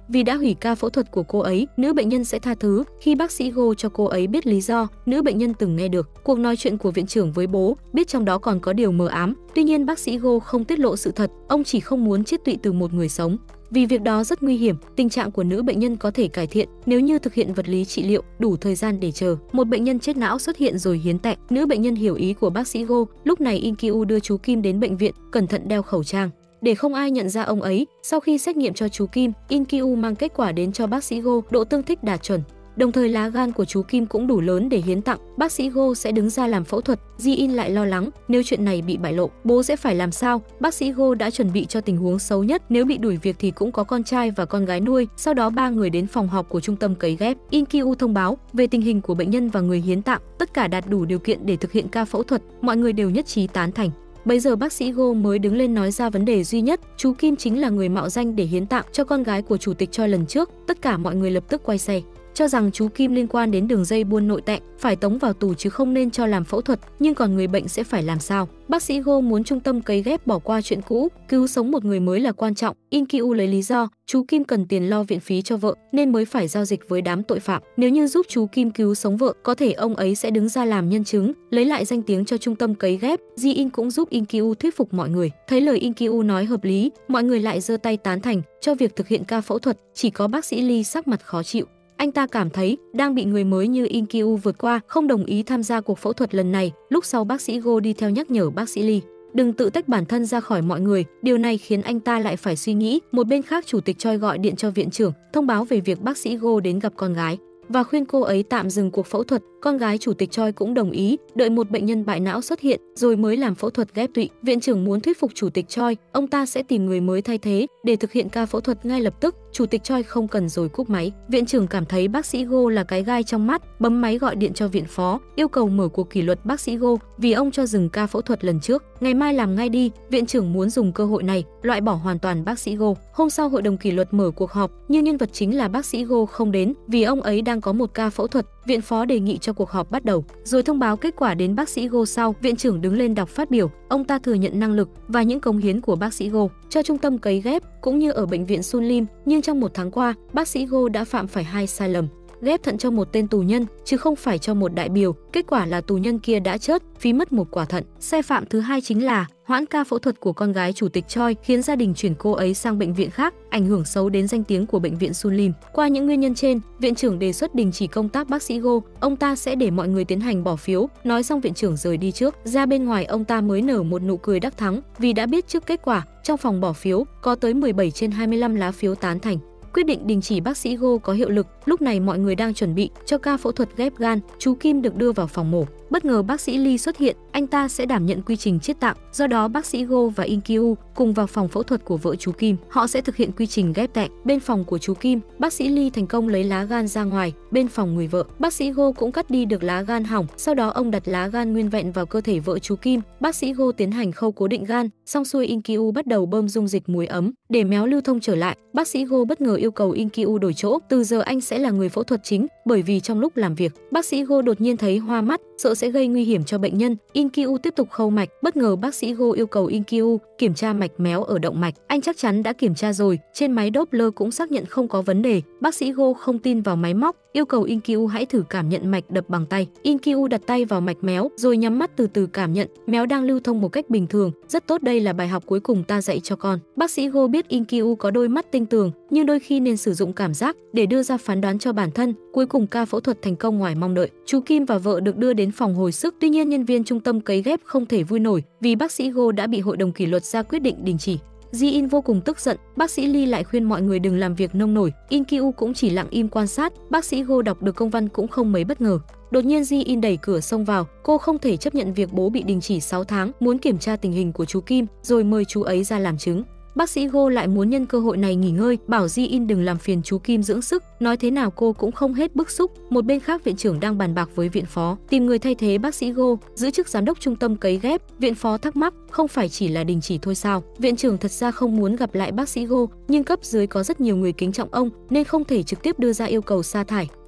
Vì đã hủy ca phẫu thuật của cô ấy, nữ bệnh nhân sẽ tha thứ. Khi bác sĩ Go cho cô ấy biết lý do, nữ bệnh nhân từng nghe được cuộc nói chuyện của viện trưởng với bố, biết trong đó còn có điều mờ ám. Tuy nhiên bác sĩ Go không tiết lộ sự thật, ông chỉ không muốn chiết tụy từ một người sống. Vì việc đó rất nguy hiểm, tình trạng của nữ bệnh nhân có thể cải thiện nếu như thực hiện vật lý trị liệu, đủ thời gian để chờ. Một bệnh nhân chết não xuất hiện rồi hiến tạng, nữ bệnh nhân hiểu ý của bác sĩ Go. Lúc này In Kyu đưa chú Kim đến bệnh viện, cẩn thận đeo khẩu trang để không ai nhận ra ông ấy. Sau khi xét nghiệm cho chú Kim, In Kyu mang kết quả đến cho bác sĩ Go, độ tương thích đạt chuẩn. Đồng thời lá gan của chú Kim cũng đủ lớn để hiến tặng. Bác sĩ Go sẽ đứng ra làm phẫu thuật. Ji In lại lo lắng, nếu chuyện này bị bại lộ, bố sẽ phải làm sao? Bác sĩ Go đã chuẩn bị cho tình huống xấu nhất, nếu bị đuổi việc thì cũng có con trai và con gái nuôi. Sau đó ba người đến phòng họp của trung tâm cấy ghép. In Kyu thông báo về tình hình của bệnh nhân và người hiến tạng, tất cả đạt đủ điều kiện để thực hiện ca phẫu thuật, mọi người đều nhất trí tán thành. Bây giờ bác sĩ Go mới đứng lên nói ra vấn đề duy nhất, chú Kim chính là người mạo danh để hiến tạng cho con gái của chủ tịch Choi lần trước. Tất cả mọi người lập tức quay xe, cho rằng chú Kim liên quan đến đường dây buôn nội tạng, phải tống vào tù chứ không nên cho làm phẫu thuật. Nhưng còn người bệnh sẽ phải làm sao? Bác sĩ Go muốn trung tâm cấy ghép bỏ qua chuyện cũ, cứu sống một người mới là quan trọng. In Kyu lấy lý do chú Kim cần tiền lo viện phí cho vợ nên mới phải giao dịch với đám tội phạm. Nếu như giúp chú Kim cứu sống vợ, có thể ông ấy sẽ đứng ra làm nhân chứng, lấy lại danh tiếng cho trung tâm cấy ghép. Ji In cũng giúp In Kyu thuyết phục mọi người. Thấy lời In Kyu nói hợp lý, mọi người lại giơ tay tán thành cho việc thực hiện ca phẫu thuật. Chỉ có bác sĩ Lee sắc mặt khó chịu. Anh ta cảm thấy đang bị người mới như In Kyu vượt qua, không đồng ý tham gia cuộc phẫu thuật lần này. Lúc sau bác sĩ Go đi theo nhắc nhở bác sĩ Lee đừng tự tách bản thân ra khỏi mọi người. Điều này khiến anh ta lại phải suy nghĩ. Một bên khác, chủ tịch Choi gọi điện cho viện trưởng, thông báo về việc bác sĩ Go đến gặp con gái và khuyên cô ấy tạm dừng cuộc phẫu thuật. Con gái chủ tịch Choi cũng đồng ý, đợi một bệnh nhân bại não xuất hiện rồi mới làm phẫu thuật ghép tụy. Viện trưởng muốn thuyết phục chủ tịch Choi, ông ta sẽ tìm người mới thay thế để thực hiện ca phẫu thuật ngay lập tức. Chủ tịch Choi không cần rồi cúp máy. Viện trưởng cảm thấy bác sĩ Go là cái gai trong mắt, bấm máy gọi điện cho viện phó, yêu cầu mở cuộc kỷ luật bác sĩ Go vì ông cho dừng ca phẫu thuật lần trước. Ngày mai làm ngay đi. Viện trưởng muốn dùng cơ hội này loại bỏ hoàn toàn bác sĩ Go. Hôm sau hội đồng kỷ luật mở cuộc họp, nhưng nhân vật chính là bác sĩ Go không đến vì ông ấy đang có một ca phẫu thuật. Viện phó đề nghị cho cuộc họp bắt đầu, rồi thông báo kết quả đến bác sĩ Go sau. Viện trưởng đứng lên đọc phát biểu, ông ta thừa nhận năng lực và những cống hiến của bác sĩ Go cho trung tâm cấy ghép cũng như ở bệnh viện Sunlim, nhưng trong một tháng qua, bác sĩ Go đã phạm phải 2 sai lầm. Ghép thận cho một tên tù nhân chứ không phải cho một đại biểu, kết quả là tù nhân kia đã chết, phí mất một quả thận. Sai phạm thứ hai chính là hoãn ca phẫu thuật của con gái chủ tịch Choi, khiến gia đình chuyển cô ấy sang bệnh viện khác, ảnh hưởng xấu đến danh tiếng của bệnh viện Sunlim. Qua những nguyên nhân trên, viện trưởng đề xuất đình chỉ công tác bác sĩ Go, ông ta sẽ để mọi người tiến hành bỏ phiếu. Nói xong viện trưởng rời đi trước, ra bên ngoài ông ta mới nở một nụ cười đắc thắng vì đã biết trước kết quả. Trong phòng bỏ phiếu có tới 17 trên 25 lá phiếu tán thành. Quyết định đình chỉ bác sĩ Go có hiệu lực. Lúc này mọi người đang chuẩn bị cho ca phẫu thuật ghép gan. Chú Kim được đưa vào phòng mổ. Bất ngờ bác sĩ Lee xuất hiện, anh ta sẽ đảm nhận quy trình chiết tạng. Do đó bác sĩ Go và In Kyu cùng vào phòng phẫu thuật của vợ chú Kim. Họ sẽ thực hiện quy trình ghép tạng. Bên phòng của chú Kim, bác sĩ Lee thành công lấy lá gan ra ngoài. Bên phòng người vợ, bác sĩ Go cũng cắt đi được lá gan hỏng. Sau đó ông đặt lá gan nguyên vẹn vào cơ thể vợ chú Kim. Bác sĩ Go tiến hành khâu cố định gan. Xong xuôi, In Kyu bắt đầu bơm dung dịch muối ấm để méo lưu thông trở lại. Bác sĩ Go bất ngờ yêu cầu In Kyu đổi chỗ. Từ giờ anh sẽ là người phẫu thuật chính, bởi vì trong lúc làm việc, bác sĩ Go đột nhiên thấy hoa mắt, sợ sẽ gây nguy hiểm cho bệnh nhân. In Kyu tiếp tục khâu mạch. Bất ngờ bác sĩ Go yêu cầu In Kyu kiểm tra mạch méo ở động mạch. Anh chắc chắn đã kiểm tra rồi, trên máy Doppler cũng xác nhận không có vấn đề. Bác sĩ Go không tin vào máy móc, yêu cầu In Kyu hãy thử cảm nhận mạch đập bằng tay. In Kyu đặt tay vào mạch méo rồi nhắm mắt từ từ cảm nhận, méo đang lưu thông một cách bình thường. Rất tốt, đây là bài học cuối cùng ta dạy cho con. Bác sĩ Go biết In Kyu có đôi mắt tinh tường, nhưng đôi khi nên sử dụng cảm giác để đưa ra phán đoán cho bản thân. Cuối cùng ca phẫu thuật thành công ngoài mong đợi. Chú Kim và vợ được đưa đến phòng hồi sức. Tuy nhiên nhân viên trung tâm cấy ghép không thể vui nổi vì bác sĩ Go đã bị hội đồng kỷ luật ra quyết định đình chỉ. Ji In vô cùng tức giận, bác sĩ Lee lại khuyên mọi người đừng làm việc nông nổi. In Kyu cũng chỉ lặng im quan sát. Bác sĩ Go đọc được công văn cũng không mấy bất ngờ. Đột nhiên Ji In đẩy cửa xông vào, cô không thể chấp nhận việc bố bị đình chỉ 6 tháng, muốn kiểm tra tình hình của chú Kim rồi mời chú ấy ra làm chứng. Bác sĩ Go lại muốn nhân cơ hội này nghỉ ngơi, bảo Ji In đừng làm phiền chú Kim dưỡng sức. Nói thế nào cô cũng không hết bức xúc. Một bên khác, viện trưởng đang bàn bạc với viện phó tìm người thay thế bác sĩ Go giữ chức giám đốc trung tâm cấy ghép. Viện phó thắc mắc, không phải chỉ là đình chỉ thôi sao? Viện trưởng thật ra không muốn gặp lại bác sĩ Go, nhưng cấp dưới có rất nhiều người kính trọng ông nên không thể trực tiếp đưa ra yêu cầu sa thải.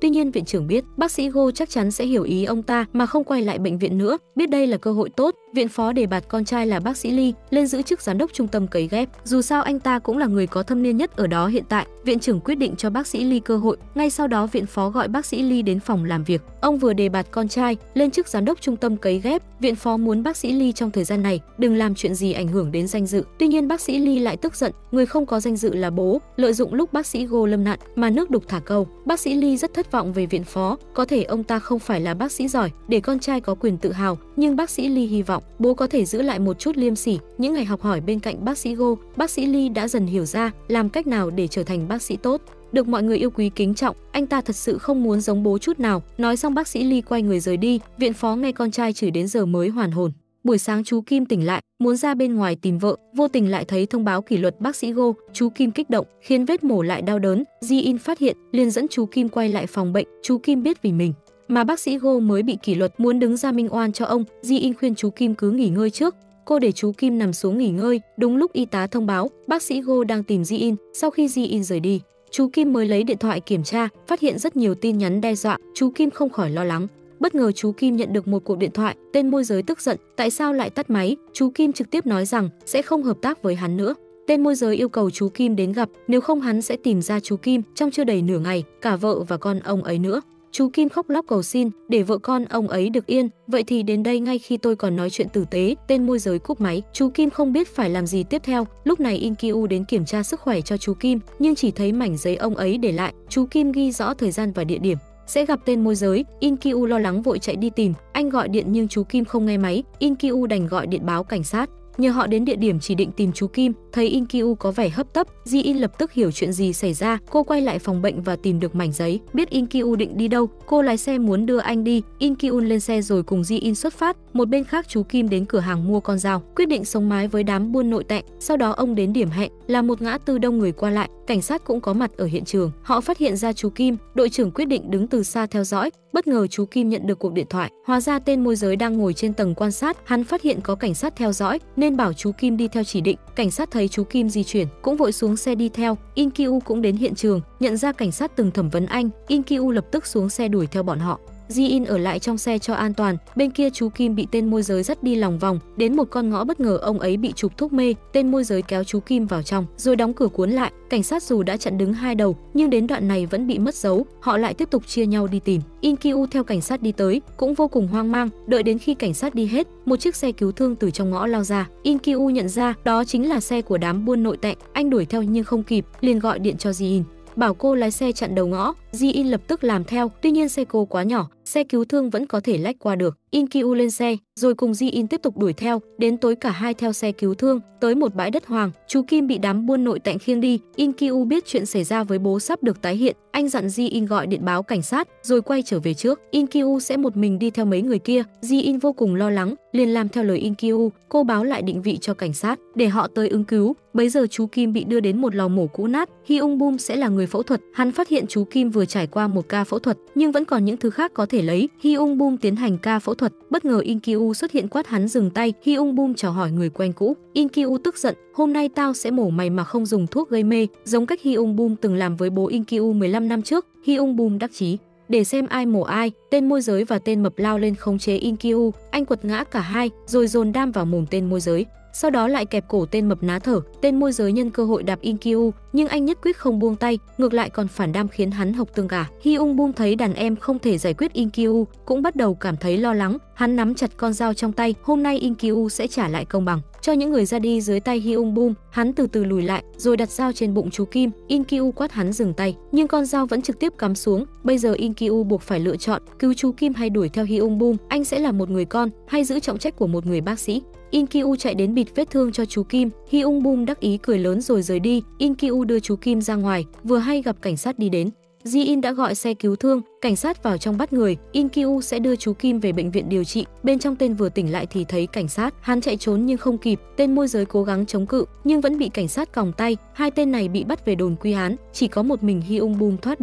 Tuy nhiên viện trưởng biết bác sĩ Go chắc chắn sẽ hiểu ý ông ta mà không quay lại bệnh viện nữa. Biết đây là cơ hội tốt, viện phó đề bạt con trai là bác sĩ Lee lên giữ chức giám đốc trung tâm cấy ghép. Dù sao anh ta cũng là người có thâm niên nhất ở đó hiện tại. Viện trưởng quyết định cho bác sĩ Lee cơ hội. Ngay sau đó viện phó gọi bác sĩ Lee đến phòng làm việc. Ông vừa đề bạt con trai lên chức giám đốc trung tâm cấy ghép. Viện phó muốn bác sĩ Lee trong thời gian này đừng làm chuyện gì ảnh hưởng đến danh dự. Tuy nhiên bác sĩ Lee lại tức giận, người không có danh dự là bố, lợi dụng lúc bác sĩ Go lâm nạn mà nước đục thả câu. Bác sĩ Lee rất thất vọng về viện phó, có thể ông ta không phải là bác sĩ giỏi để con trai có quyền tự hào, nhưng bác sĩ Lee hy vọng bố có thể giữ lại một chút liêm sỉ. Những ngày học hỏi bên cạnh bác sĩ Go, bác sĩ Lee đã dần hiểu ra làm cách nào để trở thành bác sĩ tốt, được mọi người yêu quý kính trọng. Anh ta thật sự không muốn giống bố chút nào. Nói xong bác sĩ Lee quay người rời đi. Viện phó nghe con trai chửi đến giờ mới hoàn hồn. Buổi sáng chú Kim tỉnh lại, muốn ra bên ngoài tìm vợ, vô tình lại thấy thông báo kỷ luật bác sĩ Go. Chú Kim kích động, khiến vết mổ lại đau đớn. Ji-in phát hiện, liền dẫn chú Kim quay lại phòng bệnh. Chú Kim biết vì mình mà bác sĩ Go mới bị kỷ luật, muốn đứng ra minh oan cho ông. Ji-in khuyên chú Kim cứ nghỉ ngơi trước. Cô để chú Kim nằm xuống nghỉ ngơi. Đúng lúc y tá thông báo, bác sĩ Go đang tìm Ji-in. Sau khi Ji-in rời đi, chú Kim mới lấy điện thoại kiểm tra, phát hiện rất nhiều tin nhắn đe dọa. Chú Kim không khỏi lo lắng. Bất ngờ chú Kim nhận được một cuộc điện thoại, tên môi giới tức giận, tại sao lại tắt máy? Chú Kim trực tiếp nói rằng sẽ không hợp tác với hắn nữa. Tên môi giới yêu cầu chú Kim đến gặp, nếu không hắn sẽ tìm ra chú Kim trong chưa đầy nửa ngày, cả vợ và con ông ấy nữa. Chú Kim khóc lóc cầu xin để vợ con ông ấy được yên. Vậy thì đến đây ngay khi tôi còn nói chuyện tử tế. Tên môi giới cúp máy. Chú Kim không biết phải làm gì tiếp theo. Lúc này In Kyu đến kiểm tra sức khỏe cho chú Kim, nhưng chỉ thấy mảnh giấy ông ấy để lại. Chú Kim ghi rõ thời gian và địa điểm sẽ gặp tên môi giới. In Kyu lo lắng vội chạy đi tìm. Anh gọi điện nhưng chú Kim không nghe máy. In Kyu đành gọi điện báo cảnh sát. Nhờ họ đến địa điểm chỉ định tìm chú Kim, thấy In Kyu có vẻ hấp tấp, Ji-in lập tức hiểu chuyện gì xảy ra. Cô quay lại phòng bệnh và tìm được mảnh giấy. Biết In Kyu định đi đâu, cô lái xe muốn đưa anh đi. In Kyu lên xe rồi cùng Ji-in xuất phát. Một bên khác chú Kim đến cửa hàng mua con dao, quyết định sống mái với đám buôn nội tạng. Sau đó ông đến điểm hẹn là một ngã tư đông người qua lại. Cảnh sát cũng có mặt ở hiện trường. Họ phát hiện ra chú Kim, đội trưởng quyết định đứng từ xa theo dõi. Bất ngờ chú Kim nhận được cuộc điện thoại. Hóa ra tên môi giới đang ngồi trên tầng quan sát. Hắn phát hiện có cảnh sát theo dõi nên bảo chú Kim đi theo chỉ định. Cảnh sát thấy chú Kim di chuyển cũng vội xuống xe đi theo. In Kyu cũng đến hiện trường, nhận ra cảnh sát từng thẩm vấn anh. In Kyu lập tức xuống xe đuổi theo bọn họ. Ji-in ở lại trong xe cho an toàn. Bên kia chú Kim bị tên môi giới dắt đi lòng vòng, đến một con ngõ bất ngờ ông ấy bị chụp thuốc mê. Tên môi giới kéo chú Kim vào trong, rồi đóng cửa cuốn lại. Cảnh sát dù đã chặn đứng hai đầu, nhưng đến đoạn này vẫn bị mất dấu. Họ lại tiếp tục chia nhau đi tìm. In Kyu theo cảnh sát đi tới, cũng vô cùng hoang mang. Đợi đến khi cảnh sát đi hết, một chiếc xe cứu thương từ trong ngõ lao ra. In Kyu nhận ra đó chính là xe của đám buôn nội tạng. Anh đuổi theo nhưng không kịp, liền gọi điện cho Ji-in, bảo cô lái xe chặn đầu ngõ. Ji-in lập tức làm theo, tuy nhiên xe cô quá nhỏ, xe cứu thương vẫn có thể lách qua được. In Kyu lên xe, rồi cùng Ji-in tiếp tục đuổi theo. Đến tối cả hai theo xe cứu thương tới một bãi đất hoang. Chú Kim bị đám buôn nội tạng khiêng đi. In Kyu biết chuyện xảy ra với bố sắp được tái hiện. Anh dặn Ji-in gọi điện báo cảnh sát, rồi quay trở về trước. In Kyu sẽ một mình đi theo mấy người kia. Ji-in vô cùng lo lắng, liền làm theo lời In Kyu. Cô báo lại định vị cho cảnh sát để họ tới ứng cứu. Bấy giờ chú Kim bị đưa đến một lò mổ cũ nát. Hyung Boom sẽ là người phẫu thuật. Hắn phát hiện chú Kim vừa trải qua một ca phẫu thuật, nhưng vẫn còn những thứ khác có thể lấy. Hyung Boom tiến hành ca phẫu thuật. Bất ngờ In Kyu xuất hiện quát hắn dừng tay. Hyung Boom chào hỏi người quen cũ. In Kyu tức giận, hôm nay tao sẽ mổ mày mà không dùng thuốc gây mê, giống cách Hyung Boom từng làm với bố In Kyu 15 năm trước. Hyung Boom đắc chí. Để xem ai mổ ai, tên môi giới và tên mập lao lên khống chế In Kyu. Anh quật ngã cả hai, rồi dồn đam vào mồm tên môi giới. Sau đó lại kẹp cổ tên mập ná thở. Tên môi giới nhân cơ hội đạp In Kyu, nhưng anh nhất quyết không buông tay, ngược lại còn phản đam khiến hắn hộc tương gà. Hyung Boom thấy đàn em không thể giải quyết In Kyu, cũng bắt đầu cảm thấy lo lắng. Hắn nắm chặt con dao trong tay. Hôm nay In Kyu sẽ trả lại công bằng cho những người ra đi dưới tay Hyung Boom. Hắn từ từ lùi lại, rồi đặt dao trên bụng chú Kim. In Kyu quát hắn dừng tay, nhưng con dao vẫn trực tiếp cắm xuống. Bây giờ In Kyu buộc phải lựa chọn, cứu chú Kim hay đuổi theo Hyung Boom. Anh sẽ là một người con hay giữ trọng trách của một người bác sĩ? In Kyu chạy đến bịt vết thương cho chú Kim. Hyung Boom đắc ý cười lớn rồi rời đi. In Kyu đưa chú Kim ra ngoài, vừa hay gặp cảnh sát đi đến. Ji-in đã gọi xe cứu thương, cảnh sát vào trong bắt người. In Kyu sẽ đưa chú Kim về bệnh viện điều trị. Bên trong tên vừa tỉnh lại thì thấy cảnh sát, hắn chạy trốn nhưng không kịp. Tên môi giới cố gắng chống cự nhưng vẫn bị cảnh sát còng tay. Hai tên này bị bắt về đồn quy án, chỉ có một mình Hyung Boom thoát được.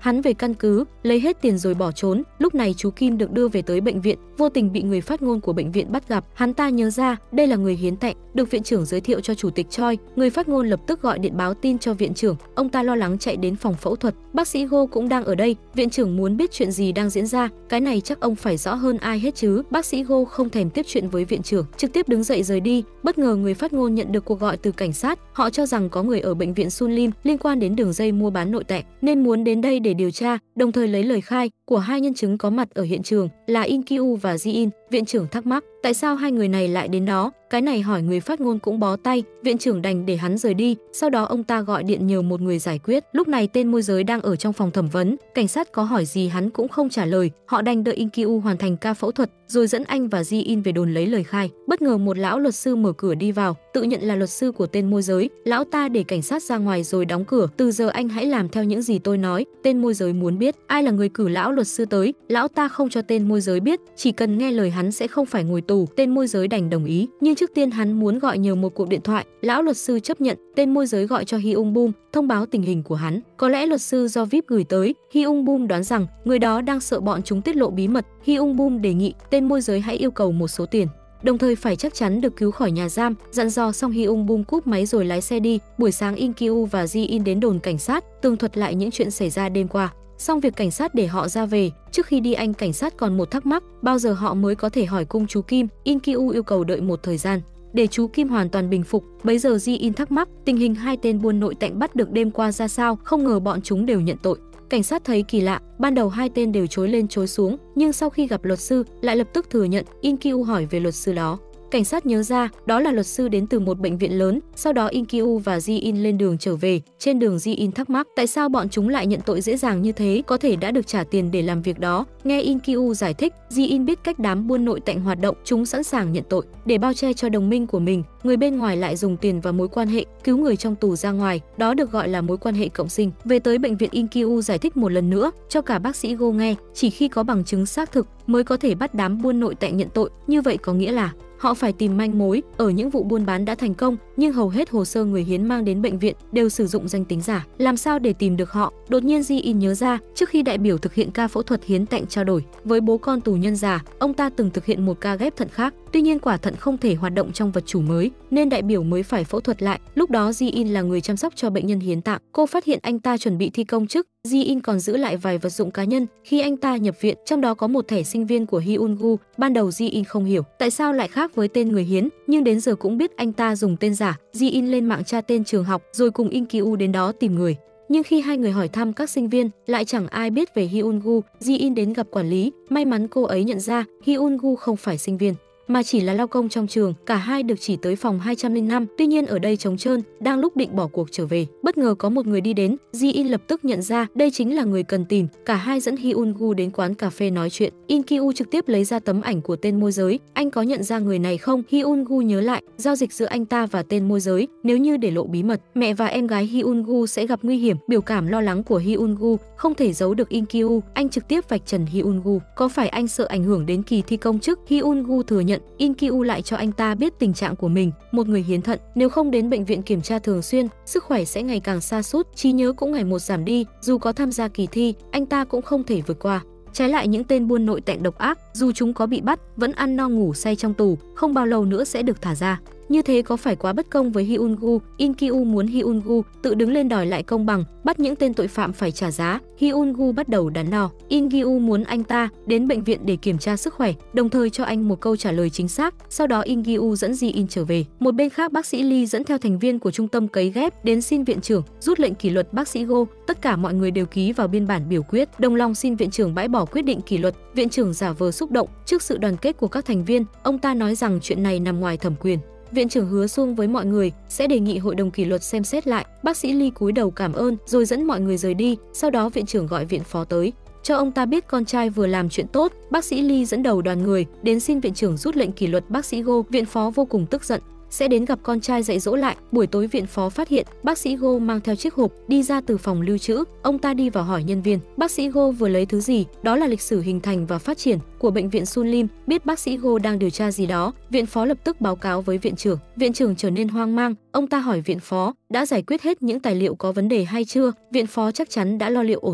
Hắn về căn cứ, lấy hết tiền rồi bỏ trốn. Lúc này chú Kim được đưa về tới bệnh viện, vô tình bị người phát ngôn của bệnh viện bắt gặp. Hắn ta nhớ ra đây là người hiến tạng, được viện trưởng giới thiệu cho chủ tịch Choi. Người phát ngôn lập tức gọi điện báo tin cho viện trưởng. Ông ta lo lắng chạy đến phòng phẫu thuật. Bác sĩ Go cũng đang ở đây. Viện trưởng muốn biết chuyện gì đang diễn ra, cái này chắc ông phải rõ hơn ai hết chứ. Bác sĩ Go không thèm tiếp chuyện với viện trưởng, trực tiếp đứng dậy rời đi. Bất ngờ người phát ngôn nhận được cuộc gọi từ cảnh sát. Họ cho rằng có người ở bệnh viện Sunlim liên quan đến đường dây mua bán nội tạng nên muốn đến đây để điều tra, đồng thời lấy lời khai của hai nhân chứng có mặt ở hiện trường là In Kyu và Ji In. Viện trưởng thắc mắc tại sao hai người này lại đến đó. Cái này hỏi người phát ngôn cũng bó tay, viện trưởng đành để hắn rời đi. Sau đó ông ta gọi điện nhờ một người giải quyết. Lúc này tên môi giới đang ở trong phòng thẩm vấn, cảnh sát có hỏi gì hắn cũng không trả lời. Họ đành đợi In Kyu hoàn thành ca phẫu thuật rồi dẫn anh và Ji In về đồn lấy lời khai. Bất ngờ một lão luật sư mở cửa đi vào, tự nhận là luật sư của tên môi giới. Lão ta để cảnh sát ra ngoài rồi đóng cửa. Từ giờ anh hãy làm theo những gì tôi nói. Tên môi giới muốn biết ai là người cử lão luật sư tới. Lão ta không cho tên môi giới biết, chỉ cần nghe lời hắn sẽ không phải ngồi tù. Tên môi giới đành đồng ý, nhưng trước tiên hắn muốn gọi nhờ một cuộc điện thoại. Lão luật sư chấp nhận. Tên môi giới gọi cho Hyung Boom thông báo tình hình của hắn. Có lẽ luật sư do VIP gửi tới. Hyung Boom đoán rằng người đó đang sợ bọn chúng tiết lộ bí mật. Hyung Boom đề nghị tên môi giới hãy yêu cầu một số tiền, đồng thời phải chắc chắn được cứu khỏi nhà giam. Dặn dò xong Hyung Boom cúp máy rồi lái xe đi. Buổi sáng In Kyu và Ji In đến đồn cảnh sát, tường thuật lại những chuyện xảy ra đêm qua. Xong việc cảnh sát để họ ra về. Trước khi đi anh cảnh sát còn một thắc mắc, bao giờ họ mới có thể hỏi cung chú Kim. In Kyu yêu cầu đợi một thời gian để chú Kim hoàn toàn bình phục. Bấy giờ Ji In thắc mắc tình hình hai tên buôn nội tạng bắt được đêm qua ra sao, không ngờ bọn chúng đều nhận tội. Cảnh sát thấy kỳ lạ, ban đầu hai tên đều chối lên chối xuống, nhưng sau khi gặp luật sư lại lập tức thừa nhận. In Kyu hỏi về luật sư đó. Cảnh sát nhớ ra đó là luật sư đến từ một bệnh viện lớn. Sau đó In Kyu và Ji In lên đường trở về. Trên đường Ji In thắc mắc tại sao bọn chúng lại nhận tội dễ dàng như thế, có thể đã được trả tiền để làm việc đó. Nghe In Kyu giải thích, Ji In biết cách đám buôn nội tạng hoạt động, chúng sẵn sàng nhận tội để bao che cho đồng minh của mình. Người bên ngoài lại dùng tiền và mối quan hệ cứu người trong tù ra ngoài, đó được gọi là mối quan hệ cộng sinh. Về tới bệnh viện, In Kyu giải thích một lần nữa cho cả bác sĩ Go nghe, chỉ khi có bằng chứng xác thực mới có thể bắt đám buôn nội tạng nhận tội. Như vậy có nghĩa là họ phải tìm manh mối ở những vụ buôn bán đã thành công, nhưng hầu hết hồ sơ người hiến mang đến bệnh viện đều sử dụng danh tính giả. Làm sao để tìm được họ? Đột nhiên Ji In nhớ ra, trước khi đại biểu thực hiện ca phẫu thuật hiến tạng trao đổi với bố con tù nhân già, ông ta từng thực hiện một ca ghép thận khác. Tuy nhiên quả thận không thể hoạt động trong vật chủ mới, nên đại biểu mới phải phẫu thuật lại. Lúc đó Ji In là người chăm sóc cho bệnh nhân hiến tạng. Cô phát hiện anh ta chuẩn bị thi công chức. Ji In còn giữ lại vài vật dụng cá nhân khi anh ta nhập viện, trong đó có một thẻ sinh viên của Hyun Gu. Ban đầu Ji In không hiểu tại sao lại khác với tên người hiến, nhưng đến giờ cũng biết anh ta dùng tên giả. Ji In lên mạng tra tên trường học rồi cùng In Kyu đến đó tìm người. Nhưng khi hai người hỏi thăm các sinh viên, lại chẳng ai biết về Hyun Gu. Ji In đến gặp quản lý, may mắn cô ấy nhận ra Hyun Gu không phải sinh viên mà chỉ là lao công trong trường. Cả hai được chỉ tới phòng 205, tuy nhiên ở đây trống trơn. Đang lúc định bỏ cuộc trở về, bất ngờ có một người đi đến. Ji In lập tức nhận ra đây chính là người cần tìm. Cả hai dẫn Hyun Gu đến quán cà phê nói chuyện. In Kyu trực tiếp lấy ra tấm ảnh của tên môi giới. Anh có nhận ra người này không? Hyun Gu nhớ lại giao dịch giữa anh ta và tên môi giới, nếu như để lộ bí mật, mẹ và em gái Hyun Gu sẽ gặp nguy hiểm. Biểu cảm lo lắng của Hyun Gu không thể giấu được In Kyu. Anh trực tiếp vạch trần Hyun Gu. Có phải anh sợ ảnh hưởng đến kỳ thi công chức? Hyun Gu thừa nhận. In Kyu lại cho anh ta biết tình trạng của mình, một người hiến thận nếu không đến bệnh viện kiểm tra thường xuyên, sức khỏe sẽ ngày càng sa sút, trí nhớ cũng ngày một giảm đi. Dù có tham gia kỳ thi, anh ta cũng không thể vượt qua. Trái lại những tên buôn nội tạng độc ác, dù chúng có bị bắt, vẫn ăn no ngủ say trong tù, không bao lâu nữa sẽ được thả ra. Như thế có phải quá bất công với Hyun Gu? In Kyu muốn Hyun Gu tự đứng lên đòi lại công bằng, bắt những tên tội phạm phải trả giá. Hyun Gu bắt đầu đắn đo. In Kyu muốn anh ta đến bệnh viện để kiểm tra sức khỏe, đồng thời cho anh một câu trả lời chính xác. Sau đó In Kyu dẫn Ji In trở về. Một bên khác, bác sĩ Lee dẫn theo thành viên của trung tâm cấy ghép đến xin viện trưởng rút lệnh kỷ luật bác sĩ Go. Tất cả mọi người đều ký vào biên bản biểu quyết, đồng lòng xin viện trưởng bãi bỏ quyết định kỷ luật. Viện trưởng giả vờ xúc động trước sự đoàn kết của các thành viên. Ông ta nói rằng chuyện này nằm ngoài thẩm quyền. Viện trưởng hứa xuông với mọi người sẽ đề nghị hội đồng kỷ luật xem xét lại. Bác sĩ Lee cúi đầu cảm ơn rồi dẫn mọi người rời đi. Sau đó viện trưởng gọi viện phó tới, cho ông ta biết con trai vừa làm chuyện tốt. Bác sĩ Lee dẫn đầu đoàn người đến xin viện trưởng rút lệnh kỷ luật bác sĩ Go. Viện phó vô cùng tức giận, sẽ đến gặp con trai dạy dỗ lại. Buổi tối viện phó phát hiện bác sĩ Go mang theo chiếc hộp đi ra từ phòng lưu trữ. Ông ta đi vào hỏi nhân viên bác sĩ Go vừa lấy thứ gì, đó là lịch sử hình thành và phát triển của bệnh viện Sunlim. Biết bác sĩ Go đang điều tra gì đó, viện phó lập tức báo cáo với viện trưởng. Viện trưởng trở nên hoang mang, ông ta hỏi viện phó đã giải quyết hết những tài liệu có vấn đề hay chưa. Viện phó chắc chắn đã lo liệu ổn thỏa.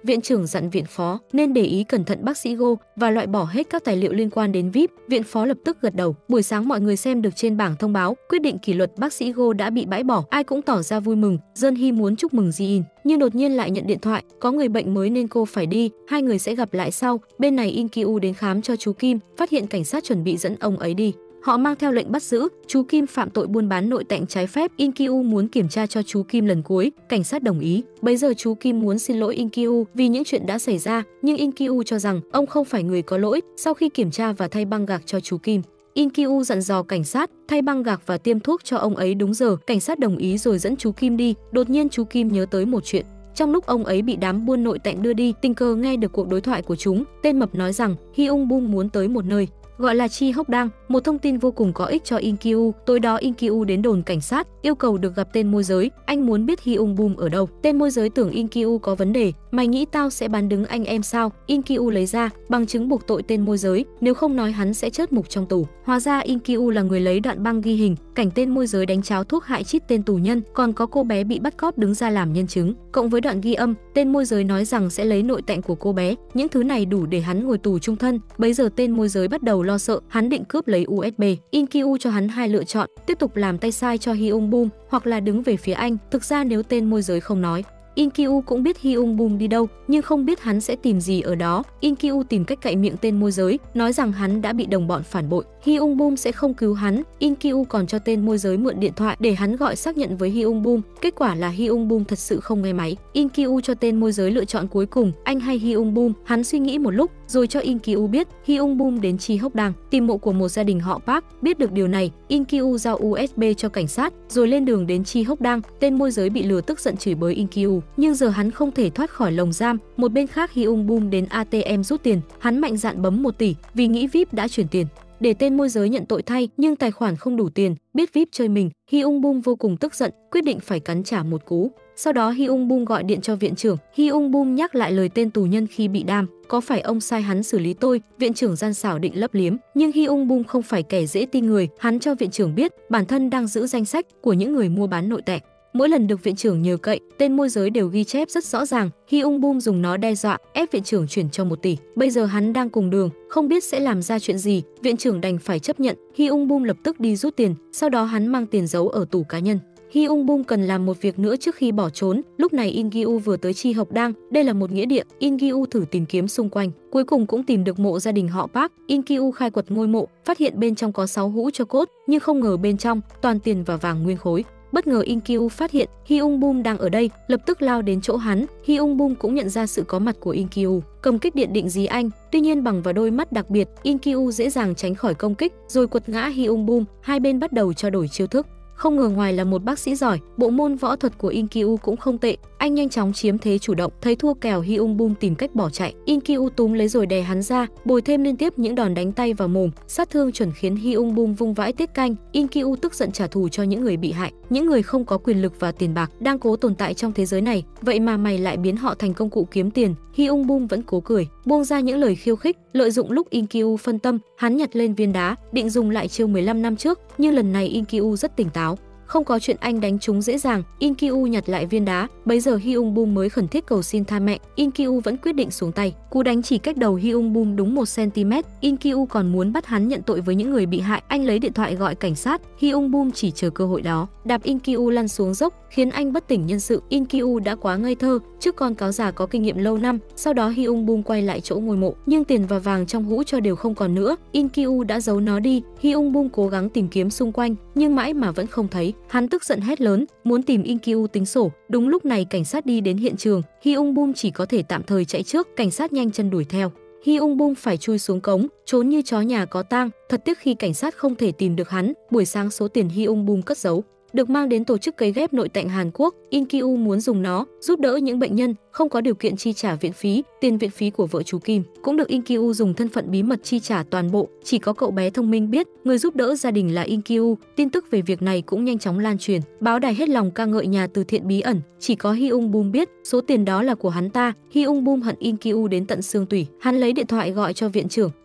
Viện trưởng dặn viện phó nên để ý cẩn thận bác sĩ Go và loại bỏ hết các tài liệu liên quan đến VIP. Viện phó lập tức gật đầu. Buổi sáng mọi người xem được trên bảng thông báo quyết định kỷ luật bác sĩ Go đã bị bãi bỏ, ai cũng tỏ ra vui mừng. Jeon Hee muốn chúc mừng Ji-in, nhưng đột nhiên lại nhận điện thoại, có người bệnh mới nên cô phải đi, hai người sẽ gặp lại sau. Bên này In Ki-u đến khám cho chú Kim, phát hiện cảnh sát chuẩn bị dẫn ông ấy đi. Họ mang theo lệnh bắt giữ, chú Kim phạm tội buôn bán nội tạng trái phép. In Ki-u muốn kiểm tra cho chú Kim lần cuối, cảnh sát đồng ý. Bây giờ chú Kim muốn xin lỗi In Ki-u vì những chuyện đã xảy ra, nhưng In Ki-u cho rằng ông không phải người có lỗi. Sau khi kiểm tra và thay băng gạc cho chú Kim, In Ki-u dặn dò cảnh sát thay băng gạc và tiêm thuốc cho ông ấy đúng giờ. Cảnh sát đồng ý rồi dẫn chú Kim đi. Đột nhiên chú Kim nhớ tới một chuyện. Trong lúc ông ấy bị đám buôn nội tạng đưa đi, tình cờ nghe được cuộc đối thoại của chúng. Tên mập nói rằng Hyung Bum muốn tới một nơi gọi là Chi Hốc Đăng, một thông tin vô cùng có ích cho In Ki-u. Tối đó In Ki-u đến đồn cảnh sát, yêu cầu được gặp tên môi giới. Anh muốn biết Hyung Bum ở đâu. Tên môi giới tưởng In Ki-u có vấn đề. Mày nghĩ tao sẽ bán đứng anh em sao? In Ki-u lấy ra bằng chứng buộc tội tên môi giới, nếu không nói hắn sẽ chớt mục trong tù. Hóa ra In Ki-u là người lấy đoạn băng ghi hình cảnh tên môi giới đánh cháo thuốc hại chít tên tù nhân, còn có cô bé bị bắt cóc đứng ra làm nhân chứng. Cộng với đoạn ghi âm, tên môi giới nói rằng sẽ lấy nội tạng của cô bé. Những thứ này đủ để hắn ngồi tù chung thân. Bấy giờ tên môi giới bắt đầu lo sợ, hắn định cướp lấy USB. In Ki-u cho hắn hai lựa chọn, tiếp tục làm tay sai cho Hyung Bum hoặc là đứng về phía anh. Thực ra nếu tên môi giới không nói, In Ki-u cũng biết Hyung Bum đi đâu, nhưng không biết hắn sẽ tìm gì ở đó. In Ki-u tìm cách cạy miệng tên môi giới, nói rằng hắn đã bị đồng bọn phản bội, Hyung Bum sẽ không cứu hắn. In Ki-u còn cho tên môi giới mượn điện thoại để hắn gọi xác nhận với Hyung Bum. Kết quả là Hyung Bum thật sự không nghe máy. In Ki-u cho tên môi giới lựa chọn cuối cùng, anh hay Hyung Bum. Hắn suy nghĩ một lúc rồi cho In Ki-u biết Hyung Bum đến Chi Hốc Đăng tìm mộ của một gia đình họ Park. Biết được điều này, In Ki-u giao USB cho cảnh sát rồi lên đường đến Chi Hốc Đăng. Tên môi giới bị lừa tức giận chửi bới In Ki-u, nhưng giờ hắn không thể thoát khỏi lồng giam. Một bên khác Hyung Bum đến ATM rút tiền, hắn mạnh dạn bấm 1 tỷ vì nghĩ VIP đã chuyển tiền để tên môi giới nhận tội thay, nhưng tài khoản không đủ tiền. Biết VIP chơi mình, Hyung Bum vô cùng tức giận, quyết định phải cắn trả một cú. Sau đó Hyung Bum gọi điện cho viện trưởng. Hyung Bum nhắc lại lời tên tù nhân khi bị đam, có phải ông sai hắn xử lý tôi? Viện trưởng gian xảo định lấp liếm, nhưng Hyung Bum không phải kẻ dễ tin người. Hắn cho viện trưởng biết bản thân đang giữ danh sách của những người mua bán nội tạng. Mỗi lần được viện trưởng nhờ cậy, tên môi giới đều ghi chép rất rõ ràng. Hyung Bum dùng nó đe dọa, ép viện trưởng chuyển cho 1 tỷ. Bây giờ hắn đang cùng đường, không biết sẽ làm ra chuyện gì. Viện trưởng đành phải chấp nhận. Hyung Bum lập tức đi rút tiền, sau đó hắn mang tiền giấu ở tủ cá nhân. Hyung Bum cần làm một việc nữa trước khi bỏ trốn. Lúc này In Ki-u vừa tới Chi Hốc Đăng, đây là một nghĩa địa. In Ki-u thử tìm kiếm xung quanh, cuối cùng cũng tìm được mộ gia đình họ Park. In Ki-u khai quật ngôi mộ, phát hiện bên trong có 6 hũ tro cốt, nhưng không ngờ bên trong toàn tiền và vàng nguyên khối. Bất ngờ In Ki-u phát hiện Hyung Bum đang ở đây, lập tức lao đến chỗ hắn. Hyung Bum cũng nhận ra sự có mặt của In Ki-u, cầm kích điện định dí anh. Tuy nhiên bằng vào đôi mắt đặc biệt, In Ki-u dễ dàng tránh khỏi công kích, rồi quật ngã Hyung Bum. Hai bên bắt đầu trao đổi chiêu thức. Không ngờ ngoài là một bác sĩ giỏi, bộ môn võ thuật của In Ki-u cũng không tệ. Anh nhanh chóng chiếm thế chủ động, thấy thua kèo Hyung Bum tìm cách bỏ chạy. In Ki-u túm lấy rồi đè hắn ra, bồi thêm liên tiếp những đòn đánh tay vào mồm, sát thương chuẩn khiến Hyung Bum vung vãi tiết canh. In Ki-u tức giận trả thù cho những người bị hại, những người không có quyền lực và tiền bạc, đang cố tồn tại trong thế giới này. Vậy mà mày lại biến họ thành công cụ kiếm tiền. Hyung Bum vẫn cố cười, buông ra những lời khiêu khích. Lợi dụng lúc In Ki-u phân tâm, hắn nhặt lên viên đá, định dùng lại chiêu 15 năm trước, nhưng lần này In Ki-u rất tỉnh táo. Không có chuyện anh đánh chúng dễ dàng. In Ki-u nhặt lại viên đá, bấy giờ Hyung Bum mới khẩn thiết cầu xin tha mẹ. In Ki-u vẫn quyết định xuống tay. Cú đánh chỉ cách đầu Hyung Bum đúng 1 cm. In Ki-u còn muốn bắt hắn nhận tội với những người bị hại. Anh lấy điện thoại gọi cảnh sát. Hyung Bum chỉ chờ cơ hội đó, đạp In Ki-u lăn xuống dốc, khiến anh bất tỉnh nhân sự. In Ki-u đã quá ngây thơ trước con cáo già có kinh nghiệm lâu năm. Sau đó Hyung Bum quay lại chỗ ngôi mộ, nhưng tiền và vàng trong hũ cho đều không còn nữa. In Ki-u đã giấu nó đi. Hyung Bum cố gắng tìm kiếm xung quanh, nhưng mãi mà vẫn không thấy. Hắn tức giận hét lớn, muốn tìm In Ki-u tính sổ. Đúng lúc này cảnh sát đi đến hiện trường, Hyung Bum chỉ có thể tạm thời chạy trước, cảnh sát nhanh chân đuổi theo. Hyung Bum phải chui xuống cống, trốn như chó nhà có tang. Thật tiếc khi cảnh sát không thể tìm được hắn. Buổi sáng số tiền Hyung Bum cất giấu được mang đến tổ chức cấy ghép nội tạng Hàn Quốc. In Ki-u muốn dùng nó giúp đỡ những bệnh nhân không có điều kiện chi trả viện phí. Tiền viện phí của vợ chú Kim cũng được In Ki-u dùng thân phận bí mật chi trả toàn bộ, chỉ có cậu bé thông minh biết. Người giúp đỡ gia đình là In Ki-u. Tin tức về việc này cũng nhanh chóng lan truyền, báo đài hết lòng ca ngợi nhà từ thiện bí ẩn. Chỉ có Hyung Bum biết số tiền đó là của hắn ta. Hyung Bum hận In Ki-u đến tận xương tủy. Hắn lấy điện thoại gọi cho viện trưởng.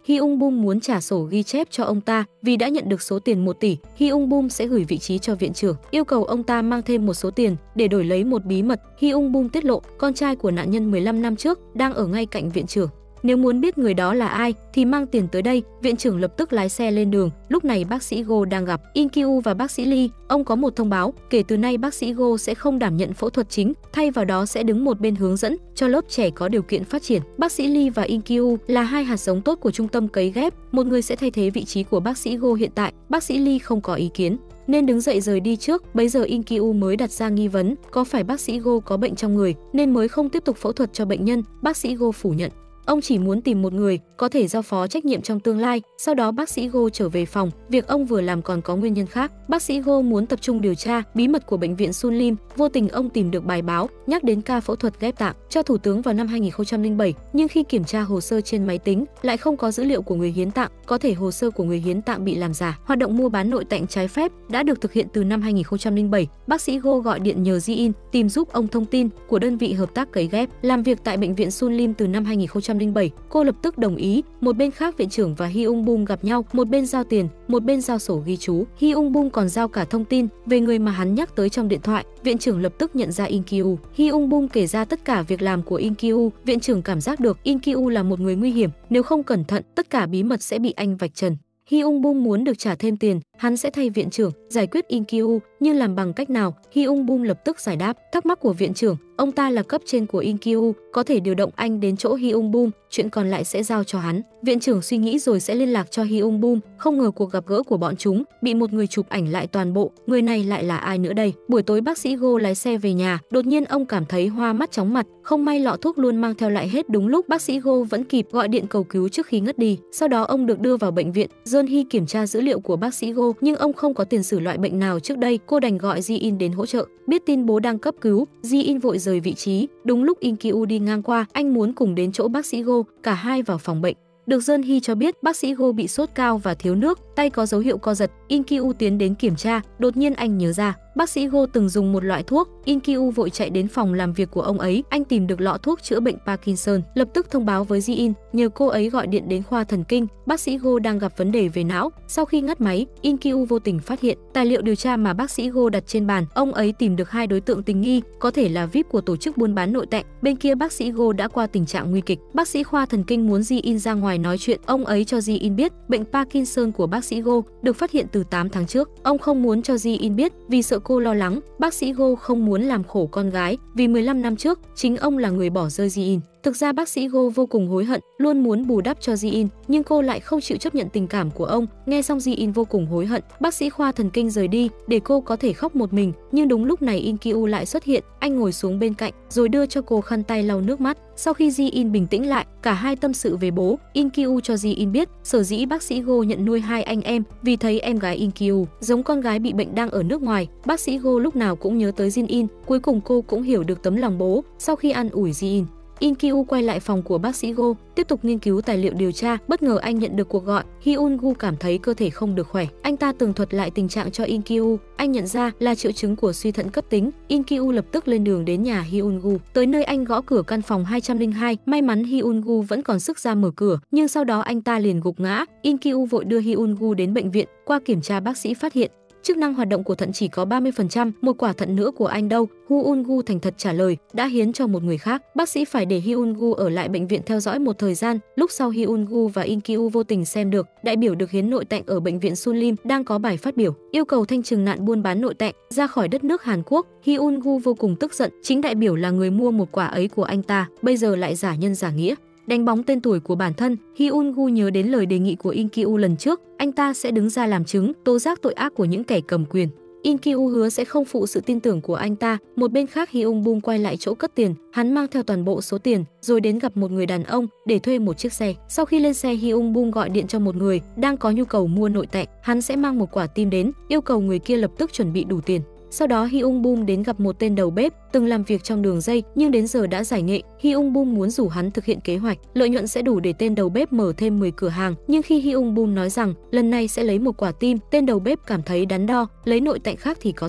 Hyun Boom muốn trả sổ ghi chép cho ông ta vì đã nhận được số tiền 1 tỷ. Hyun Boom sẽ gửi vị trí cho viện trưởng, yêu cầu ông ta mang thêm một số tiền để đổi lấy một bí mật. Hyun Boom tiết lộ con trai của nạn nhân 15 năm trước đang ở ngay cạnh viện trưởng. Nếu muốn biết người đó là ai thì mang tiền tới đây. Viện trưởng lập tức lái xe lên đường. Lúc này bác sĩ Go đang gặp In Kyu và bác sĩ Lee. Ông có một thông báo, kể từ nay bác sĩ Go sẽ không đảm nhận phẫu thuật chính, thay vào đó sẽ đứng một bên hướng dẫn cho lớp trẻ có điều kiện phát triển. Bác sĩ Lee và In Kyu là hai hạt giống tốt của trung tâm cấy ghép, một người sẽ thay thế vị trí của bác sĩ Go hiện tại. Bác sĩ Lee không có ý kiến nên đứng dậy rời đi trước. Bấy giờ In Kyu mới đặt ra nghi vấn, có phải bác sĩ Go có bệnh trong người nên mới không tiếp tục phẫu thuật cho bệnh nhân. Bác sĩ Go phủ nhận. Ông chỉ muốn tìm một người có thể giao phó trách nhiệm trong tương lai. Sau đó bác sĩ Go trở về phòng. Việc ông vừa làm còn có nguyên nhân khác. Bác sĩ Go muốn tập trung điều tra bí mật của bệnh viện Sunlim. Vô tình ông tìm được bài báo nhắc đến ca phẫu thuật ghép tạng cho thủ tướng vào năm 2007, nhưng khi kiểm tra hồ sơ trên máy tính lại không có dữ liệu của người hiến tạng, có thể hồ sơ của người hiến tạng bị làm giả. Hoạt động mua bán nội tạng trái phép đã được thực hiện từ năm 2007. Bác sĩ Go gọi điện nhờ Ji-in tìm giúp ông thông tin của đơn vị hợp tác cấy ghép làm việc tại bệnh viện Sunlim từ năm 2007. Cô lập tức đồng ý. Một bên khác, viện trưởng và Hyun Boom gặp nhau, một bên giao tiền, một bên giao sổ ghi chú. Hyun Boom còn giao cả thông tin về người mà hắn nhắc tới trong điện thoại. Viện trưởng lập tức nhận ra In Kyu. Hyun Boom kể ra tất cả việc làm của In Kyu. Viện trưởng cảm giác được In Kyu là một người nguy hiểm, nếu không cẩn thận, tất cả bí mật sẽ bị anh vạch trần. Hyun Boom muốn được trả thêm tiền, hắn sẽ thay viện trưởng giải quyết In Kyu, nhưng làm bằng cách nào? Hyun Boom lập tức giải đáp thắc mắc của viện trưởng. Ông ta là cấp trên của In Kyu, có thể điều động anh đến chỗ Hyun Boom, chuyện còn lại sẽ giao cho hắn. Viện trưởng suy nghĩ rồi sẽ liên lạc cho Hyun Boom. Không ngờ cuộc gặp gỡ của bọn chúng bị một người chụp ảnh lại toàn bộ. Người này lại là ai nữa đây? Buổi tối bác sĩ Go lái xe về nhà, đột nhiên ông cảm thấy hoa mắt chóng mặt, không may lọ thuốc luôn mang theo lại hết. Đúng lúc bác sĩ Go vẫn kịp gọi điện cầu cứu trước khi ngất đi. Sau đó ông được đưa vào bệnh viện. Jeon Hee kiểm tra dữ liệu của bác sĩ Go, nhưng ông không có tiền sử loại bệnh nào trước đây. Cô đành gọi Ji-in đến hỗ trợ. Biết tin bố đang cấp cứu, Ji-in vội rời vị trí. Đúng lúc In Kyu đi ngang qua, anh muốn cùng đến chỗ bác sĩ Go. Cả hai vào phòng bệnh. Được Jeon Hee cho biết bác sĩ Go bị sốt cao và thiếu nước, tay có dấu hiệu co giật. In Kyu tiến đến kiểm tra, đột nhiên anh nhớ ra bác sĩ Go từng dùng một loại thuốc. In Kyu vội chạy đến phòng làm việc của ông ấy, anh tìm được lọ thuốc chữa bệnh Parkinson, lập tức thông báo với Ji-in, nhờ cô ấy gọi điện đến khoa thần kinh. Bác sĩ Go đang gặp vấn đề về não. Sau khi ngắt máy, In Kyu vô tình phát hiện tài liệu điều tra mà bác sĩ Go đặt trên bàn. Ông ấy tìm được hai đối tượng tình nghi, có thể là VIP của tổ chức buôn bán nội tạng. Bên kia bác sĩ Go đã qua tình trạng nguy kịch. Bác sĩ khoa thần kinh muốn Ji-in ra ngoài nói chuyện. Ông ấy cho Ji-in biết bệnh Parkinson của bác sĩ Go được phát hiện từ 8 tháng trước. Ông không muốn cho Ji-in biết vì sợ cô lo lắng. Bác sĩ Go không muốn làm khổ con gái vì 15 năm trước chính ông là người bỏ rơi Ji-in. Thực ra bác sĩ Go vô cùng hối hận, luôn muốn bù đắp cho Ji-in, nhưng cô lại không chịu chấp nhận tình cảm của ông. Nghe xong Ji-in vô cùng hối hận. Bác sĩ khoa thần kinh rời đi để cô có thể khóc một mình, nhưng đúng lúc này In Kyu lại xuất hiện. Anh ngồi xuống bên cạnh rồi đưa cho cô khăn tay lau nước mắt. Sau khi Ji-in bình tĩnh lại, cả hai tâm sự về bố. In Kyu cho Ji-in biết sở dĩ bác sĩ Go nhận nuôi hai anh em vì thấy em gái In Kyu giống con gái bị bệnh đang ở nước ngoài. Bác sĩ Go lúc nào cũng nhớ tới Jin-in. Cuối cùng cô cũng hiểu được tấm lòng bố. Sau khi an ủi Ji-in, In Kyu quay lại phòng của bác sĩ Go, tiếp tục nghiên cứu tài liệu điều tra. Bất ngờ anh nhận được cuộc gọi. Hyun Gu cảm thấy cơ thể không được khỏe. Anh ta tường thuật lại tình trạng cho In Kyu. Anh nhận ra là triệu chứng của suy thận cấp tính. In Kyu lập tức lên đường đến nhà Hyun Gu. Tới nơi anh gõ cửa căn phòng 202. May mắn Hyun Gu vẫn còn sức ra mở cửa, nhưng sau đó anh ta liền gục ngã. In Kyu vội đưa Hyun Gu đến bệnh viện. Qua kiểm tra, bác sĩ phát hiện chức năng hoạt động của thận chỉ có 30%, một quả thận nữa của anh đâu? Hyun Gu thành thật trả lời, đã hiến cho một người khác. Bác sĩ phải để Hyun Gu ở lại bệnh viện theo dõi một thời gian. Lúc sau Hyun Gu và In Kyu vô tình xem được đại biểu được hiến nội tạng ở bệnh viện Sunlim đang có bài phát biểu yêu cầu thanh trừng nạn buôn bán nội tạng ra khỏi đất nước Hàn Quốc. Hyun Gu vô cùng tức giận, chính đại biểu là người mua một quả ấy của anh ta, bây giờ lại giả nhân giả nghĩa, đánh bóng tên tuổi của bản thân. Hyun Gu nhớ đến lời đề nghị của In Kyu lần trước, anh ta sẽ đứng ra làm chứng, tố giác tội ác của những kẻ cầm quyền. In Kyu hứa sẽ không phụ sự tin tưởng của anh ta. Một bên khác, Hyun Boom quay lại chỗ cất tiền, hắn mang theo toàn bộ số tiền rồi đến gặp một người đàn ông để thuê một chiếc xe. Sau khi lên xe, Hyun Boom gọi điện cho một người đang có nhu cầu mua nội tạng, hắn sẽ mang một quả tim đến, yêu cầu người kia lập tức chuẩn bị đủ tiền. Sau đó Hyun Boom đến gặp một tên đầu bếp từng làm việc trong đường dây nhưng đến giờ đã giải nghệ. Hyun Boom muốn rủ hắn thực hiện kế hoạch, lợi nhuận sẽ đủ để tên đầu bếp mở thêm 10 cửa hàng. Nhưng khi Hyun Boom nói rằng lần này sẽ lấy một quả tim, tên đầu bếp cảm thấy đắn đo, lấy nội tạng khác thì có thể.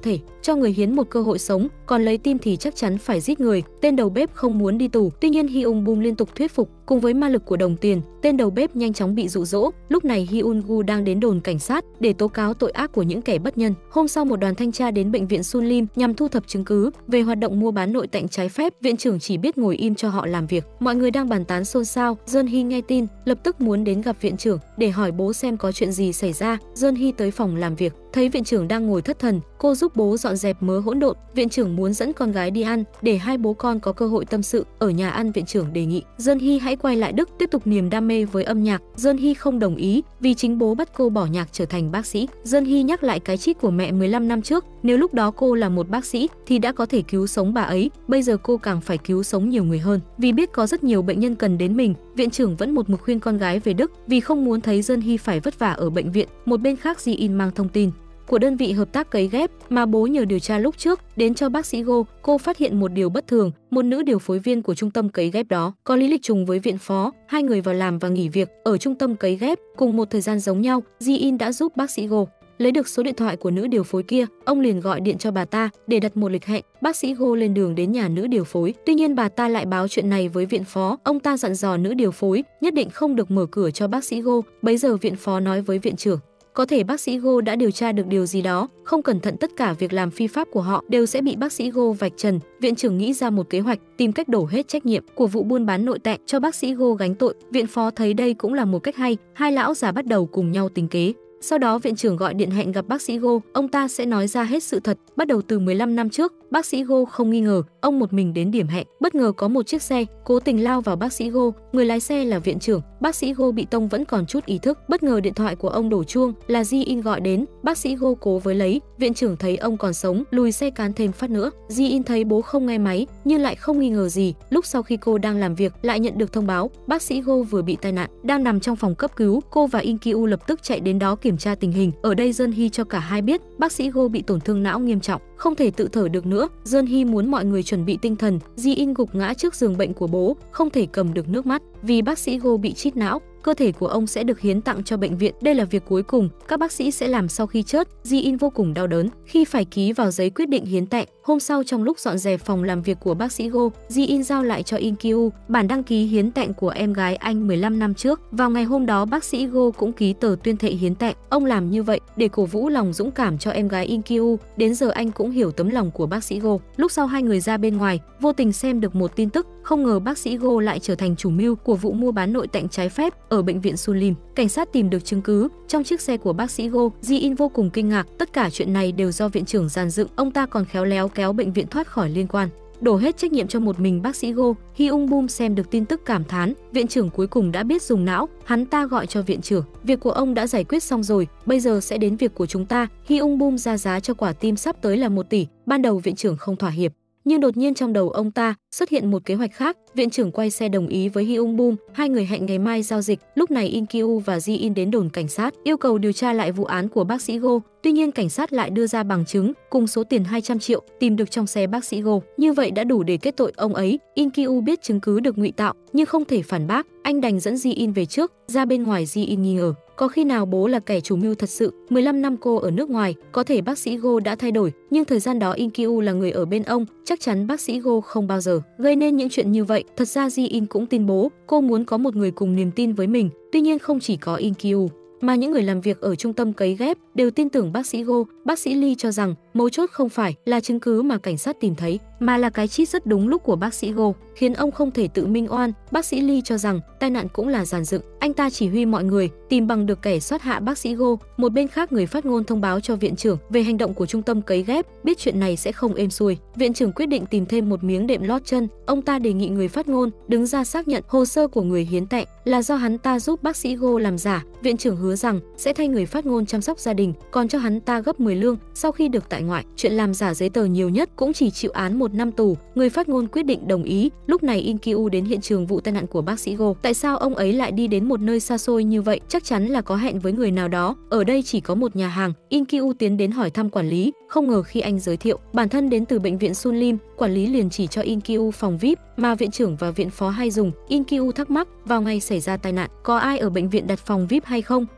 cho người hiến một cơ hội sống, còn lấy tim thì chắc chắn phải giết người. Tên đầu bếp không muốn đi tù, tuy nhiên Hyun Bum liên tục thuyết phục, cùng với ma lực của đồng tiền, tên đầu bếp nhanh chóng bị dụ dỗ. Lúc này Hyun Gu đang đến đồn cảnh sát để tố cáo tội ác của những kẻ bất nhân. Hôm sau, một đoàn thanh tra đến bệnh viện Sunlim nhằm thu thập chứng cứ về hoạt động mua bán nội tạng trái phép. Viện trưởng chỉ biết ngồi im cho họ làm việc. Mọi người đang bàn tán xôn xao. Jeon-hee nghe tin, lập tức muốn đến gặp viện trưởng để hỏi bố xem có chuyện gì xảy ra. Jeon-hee tới phòng làm việc, thấy viện trưởng đang ngồi thất thần, cô giúp bố dọn dẹp mớ hỗn độn. Viện trưởng muốn dẫn con gái đi ăn để hai bố con có cơ hội tâm sự. Ở nhà ăn, viện trưởng đề nghị Jeon-hee hãy quay lại Đức tiếp tục niềm đam mê với âm nhạc. Jeon-hee không đồng ý vì chính bố bắt cô bỏ nhạc trở thành bác sĩ. Jeon-hee nhắc lại cái chết của mẹ 15 năm trước, nếu lúc đó cô là một bác sĩ thì đã có thể cứu sống bà ấy, bây giờ cô càng phải cứu sống nhiều người hơn. Vì biết có rất nhiều bệnh nhân cần đến mình, viện trưởng vẫn một mực khuyên con gái về Đức vì không muốn thấy Jeon-hee phải vất vả ở bệnh viện. Một bên khác, Ji-in mang thông tin của đơn vị hợp tác cấy ghép mà bố nhờ điều tra lúc trước đến cho bác sĩ Go. Cô phát hiện một điều bất thường, một nữ điều phối viên của trung tâm cấy ghép đó có lý lịch trùng với viện phó. Hai người vào làm và nghỉ việc ở trung tâm cấy ghép cùng một thời gian giống nhau. Ji-in đã giúp bác sĩ Go lấy được số điện thoại của nữ điều phối kia, ông liền gọi điện cho bà ta để đặt một lịch hẹn. Bác sĩ Go lên đường đến nhà nữ điều phối, tuy nhiên bà ta lại báo chuyện này với viện phó. Ông ta dặn dò nữ điều phối nhất định không được mở cửa cho bác sĩ Go. Bấy giờ viện phó nói với viện trưởng, có thể bác sĩ Go đã điều tra được điều gì đó, không cẩn thận tất cả việc làm phi pháp của họ đều sẽ bị bác sĩ Go vạch trần. Viện trưởng nghĩ ra một kế hoạch, tìm cách đổ hết trách nhiệm của vụ buôn bán nội tạng cho bác sĩ Go gánh tội. Viện phó thấy đây cũng là một cách hay, hai lão già bắt đầu cùng nhau tính kế. Sau đó viện trưởng gọi điện hẹn gặp bác sĩ Go, ông ta sẽ nói ra hết sự thật, bắt đầu từ 15 năm trước. Bác sĩ Go không nghi ngờ, ông một mình đến điểm hẹn, bất ngờ có một chiếc xe cố tình lao vào bác sĩ Go, người lái xe là viện trưởng. Bác sĩ Go bị tông vẫn còn chút ý thức, bất ngờ điện thoại của ông đổ chuông, là Ji-in gọi đến. Bác sĩ Go cố với lấy, viện trưởng thấy ông còn sống, lùi xe cán thêm phát nữa. Ji-in thấy bố không nghe máy nhưng lại không nghi ngờ gì. Lúc sau khi cô đang làm việc lại nhận được thông báo bác sĩ Go vừa bị tai nạn, đang nằm trong phòng cấp cứu. Cô và In Kyu lập tức chạy đến đó kiểm tra tình hình. Ở đây Jeon-hee cho cả hai biết bác sĩ Go bị tổn thương não nghiêm trọng, không thể tự thở được nữa. Jeon-hee muốn mọi người chuẩn bị tinh thần. Ji-in gục ngã trước giường bệnh của bố, không thể cầm được nước mắt vì bác sĩ Go bị trít não. Cơ thể của ông sẽ được hiến tặng cho bệnh viện. Đây là việc cuối cùng các bác sĩ sẽ làm sau khi chết. Ji-in vô cùng đau đớn khi phải ký vào giấy quyết định hiến tạng. Hôm sau, trong lúc dọn dẹp phòng làm việc của bác sĩ Go, Ji-in giao lại cho In Kyu bản đăng ký hiến tạng của em gái anh 15 năm trước. Vào ngày hôm đó, bác sĩ Go cũng ký tờ tuyên thệ hiến tạng. Ông làm như vậy để cổ vũ lòng dũng cảm cho em gái In Kyu. Đến giờ anh cũng hiểu tấm lòng của bác sĩ Go. Lúc sau hai người ra bên ngoài, vô tình xem được một tin tức, không ngờ bác sĩ Go lại trở thành chủ mưu của vụ mua bán nội tạng trái phép ở bệnh viện Sunlim. Cảnh sát tìm được chứng cứ trong chiếc xe của bác sĩ Go. Ji-in vô cùng kinh ngạc, tất cả chuyện này đều do viện trưởng dàn dựng. Ông ta còn khéo léo kéo bệnh viện thoát khỏi liên quan, đổ hết trách nhiệm cho một mình bác sĩ Go. Hyun Bum xem được tin tức cảm thán, viện trưởng cuối cùng đã biết dùng não. Hắn ta gọi cho viện trưởng, việc của ông đã giải quyết xong rồi, bây giờ sẽ đến việc của chúng ta. Hyun Bum ra giá cho quả tim sắp tới là 1 tỷ. Ban đầu viện trưởng không thỏa hiệp, nhưng đột nhiên trong đầu ông ta xuất hiện một kế hoạch khác. Viện trưởng quay xe đồng ý với Hyun Bum, hai người hẹn ngày mai giao dịch. Lúc này In Kyu và Ji-in đến đồn cảnh sát yêu cầu điều tra lại vụ án của bác sĩ Go. Tuy nhiên cảnh sát lại đưa ra bằng chứng cùng số tiền 200 triệu tìm được trong xe bác sĩ Go. Như vậy đã đủ để kết tội ông ấy. In Kyu biết chứng cứ được ngụy tạo nhưng không thể phản bác, anh đành dẫn Ji-in về trước. Ra bên ngoài, Ji-in nghi ngờ có khi nào bố là kẻ chủ mưu thật sự. 15 năm cô ở nước ngoài, có thể bác sĩ Go đã thay đổi, nhưng thời gian đó In Kyu là người ở bên ông, chắc chắn bác sĩ Go không bao giờ gây nên những chuyện như vậy. Thật ra Ji-in cũng tin bố, cô muốn có một người cùng niềm tin với mình. Tuy nhiên không chỉ có In Kyu mà những người làm việc ở trung tâm cấy ghép đều tin tưởng bác sĩ Go. Bác sĩ Lee cho rằng mấu chốt không phải là chứng cứ mà cảnh sát tìm thấy, mà là cái chít rất đúng lúc của bác sĩ Go, khiến ông không thể tự minh oan. Bác sĩ Lee cho rằng tai nạn cũng là dàn dựng, anh ta chỉ huy mọi người tìm bằng được kẻ sát hạ bác sĩ Go. Một bên khác, người phát ngôn thông báo cho viện trưởng về hành động của trung tâm cấy ghép, biết chuyện này sẽ không êm xuôi. Viện trưởng quyết định tìm thêm một miếng đệm lót chân. Ông ta đề nghị người phát ngôn đứng ra xác nhận hồ sơ của người hiến tạng là do hắn ta giúp bác sĩ Go làm giả. Viện trưởng hứa rằng sẽ thay người phát ngôn chăm sóc gia đình, còn cho hắn ta gấp 10 lương sau khi được tại ngoại. Chuyện làm giả giấy tờ nhiều nhất cũng chỉ chịu án 1 năm tù. Người phát ngôn quyết định đồng ý. Lúc này In Kyu đến hiện trường vụ tai nạn của bác sĩ Go. Tại sao ông ấy lại đi đến một nơi xa xôi như vậy? Chắc chắn là có hẹn với người nào đó. Ở đây chỉ có một nhà hàng. In Kyu tiến đến hỏi thăm quản lý, không ngờ khi anh giới thiệu bản thân đến từ bệnh viện Sunlim, quản lý liền chỉ cho In Kyu phòng VIP mà viện trưởng và viện phó hay dùng. In Kyu thắc mắc, vào ngày xảy ra tai nạn có ai ở bệnh viện đặt phòng VIP hay không?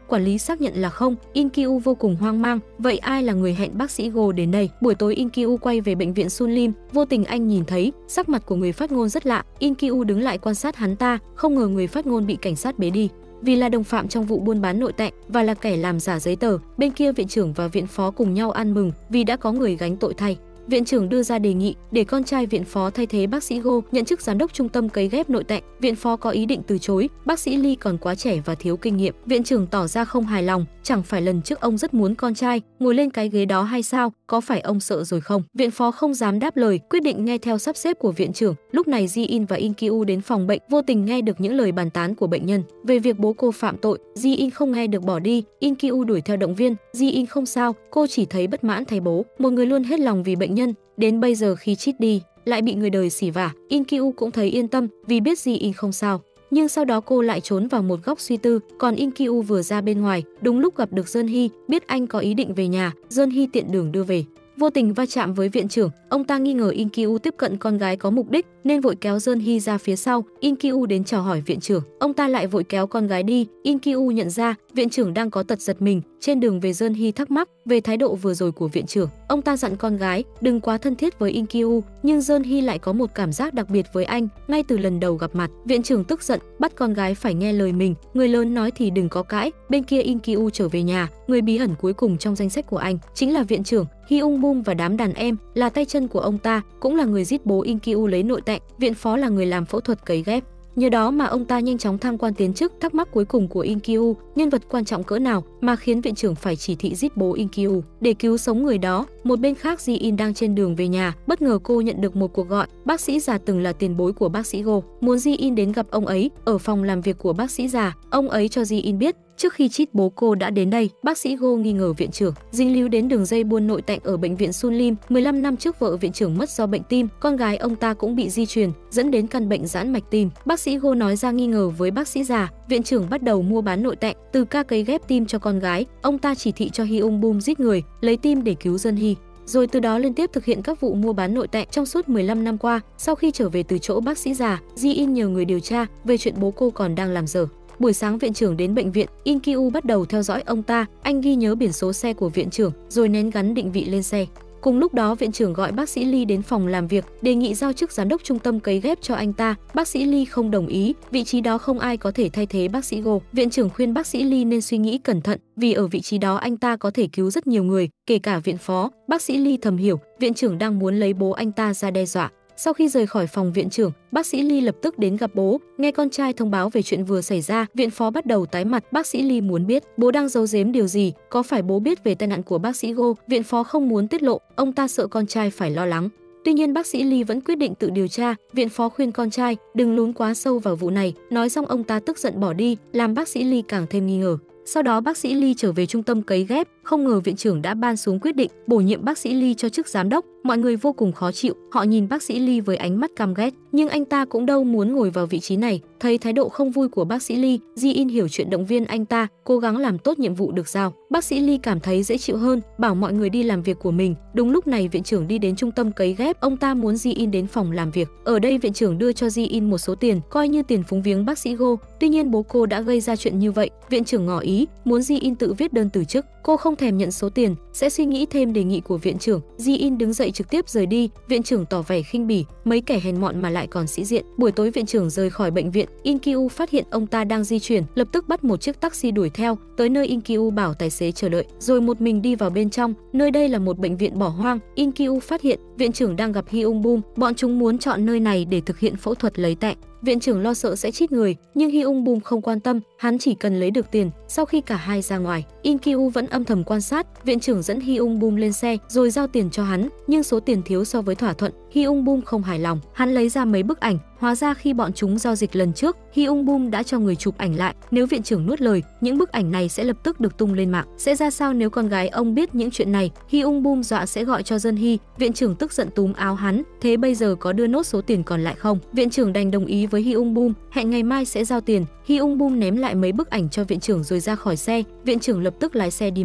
quản lý xác nhận là không. In Kyu vô cùng hoang mang, vậy ai là người hẹn bác sĩ Go đến đây? Buổi tối In Kyu quay về bệnh viện Sunlim, vô tình anh nhìn thấy sắc mặt của người phát ngôn rất lạ. In Kyu đứng lại quan sát hắn ta, không ngờ người phát ngôn bị cảnh sát bế đi. Vì là đồng phạm trong vụ buôn bán nội tạng và là kẻ làm giả giấy tờ, bên kia viện trưởng và viện phó cùng nhau ăn mừng vì đã có người gánh tội thay. Viện trưởng đưa ra đề nghị để con trai viện phó thay thế bác sĩ Go nhận chức giám đốc trung tâm cấy ghép nội tạng. Viện phó có ý định từ chối, bác sĩ Lee còn quá trẻ và thiếu kinh nghiệm. Viện trưởng tỏ ra không hài lòng, chẳng phải lần trước ông rất muốn con trai ngồi lên cái ghế đó hay sao, có phải ông sợ rồi không? Viện phó không dám đáp lời, quyết định nghe theo sắp xếp của viện trưởng. Lúc này Ji-in và In Kyu đến phòng bệnh, vô tình nghe được những lời bàn tán của bệnh nhân về việc bố cô phạm tội. Ji-in không nghe được bỏ đi, In Kyu đuổi theo động viên. Ji-in không sao, cô chỉ thấy bất mãn thấy bố, một người luôn hết lòng vì bệnh nhân, đến bây giờ khi Chit đi lại bị người đời xỉ vả. In Kyu cũng thấy yên tâm vì biết Ji-in không sao. Nhưng sau đó cô lại trốn vào một góc suy tư, còn In Kyu vừa ra bên ngoài, đúng lúc gặp được Jeon Hee, biết anh có ý định về nhà, Jeon Hee tiện đường đưa về. Vô tình va chạm với viện trưởng, ông ta nghi ngờ In Kyu tiếp cận con gái có mục đích nên vội kéo Jeon Hee ra phía sau. In Kyu đến chào hỏi viện trưởng, ông ta lại vội kéo con gái đi. In Kyu nhận ra viện trưởng đang có tật giật mình. Trên đường về, Jeon Hee thắc mắc về thái độ vừa rồi của viện trưởng. Ông ta dặn con gái đừng quá thân thiết với In Kyu, nhưng Jeon Hee lại có một cảm giác đặc biệt với anh ngay từ lần đầu gặp mặt. Viện trưởng tức giận, bắt con gái phải nghe lời mình, người lớn nói thì đừng có cãi. Bên kia In Kyu trở về nhà, người bí ẩn cuối cùng trong danh sách của anh chính là viện trưởng. Hyung Boom và đám đàn em là tay chân của ông ta, cũng là người giết bố In Kyu lấy nội tạng. Viện phó là người làm phẫu thuật cấy ghép. Nhờ đó mà ông ta nhanh chóng thăng quan tiến chức. Thắc mắc cuối cùng của In Kyu, nhân vật quan trọng cỡ nào mà khiến viện trưởng phải chỉ thị giết bố In Kyu để cứu sống người đó. Một bên khác, Ji-in đang trên đường về nhà, bất ngờ cô nhận được một cuộc gọi. Bác sĩ già từng là tiền bối của bác sĩ Go, muốn Ji-in đến gặp ông ấy ở phòng làm việc của bác sĩ già. Ông ấy cho Ji-in biết trước khi Chit bố cô đã đến đây. Bác sĩ Go nghi ngờ viện trưởng dính líu đến đường dây buôn nội tạng ở bệnh viện Sunlim. 15 năm trước vợ viện trưởng mất do bệnh tim, con gái ông ta cũng bị di truyền dẫn đến căn bệnh giãn mạch tim. Bác sĩ Go nói ra nghi ngờ với bác sĩ già. Viện trưởng bắt đầu mua bán nội tạng từ ca cấy ghép tim cho con gái. Ông ta chỉ thị cho Hyung Boom giết người lấy tim để cứu Jeon Hee, rồi từ đó liên tiếp thực hiện các vụ mua bán nội tạng trong suốt 15 năm qua. Sau khi trở về từ chỗ bác sĩ già, Ji-in nhờ người điều tra về chuyện bố cô còn đang làm dở. Buổi sáng viện trưởng đến bệnh viện, In Kyu bắt đầu theo dõi ông ta. Anh ghi nhớ biển số xe của viện trưởng rồi nén gắn định vị lên xe. Cùng lúc đó, viện trưởng gọi bác sĩ Lee đến phòng làm việc, đề nghị giao chức giám đốc trung tâm cấy ghép cho anh ta. Bác sĩ Lee không đồng ý, vị trí đó không ai có thể thay thế bác sĩ Go. Viện trưởng khuyên bác sĩ Lee nên suy nghĩ cẩn thận, vì ở vị trí đó anh ta có thể cứu rất nhiều người, kể cả viện phó. Bác sĩ Lee thầm hiểu, viện trưởng đang muốn lấy bố anh ta ra đe dọa. Sau khi rời khỏi phòng viện trưởng, bác sĩ Lee lập tức đến gặp bố. Nghe con trai thông báo về chuyện vừa xảy ra, viện phó bắt đầu tái mặt. Bác sĩ Lee muốn biết bố đang giấu giếm điều gì, có phải bố biết về tai nạn của bác sĩ Go? Viện phó không muốn tiết lộ, ông ta sợ con trai phải lo lắng. Tuy nhiên bác sĩ Lee vẫn quyết định tự điều tra. Viện phó khuyên con trai đừng lún quá sâu vào vụ này. Nói xong ông ta tức giận bỏ đi, làm bác sĩ Lee càng thêm nghi ngờ. Sau đó bác sĩ Lee trở về trung tâm cấy ghép, không ngờ viện trưởng đã ban xuống quyết định bổ nhiệm bác sĩ Lee cho chức giám đốc. Mọi người vô cùng khó chịu, họ nhìn bác sĩ Lee với ánh mắt căm ghét, nhưng anh ta cũng đâu muốn ngồi vào vị trí này. Thấy thái độ không vui của bác sĩ Lee, Ji-in hiểu chuyện động viên anh ta cố gắng làm tốt nhiệm vụ được giao. Bác sĩ Lee cảm thấy dễ chịu hơn, bảo mọi người đi làm việc của mình. Đúng lúc này viện trưởng đi đến trung tâm cấy ghép, ông ta muốn Ji-in đến phòng làm việc. Ở đây viện trưởng đưa cho Ji-in một số tiền, coi như tiền phúng viếng bác sĩ Go. Tuy nhiên bố cô đã gây ra chuyện như vậy, viện trưởng ngỏ ý muốn Ji-in tự viết đơn từ chức. Cô không thèm nhận số tiền, sẽ suy nghĩ thêm đề nghị của viện trưởng. Ji-in đứng dậy trực tiếp rời đi. Viện trưởng tỏ vẻ khinh bỉ, mấy kẻ hèn mọn mà lại còn sĩ diện. Buổi tối viện trưởng rời khỏi bệnh viện, In Kyu phát hiện ông ta đang di chuyển, lập tức bắt một chiếc taxi đuổi theo. Tới nơi In Kyu bảo tài xế chờ đợi, rồi một mình đi vào bên trong. Nơi đây là một bệnh viện bỏ hoang. In Kyu phát hiện viện trưởng đang gặp Hyung Boom, bọn chúng muốn chọn nơi này để thực hiện phẫu thuật lấy tạng. Viện trưởng lo sợ sẽ chít người, nhưng Hyung Boom không quan tâm, hắn chỉ cần lấy được tiền. Sau khi cả hai ra ngoài, In Kyu vẫn âm thầm quan sát. Viện trưởng dẫn Hyung Boom lên xe rồi giao tiền cho hắn, nhưng số tiền thiếu so với thỏa thuận. Hyung Boom không hài lòng, hắn lấy ra mấy bức ảnh. Hóa ra khi bọn chúng giao dịch lần trước, Hyung Boom đã cho người chụp ảnh lại. Nếu viện trưởng nuốt lời, những bức ảnh này sẽ lập tức được tung lên mạng. Sẽ ra sao nếu con gái ông biết những chuyện này? Hyung Boom dọa sẽ gọi cho Jeon Hee. Viện trưởng tức giận túm áo hắn, thế bây giờ có đưa nốt số tiền còn lại không? Viện trưởng đành đồng ý với Hyung Boom, hẹn ngày mai sẽ giao tiền. Hyung Boom ném lại mấy bức ảnh cho viện trưởng rồi ra khỏi xe. Viện trưởng lập tức lái xe đi mất.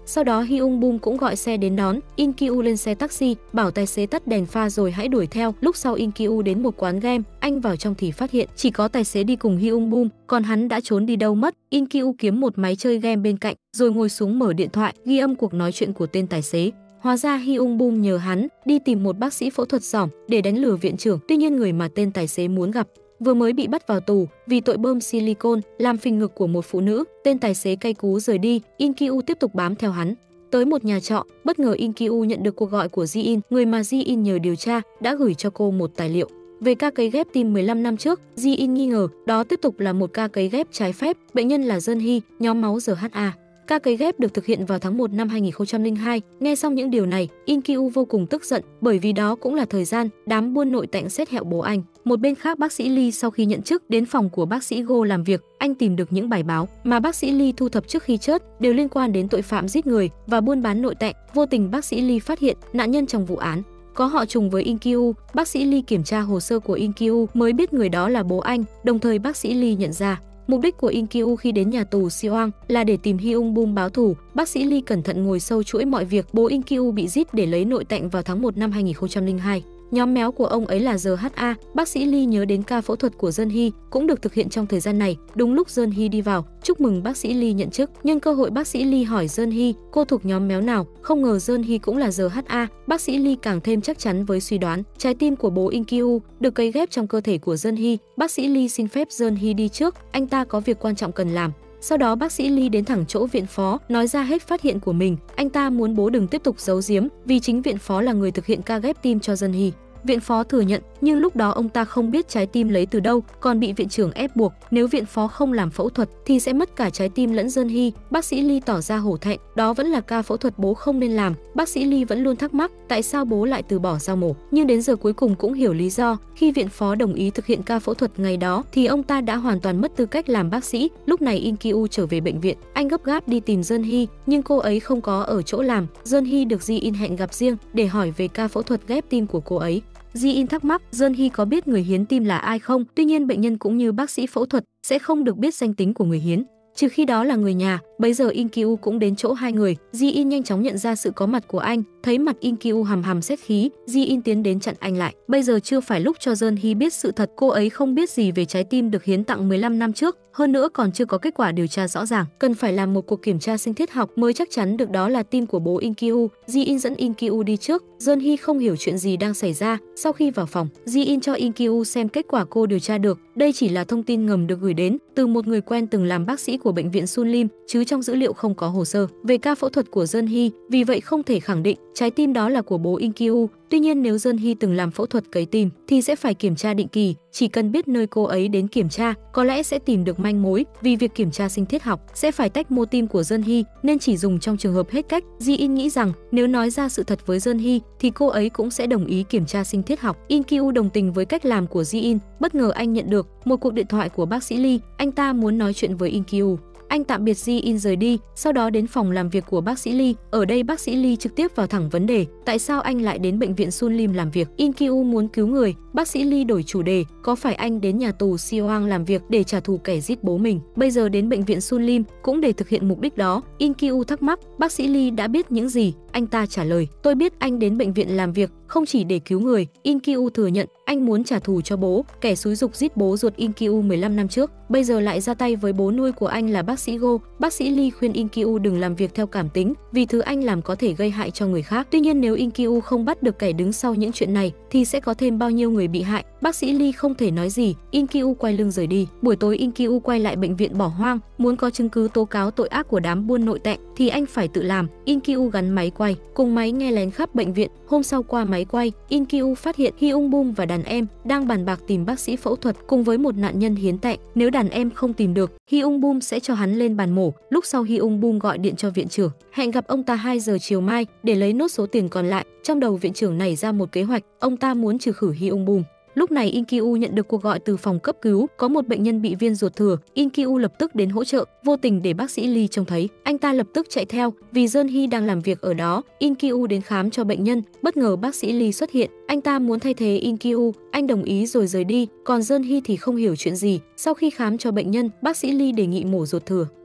Sau đó Hyun Boom cũng gọi xe đến đón In Kyu lên xe taxi, bảo tài xế tắt đèn pha rồi hãy đuổi theo. Lúc sau In Kyu đến một quán game, anh vào trong thì phát hiện chỉ có tài xế đi cùng Hyun Boom, còn hắn đã trốn đi đâu mất. In Kyu kiếm một máy chơi game bên cạnh, rồi ngồi xuống mở điện thoại, ghi âm cuộc nói chuyện của tên tài xế. Hóa ra Hyun Boom nhờ hắn đi tìm một bác sĩ phẫu thuật giỏi để đánh lừa viện trưởng, tuy nhiên người mà tên tài xế muốn gặp vừa mới bị bắt vào tù vì tội bơm silicon làm phình ngực của một phụ nữ. Tên tài xế cay cú rời đi, In Kyu tiếp tục bám theo hắn. Tới một nhà trọ, bất ngờ In Kyu nhận được cuộc gọi của Ji-in, người mà Ji-in nhờ điều tra đã gửi cho cô một tài liệu về ca cấy ghép tim 15 năm trước. Ji-in nghi ngờ đó tiếp tục là một ca cấy ghép trái phép, bệnh nhân là Jeon-hee, nhóm máu RHA. Ca cấy ghép được thực hiện vào tháng 1 năm 2002. Nghe xong những điều này, In Kyu vô cùng tức giận, bởi vì đó cũng là thời gian đám buôn nội tạng xét hẹo bố anh. Một bên khác, bác sĩ Lee sau khi nhận chức đến phòng của bác sĩ Go làm việc, anh tìm được những bài báo mà bác sĩ Lee thu thập trước khi chết đều liên quan đến tội phạm giết người và buôn bán nội tạng. Vô tình bác sĩ Lee phát hiện nạn nhân trong vụ án có họ trùng với In Kyu. Bác sĩ Lee kiểm tra hồ sơ của In Kyu mới biết người đó là bố anh. Đồng thời bác sĩ Lee nhận ra mục đích của In Kyu khi đến nhà tù Siwang là để tìm Hyun Boom báo thù. Bác sĩ Lee cẩn thận ngồi sâu chuỗi mọi việc. Bố In Kyu bị giết để lấy nội tạng vào tháng 1 năm 2002. Nhóm méo của ông ấy là RHA. Bác sĩ Lee nhớ đến ca phẫu thuật của Jeon-hee cũng được thực hiện trong thời gian này. Đúng lúc Jeon-hee đi vào, chúc mừng bác sĩ Lee nhận chức. Nhân cơ hội bác sĩ Lee hỏi Jeon-hee cô thuộc nhóm méo nào, không ngờ Jeon-hee cũng là RHA. Bác sĩ Lee càng thêm chắc chắn với suy đoán. Trái tim của bố In Kyu được cấy ghép trong cơ thể của Jeon-hee. Bác sĩ Lee xin phép Jeon-hee đi trước, anh ta có việc quan trọng cần làm. Sau đó bác sĩ Lee đến thẳng chỗ viện phó, nói ra hết phát hiện của mình. Anh ta muốn bố đừng tiếp tục giấu giếm, vì chính viện phó là người thực hiện ca ghép tim cho Jeon-hee. Viện phó thừa nhận, nhưng lúc đó ông ta không biết trái tim lấy từ đâu, còn bị viện trưởng ép buộc, nếu viện phó không làm phẫu thuật thì sẽ mất cả trái tim lẫn Jeon-hee. Bác sĩ Lee tỏ ra hổ thẹn, đó vẫn là ca phẫu thuật bố không nên làm. Bác sĩ Lee vẫn luôn thắc mắc tại sao bố lại từ bỏ dao mổ, nhưng đến giờ cuối cùng cũng hiểu lý do. Khi viện phó đồng ý thực hiện ca phẫu thuật ngày đó thì ông ta đã hoàn toàn mất tư cách làm bác sĩ. Lúc này In Kyu trở về bệnh viện, anh gấp gáp đi tìm Jeon-hee, nhưng cô ấy không có ở chỗ làm. Jeon-hee được Ji-in hẹn gặp riêng để hỏi về ca phẫu thuật ghép tim của cô ấy. Ji-in thắc mắc Jeon-hee có biết người hiến tim là ai không, tuy nhiên bệnh nhân cũng như bác sĩ phẫu thuật sẽ không được biết danh tính của người hiến, trừ khi đó là người nhà. Bấy giờ In Kyu cũng đến chỗ hai người. Ji-in nhanh chóng nhận ra sự có mặt của anh, thấy mặt In Kyu hầm hầm xét khí, Ji-in tiến đến chặn anh lại. Bây giờ chưa phải lúc cho Jeon-hee biết sự thật, cô ấy không biết gì về trái tim được hiến tặng 15 năm trước, hơn nữa còn chưa có kết quả điều tra rõ ràng, cần phải làm một cuộc kiểm tra sinh thiết học mới chắc chắn được đó là tim của bố In Kyu. Ji-in dẫn In Kyu đi trước. Jeon-hee không hiểu chuyện gì đang xảy ra. Sau khi vào phòng, Ji-in cho In Kyu xem kết quả cô điều tra được. Đây chỉ là thông tin ngầm được gửi đến từ một người quen từng làm bác sĩ của bệnh viện Sunlim, chứ trong dữ liệu không có hồ sơ về ca phẫu thuật của Jeon-hee, vì vậy không thể khẳng định trái tim đó là của bố In Kyu. Tuy nhiên nếu Jeon-hee từng làm phẫu thuật cấy tim thì sẽ phải kiểm tra định kỳ, chỉ cần biết nơi cô ấy đến kiểm tra, có lẽ sẽ tìm được manh mối. Vì việc kiểm tra sinh thiết học sẽ phải tách mô tim của Jeon-hee nên chỉ dùng trong trường hợp hết cách. Ji-in nghĩ rằng nếu nói ra sự thật với Jeon-hee thì cô ấy cũng sẽ đồng ý kiểm tra sinh thiết học. In Kyu đồng tình với cách làm của Ji-in. Bất ngờ anh nhận được một cuộc điện thoại của bác sĩ Lee, anh ta muốn nói chuyện với In Kyu. Anh tạm biệt Ji-in rời đi, sau đó đến phòng làm việc của bác sĩ Lee. Ở đây bác sĩ Lee trực tiếp vào thẳng vấn đề, tại sao anh lại đến bệnh viện Sunlim làm việc? In Kyu muốn cứu người, bác sĩ Lee đổi chủ đề, có phải anh đến nhà tù Siwang làm việc để trả thù kẻ giết bố mình, bây giờ đến bệnh viện Sunlim cũng để thực hiện mục đích đó? In Kyu thắc mắc, bác sĩ Lee đã biết những gì? Anh ta trả lời, tôi biết anh đến bệnh viện làm việc không chỉ để cứu người. In Kyu thừa nhận, anh muốn trả thù cho bố, kẻ xúi giục giết bố ruột In Kyu 15 năm trước, bây giờ lại ra tay với bố nuôi của anh là bác sĩ Go. Bác sĩ Lee khuyên In Kyu đừng làm việc theo cảm tính, vì thứ anh làm có thể gây hại cho người khác. Tuy nhiên nếu In Kyu không bắt được kẻ đứng sau những chuyện này thì sẽ có thêm bao nhiêu người bị hại. Bác sĩ Lee không thể nói gì, In Kyu quay lưng rời đi. Buổi tối In Kyu quay lại bệnh viện bỏ hoang, muốn có chứng cứ tố cáo tội ác của đám buôn nội tạng thì anh phải tự làm. In Kyu gắn máy quay, cùng máy nghe lén khắp bệnh viện. Hôm sau qua máy quay, In Kyu phát hiện Hyun Boom và đàn em đang bàn bạc tìm bác sĩ phẫu thuật cùng với một nạn nhân hiến tạng. Nếu đàn em không tìm được, Hyun Boom sẽ cho hắn lên bàn mổ. Lúc sau Hyun Boom gọi điện cho viện trưởng, hẹn gặp ông ta 2 giờ chiều mai để lấy nốt số tiền còn lại. Trong đầu viện trưởng nảy ra một kế hoạch, ông ta muốn trừ khử Hyun Boom. Lúc này In Kyu nhận được cuộc gọi từ phòng cấp cứu, có một bệnh nhân bị viêm ruột thừa. In Kyu lập tức đến hỗ trợ, vô tình để bác sĩ Lee trông thấy, anh ta lập tức chạy theo, vì Jeon-hee đang làm việc ở đó. In Kyu đến khám cho bệnh nhân, bất ngờ bác sĩ Lee xuất hiện, anh ta muốn thay thế In Kyu, anh đồng ý rồi rời đi, còn Jeon-hee thì không hiểu chuyện gì. Sau khi khám cho bệnh nhân, bác sĩ Lee đề nghị mổ ruột thừa.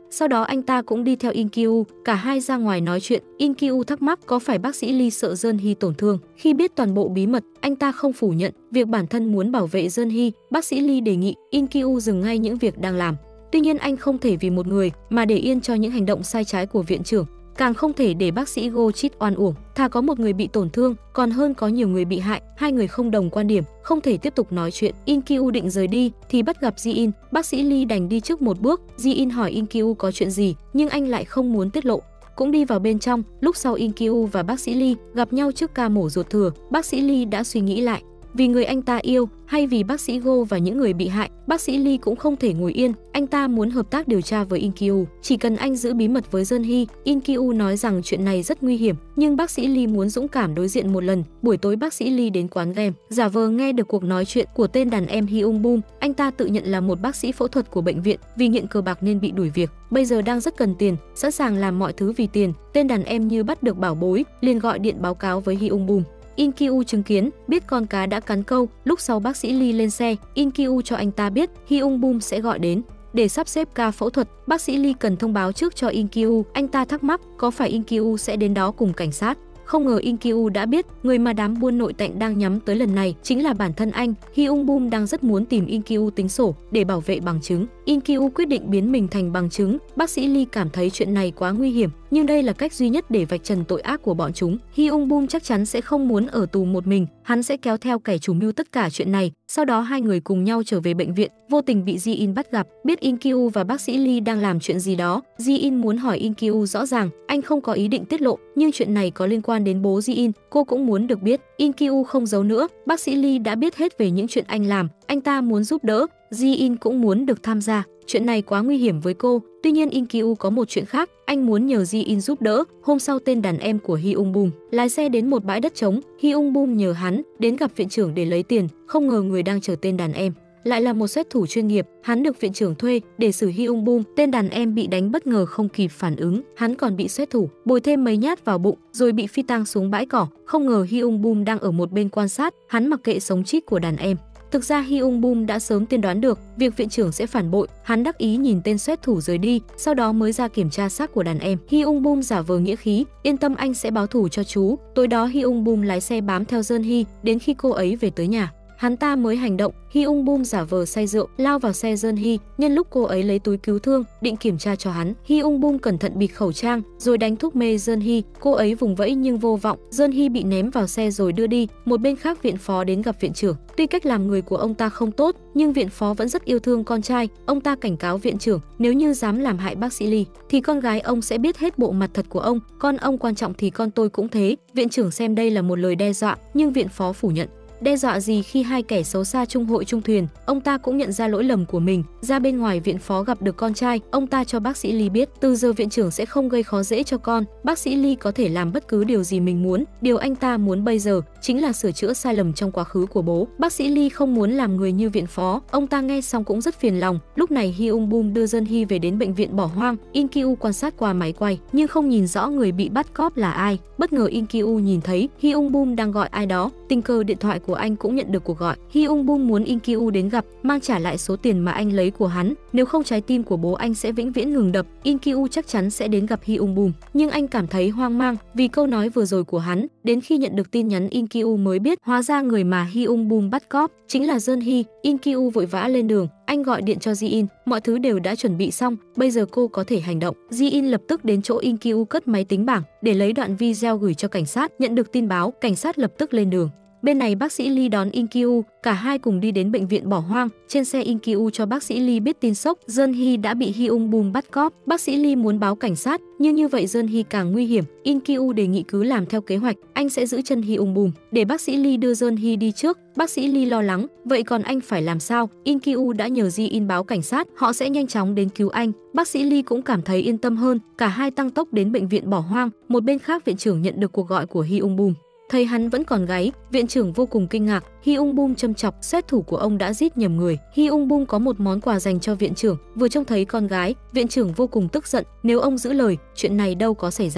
Sau đó anh ta cũng đi theo In Kyu, cả hai ra ngoài nói chuyện. In Kyu thắc mắc có phải bác sĩ Lee sợ Jeon Hee tổn thương. Khi biết toàn bộ bí mật, anh ta không phủ nhận việc bản thân muốn bảo vệ Jeon Hee. Bác sĩ Lee đề nghị In Kyu dừng ngay những việc đang làm. Tuy nhiên anh không thể vì một người mà để yên cho những hành động sai trái của viện trưởng. Càng không thể để bác sĩ Go Chit oan uổng, thà có một người bị tổn thương còn hơn có nhiều người bị hại. Hai người không đồng quan điểm, không thể tiếp tục nói chuyện. In Kyu định rời đi thì bắt gặp Ji In, bác sĩ Lee đành đi trước một bước. Ji In hỏi In Kyu có chuyện gì, nhưng anh lại không muốn tiết lộ, cũng đi vào bên trong. Lúc sau In Kyu và bác sĩ Lee gặp nhau trước ca mổ ruột thừa. Bác sĩ Lee đã suy nghĩ lại, vì người anh ta yêu hay vì bác sĩ Go và những người bị hại, bác sĩ Lee cũng không thể ngồi yên. Anh ta muốn hợp tác điều tra với In Kyu, chỉ cần anh giữ bí mật với Jeon Hee. In Kyu nói rằng chuyện này rất nguy hiểm, nhưng bác sĩ Lee muốn dũng cảm đối diện một lần. Buổi tối bác sĩ Lee đến quán game, giả vờ nghe được cuộc nói chuyện của tên đàn em Hyung Boom. Anh ta tự nhận là một bác sĩ phẫu thuật của bệnh viện, vì nghiện cờ bạc nên bị đuổi việc, bây giờ đang rất cần tiền, sẵn sàng làm mọi thứ vì tiền. Tên đàn em như bắt được bảo bối, liền gọi điện báo cáo với Hyung Boom. In Kyu chứng kiến, biết con cá đã cắn câu. Lúc sau bác sĩ Lee lên xe, In Kyu cho anh ta biết Hyung Boom sẽ gọi đến. Để sắp xếp ca phẫu thuật, bác sĩ Lee cần thông báo trước cho In Kyu. Anh ta thắc mắc có phải In Kyu sẽ đến đó cùng cảnh sát. Không ngờ In Kyu đã biết người mà đám buôn nội tạng đang nhắm tới lần này chính là bản thân anh. Hyung Boom đang rất muốn tìm In Kyu tính sổ để bảo vệ bằng chứng. In Kyu quyết định biến mình thành bằng chứng. Bác sĩ Lee cảm thấy chuyện này quá nguy hiểm, nhưng đây là cách duy nhất để vạch trần tội ác của bọn chúng. Hyung Boom chắc chắn sẽ không muốn ở tù một mình, hắn sẽ kéo theo kẻ chủ mưu tất cả chuyện này. Sau đó hai người cùng nhau trở về bệnh viện, vô tình bị Ji In bắt gặp. Biết In Kyu và bác sĩ Lee đang làm chuyện gì đó, Ji In muốn hỏi In Kyu rõ ràng. Anh không có ý định tiết lộ, nhưng chuyện này có liên quan đến bố Ji In, cô cũng muốn được biết. In Kyu không giấu nữa, bác sĩ Lee đã biết hết về những chuyện anh làm, anh ta muốn giúp đỡ. Ji In cũng muốn được tham gia. Chuyện này quá nguy hiểm với cô. Tuy nhiên In Kyu có một chuyện khác, anh muốn nhờ Ji In giúp đỡ. Hôm sau tên đàn em của Hyung Boom lái xe đến một bãi đất trống. Hyung Boom nhờ hắn đến gặp viện trưởng để lấy tiền. Không ngờ người đang chờ tên đàn em lại là một sát thủ chuyên nghiệp. Hắn được viện trưởng thuê để xử Hyung Boom. Tên đàn em bị đánh bất ngờ không kịp phản ứng, hắn còn bị sát thủ bồi thêm mấy nhát vào bụng rồi bị phi tang xuống bãi cỏ. Không ngờ Hyung Boom đang ở một bên quan sát, hắn mặc kệ sống chết của đàn em. Thực ra Hyung Boom đã sớm tiên đoán được việc viện trưởng sẽ phản bội, hắn đắc ý nhìn tên sát thủ rời đi, sau đó mới ra kiểm tra xác của đàn em. Hyung Boom giả vờ nghĩa khí, yên tâm anh sẽ báo thù cho chú. Tối đó Hyung Boom lái xe bám theo Jeon Hee đến khi cô ấy về tới nhà, hắn ta mới hành động. Hyung Boom giả vờ say rượu lao vào xe Jeon Hee, nhân lúc cô ấy lấy túi cứu thương định kiểm tra cho hắn, Hyung Boom cẩn thận bịt khẩu trang rồi đánh thuốc mê Jeon Hee. Cô ấy vùng vẫy nhưng vô vọng, Jeon Hee bị ném vào xe rồi đưa đi. Một bên khác viện phó đến gặp viện trưởng, tuy cách làm người của ông ta không tốt nhưng viện phó vẫn rất yêu thương con trai. Ông ta cảnh cáo viện trưởng nếu như dám làm hại bác sĩ Lee thì con gái ông sẽ biết hết bộ mặt thật của ông, con ông quan trọng thì con tôi cũng thế. Viện trưởng xem đây là một lời đe dọa nhưng viện phó phủ nhận. Đe dọa gì khi hai kẻ xấu xa chung hội chung thuyền. Ông ta cũng nhận ra lỗi lầm của mình. Ra bên ngoài viện phó gặp được con trai, ông ta cho bác sĩ Lee biết từ giờ viện trưởng sẽ không gây khó dễ cho con. Bác sĩ Lee có thể làm bất cứ điều gì mình muốn, điều anh ta muốn bây giờ chính là sửa chữa sai lầm trong quá khứ của bố. Bác sĩ Lee không muốn làm người như viện phó. Ông ta nghe xong cũng rất phiền lòng. Lúc này Hyung Boom đưa Jeon Hee về đến bệnh viện bỏ hoang. In Kyu quan sát qua máy quay nhưng không nhìn rõ người bị bắt cóc là ai. Bất ngờ In Kyu nhìn thấy Hyung Boom đang gọi ai đó, tình cờ điện thoại của anh cũng nhận được cuộc gọi. Hyung Boom muốn In Kyu đến gặp, mang trả lại số tiền mà anh lấy của hắn, nếu không trái tim của bố anh sẽ vĩnh viễn ngừng đập. In Kyu chắc chắn sẽ đến gặp Hyung Boom, nhưng anh cảm thấy hoang mang vì câu nói vừa rồi của hắn. Đến khi nhận được tin nhắn In Kyu mới biết hóa ra người mà Hyung Boom bắt cóc chính là Jeon Hee. In Kyu vội vã lên đường, anh gọi điện cho Ji In, mọi thứ đều đã chuẩn bị xong, bây giờ cô có thể hành động. Ji In lập tức đến chỗ In Kyu cất máy tính bảng để lấy đoạn video gửi cho cảnh sát. Nhận được tin báo, cảnh sát lập tức lên đường. Bên này bác sĩ Lee đón In Kyu, cả hai cùng đi đến bệnh viện bỏ hoang. Trên xe In Kyu cho bác sĩ Lee biết tin sốc, Jeon Hee đã bị Hyung Boom bắt cóc. Bác sĩ Lee muốn báo cảnh sát, nhưng như vậy Jeon Hee càng nguy hiểm. In Kyu đề nghị cứ làm theo kế hoạch, anh sẽ giữ chân Hyung Boom, để bác sĩ Lee đưa Jeon Hee đi trước. Bác sĩ Lee lo lắng, vậy còn anh phải làm sao? In Kyu đã nhờ Ji In báo cảnh sát, họ sẽ nhanh chóng đến cứu anh. Bác sĩ Lee cũng cảm thấy yên tâm hơn, cả hai tăng tốc đến bệnh viện bỏ hoang. Một bên khác viện trưởng nhận được cuộc gọi của Hyung Boom. Thấy hắn vẫn còn gáy, viện trưởng vô cùng kinh ngạc. Hyung Boom châm chọc, sát thủ của ông đã giết nhầm người. Hyung Boom có một món quà dành cho viện trưởng. Vừa trông thấy con gái, viện trưởng vô cùng tức giận, nếu ông giữ lời, chuyện này đâu có xảy ra.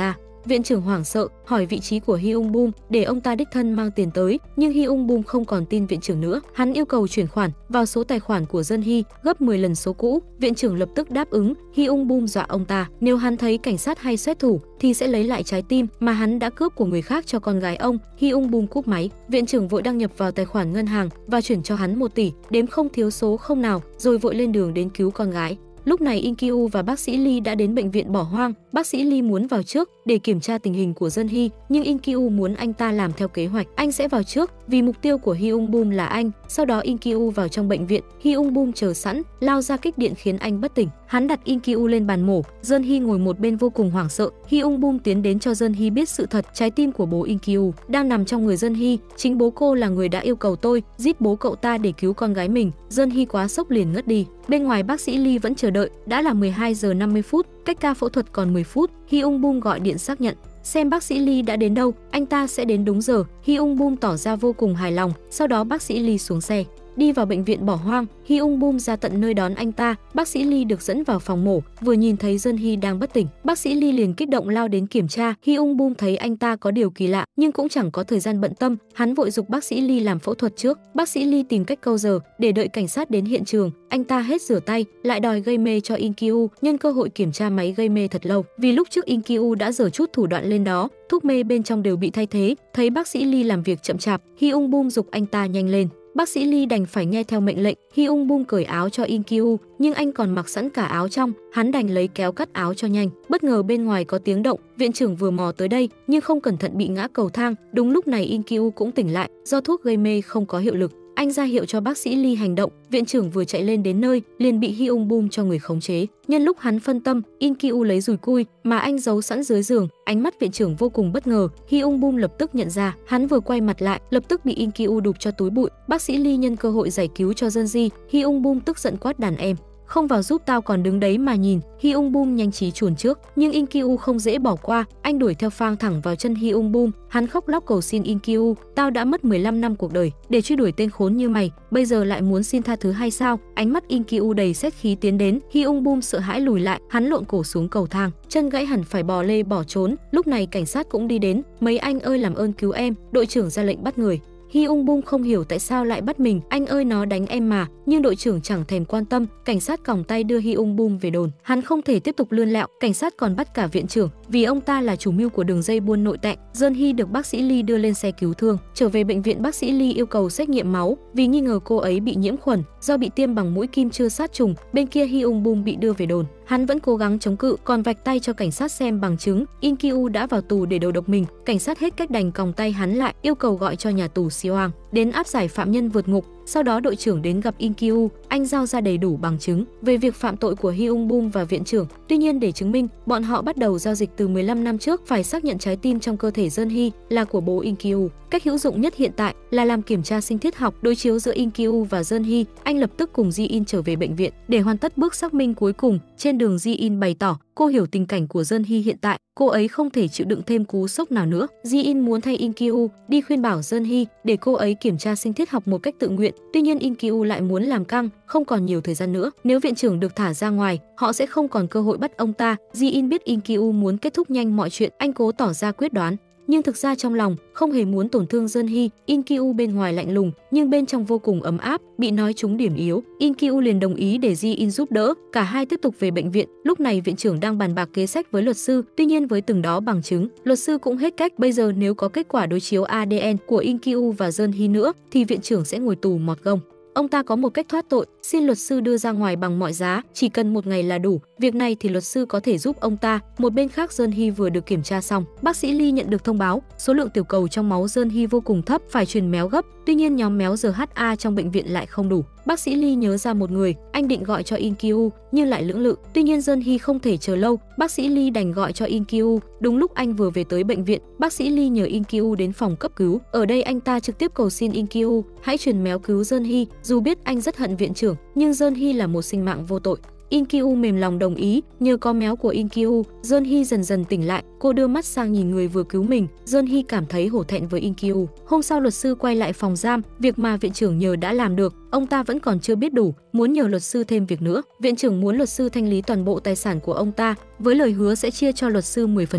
Viện trưởng hoảng sợ, hỏi vị trí của Hyung Boom để ông ta đích thân mang tiền tới, nhưng Hyung Boom không còn tin viện trưởng nữa. Hắn yêu cầu chuyển khoản vào số tài khoản của Jeon Hee gấp 10 lần số cũ. Viện trưởng lập tức đáp ứng. Hyung Boom dọa ông ta, nếu hắn thấy cảnh sát hay xét thủ thì sẽ lấy lại trái tim mà hắn đã cướp của người khác cho con gái ông. Hyung Boom cúp máy. Viện trưởng vội đăng nhập vào tài khoản ngân hàng và chuyển cho hắn 1 tỷ, đếm không thiếu số không nào, rồi vội lên đường đến cứu con gái. Lúc này In Kyu và bác sĩ Lee đã đến bệnh viện bỏ hoang. Bác sĩ Lee muốn vào trước để kiểm tra tình hình của Jeon Hee, nhưng In Kyu muốn anh ta làm theo kế hoạch. Anh sẽ vào trước vì mục tiêu của Hyung Boom là anh. Sau đó In Kyu vào trong bệnh viện, Hyung Boom chờ sẵn, lao ra kích điện khiến anh bất tỉnh. Hắn đặt In Kyu lên bàn mổ. Jeon Hee ngồi một bên vô cùng hoảng sợ. Hyung Boom tiến đến cho Jeon Hee biết sự thật, trái tim của bố In Kyu đang nằm trong người Jeon Hee. Chính bố cô là người đã yêu cầu tôi giết bố cậu ta để cứu con gái mình. Jeon Hee quá sốc liền ngất đi. Bên ngoài bác sĩ Lee vẫn chờ đợi, đã là 12 giờ 50 phút, cách ca phẫu thuật còn 10 phút. Hyung Boom gọi điện xác nhận xem bác sĩ Lee đã đến đâu, anh ta sẽ đến đúng giờ. Hyung Boom tỏ ra vô cùng hài lòng. Sau đó bác sĩ Lee xuống xe đi vào bệnh viện bỏ hoang. Hyung Boom ra tận nơi đón anh ta. Bác sĩ Lee được dẫn vào phòng mổ, vừa nhìn thấy Jeon Hee đang bất tỉnh, bác sĩ Lee liền kích động lao đến kiểm tra. Hyung Boom thấy anh ta có điều kỳ lạ nhưng cũng chẳng có thời gian bận tâm, hắn vội giục bác sĩ Lee làm phẫu thuật trước. Bác sĩ Lee tìm cách câu giờ để đợi cảnh sát đến hiện trường. Anh ta hết rửa tay, lại đòi gây mê cho In Kyu, nhân cơ hội kiểm tra máy gây mê thật lâu. Vì lúc trước In Kyu đã giở chút thủ đoạn lên đó, thuốc mê bên trong đều bị thay thế. Thấy bác sĩ Lee làm việc chậm chạp, Hyung Boom giục anh ta nhanh lên. Bác sĩ Lee đành phải nghe theo mệnh lệnh. Hyung Boom cởi áo cho In Kyu, nhưng anh còn mặc sẵn cả áo trong, hắn đành lấy kéo cắt áo cho nhanh. Bất ngờ bên ngoài có tiếng động, viện trưởng vừa mò tới đây nhưng không cẩn thận bị ngã cầu thang. Đúng lúc này In Kyu cũng tỉnh lại, do thuốc gây mê không có hiệu lực. Anh ra hiệu cho bác sĩ Lee hành động. Viện trưởng vừa chạy lên đến nơi liền bị Hyung Boom cho người khống chế. Nhân lúc hắn phân tâm, In Kyu lấy dùi cui mà anh giấu sẵn dưới giường. Ánh mắt viện trưởng vô cùng bất ngờ. Hyung Boom lập tức nhận ra, hắn vừa quay mặt lại lập tức bị In Kyu đụp cho túi bụi. Bác sĩ Lee nhân cơ hội giải cứu cho Jeon Hee. Hyung Boom tức giận quát đàn em, không vào giúp tao còn đứng đấy mà nhìn. Hyung Boom nhanh trí chuồn trước, nhưng In Kyu không dễ bỏ qua, anh đuổi theo phang thẳng vào chân Hyung Boom. Hắn khóc lóc cầu xin In Kyu, tao đã mất 15 năm cuộc đời để truy đuổi tên khốn như mày, bây giờ lại muốn xin tha thứ hay sao? Ánh mắt In Kyu đầy xét khí tiến đến. Hyung Boom sợ hãi lùi lại, hắn lộn cổ xuống cầu thang, chân gãy hẳn phải bò lê bỏ trốn. Lúc này cảnh sát cũng đi đến, mấy anh ơi làm ơn cứu em, đội trưởng ra lệnh bắt người. Hyung Boom không hiểu tại sao lại bắt mình, anh ơi nó đánh em mà, nhưng đội trưởng chẳng thèm quan tâm. Cảnh sát còng tay đưa Hyung Boom về đồn, hắn không thể tiếp tục lươn lẹo. Cảnh sát còn bắt cả viện trưởng vì ông ta là chủ mưu của đường dây buôn nội tạng. Jeon Hee được bác sĩ Lee đưa lên xe cứu thương. Trở về bệnh viện, bác sĩ Lee yêu cầu xét nghiệm máu vì nghi ngờ cô ấy bị nhiễm khuẩn do bị tiêm bằng mũi kim chưa sát trùng. Bên kia Hyung Boom bị đưa về đồn, hắn vẫn cố gắng chống cự, còn vạch tay cho cảnh sát xem bằng chứng. In Kyu đã vào tù để đầu độc mình, cảnh sát hết cách đành còng tay hắn lại, yêu cầu gọi cho nhà tù Sihoang đến áp giải phạm nhân vượt ngục. Sau đó đội trưởng đến gặp In Kyu, anh giao ra đầy đủ bằng chứng về việc phạm tội của Hyung Boom và viện trưởng. Tuy nhiên để chứng minh bọn họ bắt đầu giao dịch từ 15 năm trước, phải xác nhận trái tim trong cơ thể Jeon Hee là của bố In Kyu. Cách hữu dụng nhất hiện tại là làm kiểm tra sinh thiết học đối chiếu giữa In Kyu và Jeon Hee. Anh lập tức cùng Ji In trở về bệnh viện để hoàn tất bước xác minh cuối cùng. Trên đường, Ji In bày tỏ cô hiểu tình cảnh của Jeon Hee hiện tại, cô ấy không thể chịu đựng thêm cú sốc nào nữa. Ji In muốn thay In Kyu đi khuyên bảo Jeon Hee để cô ấy kiểm tra sinh thiết học một cách tự nguyện. Tuy nhiên In Kyu lại muốn làm căng, không còn nhiều thời gian nữa. Nếu viện trưởng được thả ra ngoài, họ sẽ không còn cơ hội bắt ông ta. Ji In biết In Kyu muốn kết thúc nhanh mọi chuyện, anh cố tỏ ra quyết đoán, nhưng thực ra trong lòng không hề muốn tổn thương Jeon Hee. In Kyu bên ngoài lạnh lùng nhưng bên trong vô cùng ấm áp, bị nói trúng điểm yếu. In Kyu liền đồng ý để Ji In giúp đỡ, cả hai tiếp tục về bệnh viện. Lúc này viện trưởng đang bàn bạc kế sách với luật sư, tuy nhiên với từng đó bằng chứng, luật sư cũng hết cách. Bây giờ nếu có kết quả đối chiếu ADN của In Kyu và Jeon Hee nữa thì viện trưởng sẽ ngồi tù mọt gông. Ông ta có một cách thoát tội, xin luật sư đưa ra ngoài bằng mọi giá, chỉ cần 1 ngày là đủ. Việc này thì luật sư có thể giúp ông ta. Một bên khác, Jeon Hee vừa được kiểm tra xong, bác sĩ Lee nhận được thông báo số lượng tiểu cầu trong máu Jeon Hee vô cùng thấp, phải truyền méo gấp. Tuy nhiên nhóm méo RHA trong bệnh viện lại không đủ. Bác sĩ Lee nhớ ra một người, anh định gọi cho In Kyu nhưng lại lưỡng lự. Tuy nhiên Jeon Hee không thể chờ lâu, bác sĩ Lee đành gọi cho In Kyu. Đúng lúc anh vừa về tới bệnh viện, bác sĩ Lee nhờ In Kyu đến phòng cấp cứu. Ở đây anh ta trực tiếp cầu xin In Kyu hãy truyền méo cứu Jeon Hee. Dù biết anh rất hận viện trưởng, nhưng Jeon Hee là một sinh mạng vô tội. In Kyu mềm lòng đồng ý. Nhờ có méo của In Kyu, Jeon Hee dần dần tỉnh lại. Cô đưa mắt sang nhìn người vừa cứu mình. Jeon Hee cảm thấy hổ thẹn với In Kyu. Hôm sau, luật sư quay lại phòng giam. Việc mà viện trưởng nhờ đã làm được, ông ta vẫn còn chưa biết đủ, muốn nhờ luật sư thêm việc nữa. Viện trưởng muốn luật sư thanh lý toàn bộ tài sản của ông ta với lời hứa sẽ chia cho luật sư 10%.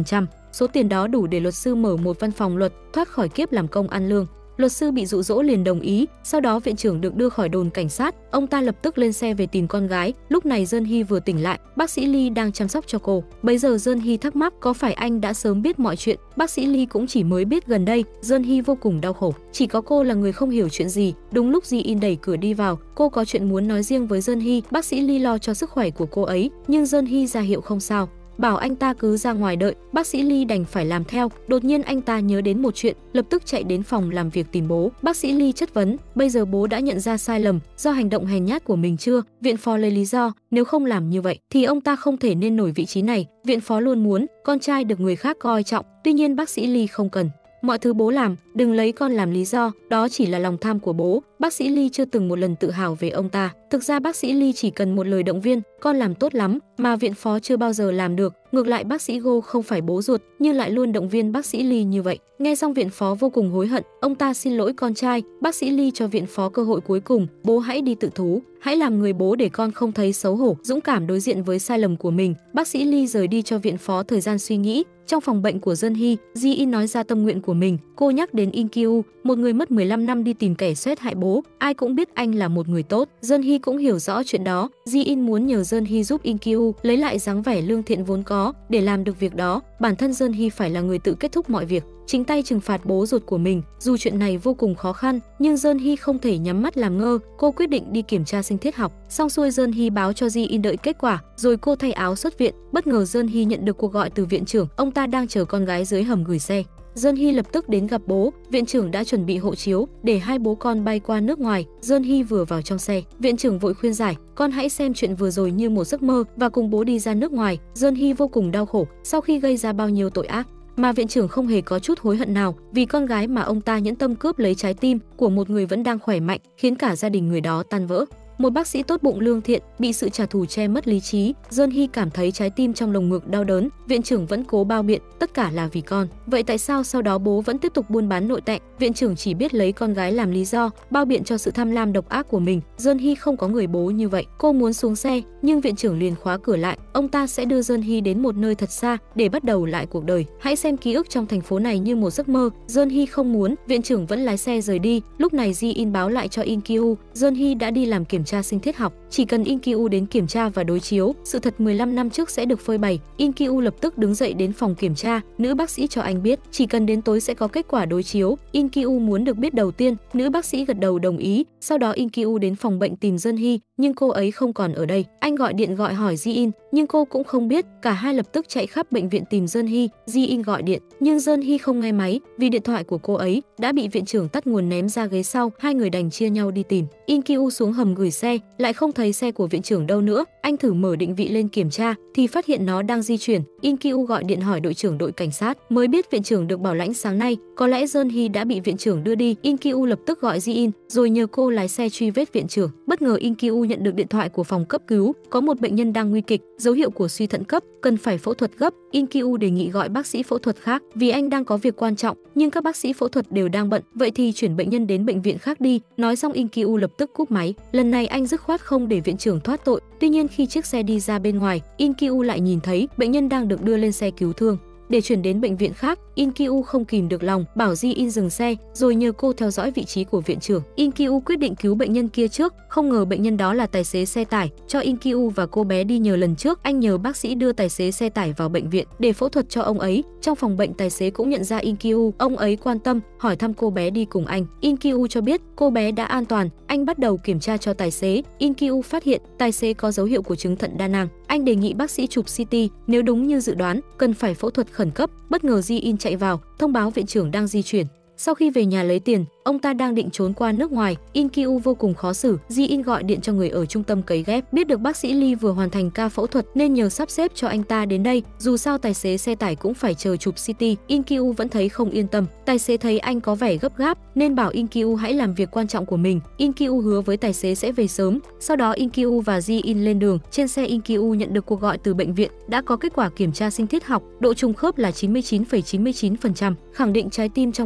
số tiền đó đủ để luật sư mở một văn phòng luật, thoát khỏi kiếp làm công ăn lương. Luật sư bị dụ dỗ liền đồng ý, sau đó viện trưởng được đưa khỏi đồn cảnh sát, ông ta lập tức lên xe về tìm con gái. Lúc này Jeon Hee vừa tỉnh lại, bác sĩ Lee đang chăm sóc cho cô. Bấy giờ Jeon Hee thắc mắc có phải anh đã sớm biết mọi chuyện, bác sĩ Lee cũng chỉ mới biết gần đây. Jeon Hee vô cùng đau khổ, chỉ có cô là người không hiểu chuyện gì. Đúng lúc Ji In đẩy cửa đi vào, cô có chuyện muốn nói riêng với Jeon Hee. Bác sĩ Lee lo cho sức khỏe của cô ấy, nhưng Jeon Hee ra hiệu không sao, bảo anh ta cứ ra ngoài đợi. Bác sĩ Lee đành phải làm theo. Đột nhiên anh ta nhớ đến một chuyện, lập tức chạy đến phòng làm việc tìm bố. Bác sĩ Lee chất vấn, bây giờ bố đã nhận ra sai lầm do hành động hèn nhát của mình chưa? Viện phó lấy lý do, nếu không làm như vậy thì ông ta không thể nên nổi vị trí này. Viện phó luôn muốn con trai được người khác coi trọng, tuy nhiên bác sĩ Lee không cần. Mọi thứ bố làm, đừng lấy con làm lý do, đó chỉ là lòng tham của bố. Bác sĩ Lee chưa từng một lần tự hào về ông ta. Thực ra bác sĩ Lee chỉ cần một lời động viên, con làm tốt lắm, mà viện phó chưa bao giờ làm được. Ngược lại bác sĩ Go không phải bố ruột, nhưng lại luôn động viên bác sĩ Lee như vậy. Nghe xong viện phó vô cùng hối hận, ông ta xin lỗi con trai. Bác sĩ Lee cho viện phó cơ hội cuối cùng, bố hãy đi tự thú, hãy làm người bố để con không thấy xấu hổ, dũng cảm đối diện với sai lầm của mình. Bác sĩ Lee rời đi cho viện phó thời gian suy nghĩ. Trong phòng bệnh của Jeon Hee, Ji In nói ra tâm nguyện của mình. Cô nhắc đến In Kyu, một người mất 15 năm đi tìm kẻ soét hại bố. Ai cũng biết anh là một người tốt. Jeon Hee cũng hiểu rõ chuyện đó. Ji In muốn nhờ Jeon Hee giúp In Kyu lấy lại dáng vẻ lương thiện vốn có. Để làm được việc đó, bản thân Jeon Hee phải là người tự kết thúc mọi việc, chính tay trừng phạt bố ruột của mình. Dù chuyện này vô cùng khó khăn, nhưng Jeon Hee không thể nhắm mắt làm ngơ. Cô quyết định đi kiểm tra sinh thiết học. Xong xuôi Jeon Hee báo cho Ji In đợi kết quả, rồi cô thay áo xuất viện. Bất ngờ Jeon Hee nhận được cuộc gọi từ viện trưởng, ông ta đang chờ con gái dưới hầm gửi xe. Jeon Hee lập tức đến gặp bố. Viện trưởng đã chuẩn bị hộ chiếu để hai bố con bay qua nước ngoài. Jeon Hee vừa vào trong xe, viện trưởng vội khuyên giải, con hãy xem chuyện vừa rồi như một giấc mơ và cùng bố đi ra nước ngoài. Jeon Hee vô cùng đau khổ sau khi gây ra bao nhiêu tội ác, mà viện trưởng không hề có chút hối hận nào vì con gái mà ông ta nhẫn tâm cướp lấy trái tim của một người vẫn đang khỏe mạnh, khiến cả gia đình người đó tan vỡ. Một bác sĩ tốt bụng lương thiện bị sự trả thù che mất lý trí. Jeon Hee cảm thấy trái tim trong lồng ngực đau đớn. Viện trưởng vẫn cố bao biện, tất cả là vì con. Vậy tại sao sau đó bố vẫn tiếp tục buôn bán nội tạng? Viện trưởng chỉ biết lấy con gái làm lý do, bao biện cho sự tham lam độc ác của mình. Jeon Hee không có người bố như vậy. Cô muốn xuống xe, nhưng viện trưởng liền khóa cửa lại. Ông ta sẽ đưa Jeon Hee đến một nơi thật xa để bắt đầu lại cuộc đời. Hãy xem ký ức trong thành phố này như một giấc mơ. Jeon Hee không muốn. Viện trưởng vẫn lái xe rời đi. Lúc này Ji In báo lại cho In Kyu, Jeon Hee đã đi làm kiểm tra sinh thiết học. Chỉ cần In Kyu đến kiểm tra và đối chiếu, sự thật 15 năm trước sẽ được phơi bày. In Kyu lập tức đứng dậy đến phòng kiểm tra. Nữ bác sĩ cho anh biết chỉ cần đến tối sẽ có kết quả đối chiếu. In Kyu muốn được biết đầu tiên. Nữ bác sĩ gật đầu đồng ý. Sau đó In Kyu đến phòng bệnh tìm Jeon Hee, nhưng cô ấy không còn ở đây. Anh gọi điện gọi hỏi Ji In, nhưng cô cũng không biết. Cả hai lập tức chạy khắp bệnh viện tìm Jeon Hee. Ji In gọi điện, nhưng Jeon Hee không nghe máy vì điện thoại của cô ấy đã bị viện trưởng tắt nguồn ném ra ghế sau. Hai người đành chia nhau đi tìm. In Kyu xuống hầm gửi xe, lại không thấy xe của viện trưởng đâu nữa. Anh thử mở định vị lên kiểm tra thì phát hiện nó đang di chuyển. In Kyu gọi điện hỏi đội trưởng đội cảnh sát, mới biết viện trưởng được bảo lãnh sáng nay. Có lẽ Jeon Hee đã bị viện trưởng đưa đi. In Kyu lập tức gọi Ji In, rồi nhờ cô lái xe truy vết viện trưởng. Bất ngờ In Kyu nhận được điện thoại của phòng cấp cứu, có một bệnh nhân đang nguy kịch, dấu hiệu của suy thận cấp, cần phải phẫu thuật gấp. In Kyu đề nghị gọi bác sĩ phẫu thuật khác vì anh đang có việc quan trọng, nhưng các bác sĩ phẫu thuật đều đang bận. Vậy thì chuyển bệnh nhân đến bệnh viện khác đi. Nói xong In Kyu lập tức cúp máy. Lần này anh dứt khoát không để viện trưởng thoát tội. Tuy nhiên khi chiếc xe đi ra bên ngoài, In Kyu lại nhìn thấy bệnh nhân đang được đưa lên xe cứu thương để chuyển đến bệnh viện khác. In Kyu không kìm được lòng, bảo Ji In dừng xe, rồi nhờ cô theo dõi vị trí của viện trưởng. In Kyu quyết định cứu bệnh nhân kia trước, không ngờ bệnh nhân đó là tài xế xe tải. Cho In Kyu và cô bé đi nhờ lần trước, anh nhờ bác sĩ đưa tài xế xe tải vào bệnh viện để phẫu thuật cho ông ấy. Trong phòng bệnh, tài xế cũng nhận ra In Kyu, ông ấy quan tâm, hỏi thăm cô bé đi cùng anh. In Kyu cho biết cô bé đã an toàn. Anh bắt đầu kiểm tra cho tài xế. In Kyu phát hiện tài xế có dấu hiệu của chứng thận đa nang. Anh đề nghị bác sĩ chụp CT, nếu đúng như dự đoán, cần phải phẫu thuật khẩn cấp. Bất ngờ Ji In chạy vào, thông báo viện trưởng đang di chuyển. Sau khi về nhà lấy tiền, ông ta đang định trốn qua nước ngoài. In Kyu vô cùng khó xử. Ji In gọi điện cho người ở trung tâm cấy ghép, biết được bác sĩ Lee vừa hoàn thành ca phẫu thuật nên nhờ sắp xếp cho anh ta đến đây. Dù sao tài xế xe tải cũng phải chờ chụp CT. In Kyu vẫn thấy không yên tâm. Tài xế thấy anh có vẻ gấp gáp nên bảo In Kyu hãy làm việc quan trọng của mình. In Kyu hứa với tài xế sẽ về sớm. Sau đó In Kyu và Ji In lên đường. Trên xe In Kyu nhận được cuộc gọi từ bệnh viện, đã có kết quả kiểm tra sinh thiết học, độ trùng khớp là 99,99%, khẳng định trái tim trong cơ thể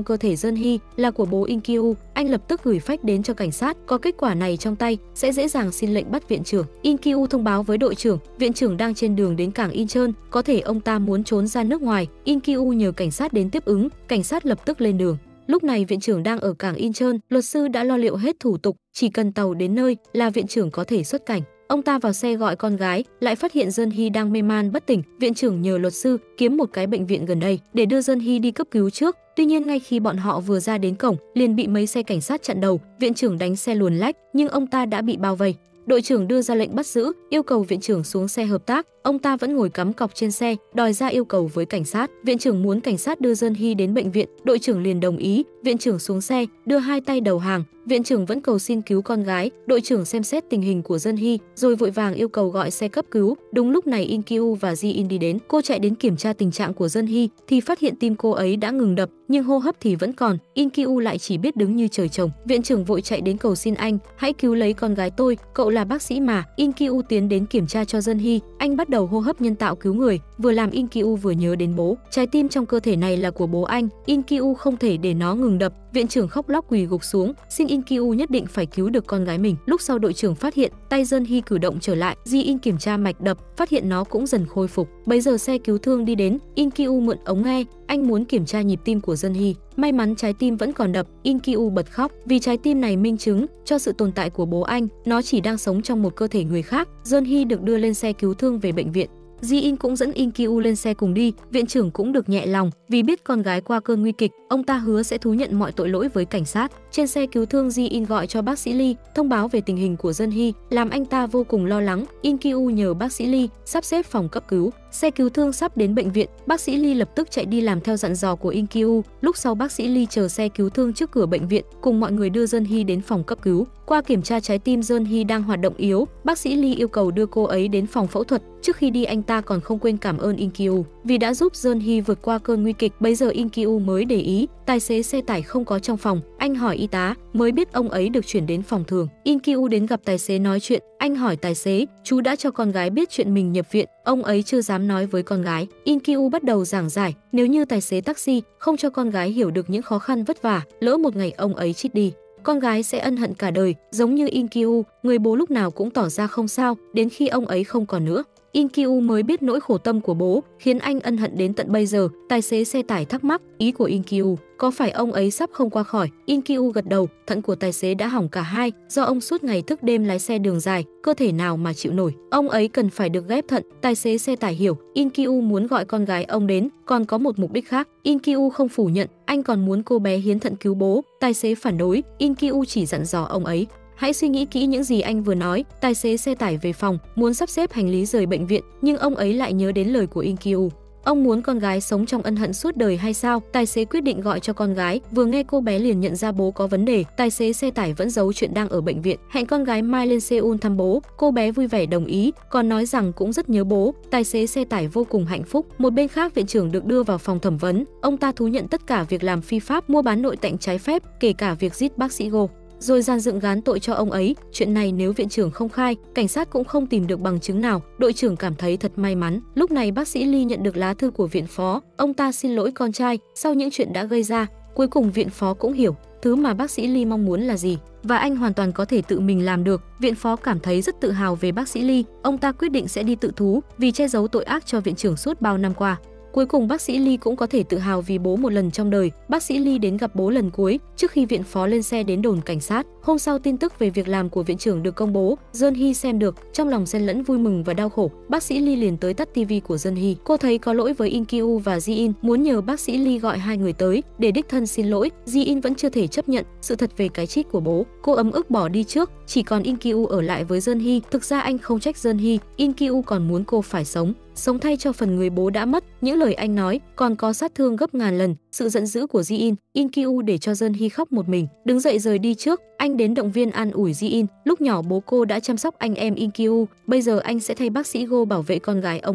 Jeonhee, là của bố In Kyu. Anh lập tức gửi fax đến cho cảnh sát, có kết quả này trong tay sẽ dễ dàng xin lệnh bắt viện trưởng. In Kyu thông báo với đội trưởng, viện trưởng đang trên đường đến cảng Incheon, có thể ông ta muốn trốn ra nước ngoài. In Kyu nhờ cảnh sát đến tiếp ứng, cảnh sát lập tức lên đường. Lúc này viện trưởng đang ở cảng Incheon, luật sư đã lo liệu hết thủ tục, chỉ cần tàu đến nơi là viện trưởng có thể xuất cảnh. Ông ta vào xe gọi con gái, lại phát hiện Jeonhee đang mê man bất tỉnh. Viện trưởng nhờ luật sư kiếm một cái bệnh viện gần đây để đưa Jeonhee đi cấp cứu trước. Tuy nhiên ngay khi bọn họ vừa ra đến cổng, liền bị mấy xe cảnh sát chặn đầu. Viện trưởng đánh xe luồn lách, nhưng ông ta đã bị bao vây. Đội trưởng đưa ra lệnh bắt giữ, yêu cầu viện trưởng xuống xe hợp tác. Ông ta vẫn ngồi cắm cọc trên xe, đòi ra yêu cầu với cảnh sát. Viện trưởng muốn cảnh sát đưa Jeonhee đến bệnh viện, đội trưởng liền đồng ý. Viện trưởng xuống xe, đưa hai tay đầu hàng. Viện trưởng vẫn cầu xin cứu con gái. Đội trưởng xem xét tình hình của Jeonhee, rồi vội vàng yêu cầu gọi xe cấp cứu. Đúng lúc này In Kyu và Ji-in đi đến. Cô chạy đến kiểm tra tình trạng của Jeonhee thì phát hiện tim cô ấy đã ngừng đập, nhưng hô hấp thì vẫn còn. In Kyu lại chỉ biết đứng như trời trồng. Viện trưởng vội chạy đến cầu xin anh, hãy cứu lấy con gái tôi, cậu là bác sĩ mà. In Kyu tiến đến kiểm tra cho Jeonhee. Anh bắt đầu hô hấp nhân tạo cứu người, vừa làm In Kyu vừa nhớ đến bố. Trái tim trong cơ thể này là của bố anh, In Kyu không thể để nó ngừng đập. Viện trưởng khóc lóc quỳ gục xuống, xin In Kyu nhất định phải cứu được con gái mình. Lúc sau đội trưởng phát hiện tay Jeonhee cử động trở lại, Ji-in kiểm tra mạch đập, phát hiện nó cũng dần khôi phục. Bấy giờ xe cứu thương đi đến, In Kyu mượn ống nghe, anh muốn kiểm tra nhịp tim của Jeonhee. May mắn trái tim vẫn còn đập, In Kyu bật khóc vì trái tim này minh chứng cho sự tồn tại của bố anh, nó chỉ đang sống trong một cơ thể người khác. Jeonhee được đưa lên xe cứu thương về bệnh viện. Ji-in cũng dẫn In Kyu lên xe cùng đi, viện trưởng cũng được nhẹ lòng vì biết con gái qua cơn nguy kịch, ông ta hứa sẽ thú nhận mọi tội lỗi với cảnh sát. Trên xe cứu thương, Ji-in gọi cho bác sĩ Lee, thông báo về tình hình của Jeonhee, làm anh ta vô cùng lo lắng. In Kyu nhờ bác sĩ Lee sắp xếp phòng cấp cứu. Xe cứu thương sắp đến bệnh viện, bác sĩ Lee lập tức chạy đi làm theo dặn dò của In Kyu. Lúc sau bác sĩ Lee chờ xe cứu thương trước cửa bệnh viện, cùng mọi người đưa Jeonhee đến phòng cấp cứu. Qua kiểm tra trái tim Jeonhee đang hoạt động yếu, bác sĩ Lee yêu cầu đưa cô ấy đến phòng phẫu thuật. Trước khi đi anh ta còn không quên cảm ơn In Kyu vì đã giúp Jeonhee vượt qua cơn nguy kịch. Bây giờ In Kyu mới để ý tài xế xe tải không có trong phòng. Anh hỏi y tá, mới biết ông ấy được chuyển đến phòng thường. In Kyu đến gặp tài xế nói chuyện. Anh hỏi tài xế, chú đã cho con gái biết chuyện mình nhập viện. Ông ấy chưa dám nói với con gái. In Kyu bắt đầu giảng giải, nếu như tài xế taxi không cho con gái hiểu được những khó khăn vất vả, lỡ một ngày ông ấy chết đi, con gái sẽ ân hận cả đời. Giống như In Kyu, người bố lúc nào cũng tỏ ra không sao, đến khi ông ấy không còn nữa. In Kyu mới biết nỗi khổ tâm của bố, khiến anh ân hận đến tận bây giờ. Tài xế xe tải thắc mắc, ý của In Kyu, có phải ông ấy sắp không qua khỏi? In Kyu gật đầu, thận của tài xế đã hỏng cả hai, do ông suốt ngày thức đêm lái xe đường dài, cơ thể nào mà chịu nổi. Ông ấy cần phải được ghép thận. Tài xế xe tải hiểu, In Kyu muốn gọi con gái ông đến, còn có một mục đích khác. In Kyu không phủ nhận, anh còn muốn cô bé hiến thận cứu bố. Tài xế phản đối, In Kyu chỉ dặn dò ông ấy, hãy suy nghĩ kỹ những gì anh vừa nói. Tài xế xe tải về phòng, muốn sắp xếp hành lý rời bệnh viện, nhưng ông ấy lại nhớ đến lời của In Kyu. Ông muốn con gái sống trong ân hận suốt đời hay sao? Tài xế quyết định gọi cho con gái, vừa nghe cô bé liền nhận ra bố có vấn đề. Tài xế xe tải vẫn giấu chuyện đang ở bệnh viện, hẹn con gái mai lên Seoul thăm bố. Cô bé vui vẻ đồng ý, còn nói rằng cũng rất nhớ bố. Tài xế xe tải vô cùng hạnh phúc. Một bên khác, viện trưởng được đưa vào phòng thẩm vấn. Ông ta thú nhận tất cả việc làm phi pháp, mua bán nội tạng trái phép, kể cả việc giết bác sĩ Go, rồi dàn dựng gán tội cho ông ấy. Chuyện này nếu viện trưởng không khai, cảnh sát cũng không tìm được bằng chứng nào. Đội trưởng cảm thấy thật may mắn. Lúc này bác sĩ Lee nhận được lá thư của viện phó, ông ta xin lỗi con trai sau những chuyện đã gây ra. Cuối cùng viện phó cũng hiểu thứ mà bác sĩ Lee mong muốn là gì, và anh hoàn toàn có thể tự mình làm được. Viện phó cảm thấy rất tự hào về bác sĩ Lee, ông ta quyết định sẽ đi tự thú vì che giấu tội ác cho viện trưởng suốt bao năm qua. Cuối cùng bác sĩ Lee cũng có thể tự hào vì bố một lần trong đời. Bác sĩ Lee đến gặp bố lần cuối trước khi viện phó lên xe đến đồn cảnh sát. Hôm sau tin tức về việc làm của viện trưởng được công bố, Jeonhee xem được, trong lòng xen lẫn vui mừng và đau khổ. Bác sĩ Lee liền tới tắt tivi của Jeonhee. Cô thấy có lỗi với In Kyu và Ji-in, muốn nhờ bác sĩ Lee gọi hai người tới để đích thân xin lỗi. Ji-in vẫn chưa thể chấp nhận sự thật về cái chết của bố. Cô ấm ức bỏ đi trước, chỉ còn In Kyu ở lại với Jeonhee. Thực ra anh không trách Jeonhee, In Kyu còn muốn cô phải sống thay cho phần người bố đã mất. Những lời anh nói còn có sát thương gấp ngàn lần sự giận dữ của Ji-in. In Kyu để cho Jeonhee khóc một mình, đứng dậy rời đi trước. Anh đến động viên an ủi Ji-in, lúc nhỏ bố cô đã chăm sóc anh em In Kyu, bây giờ anh sẽ thay bác sĩ Go bảo vệ con gái ông ấy.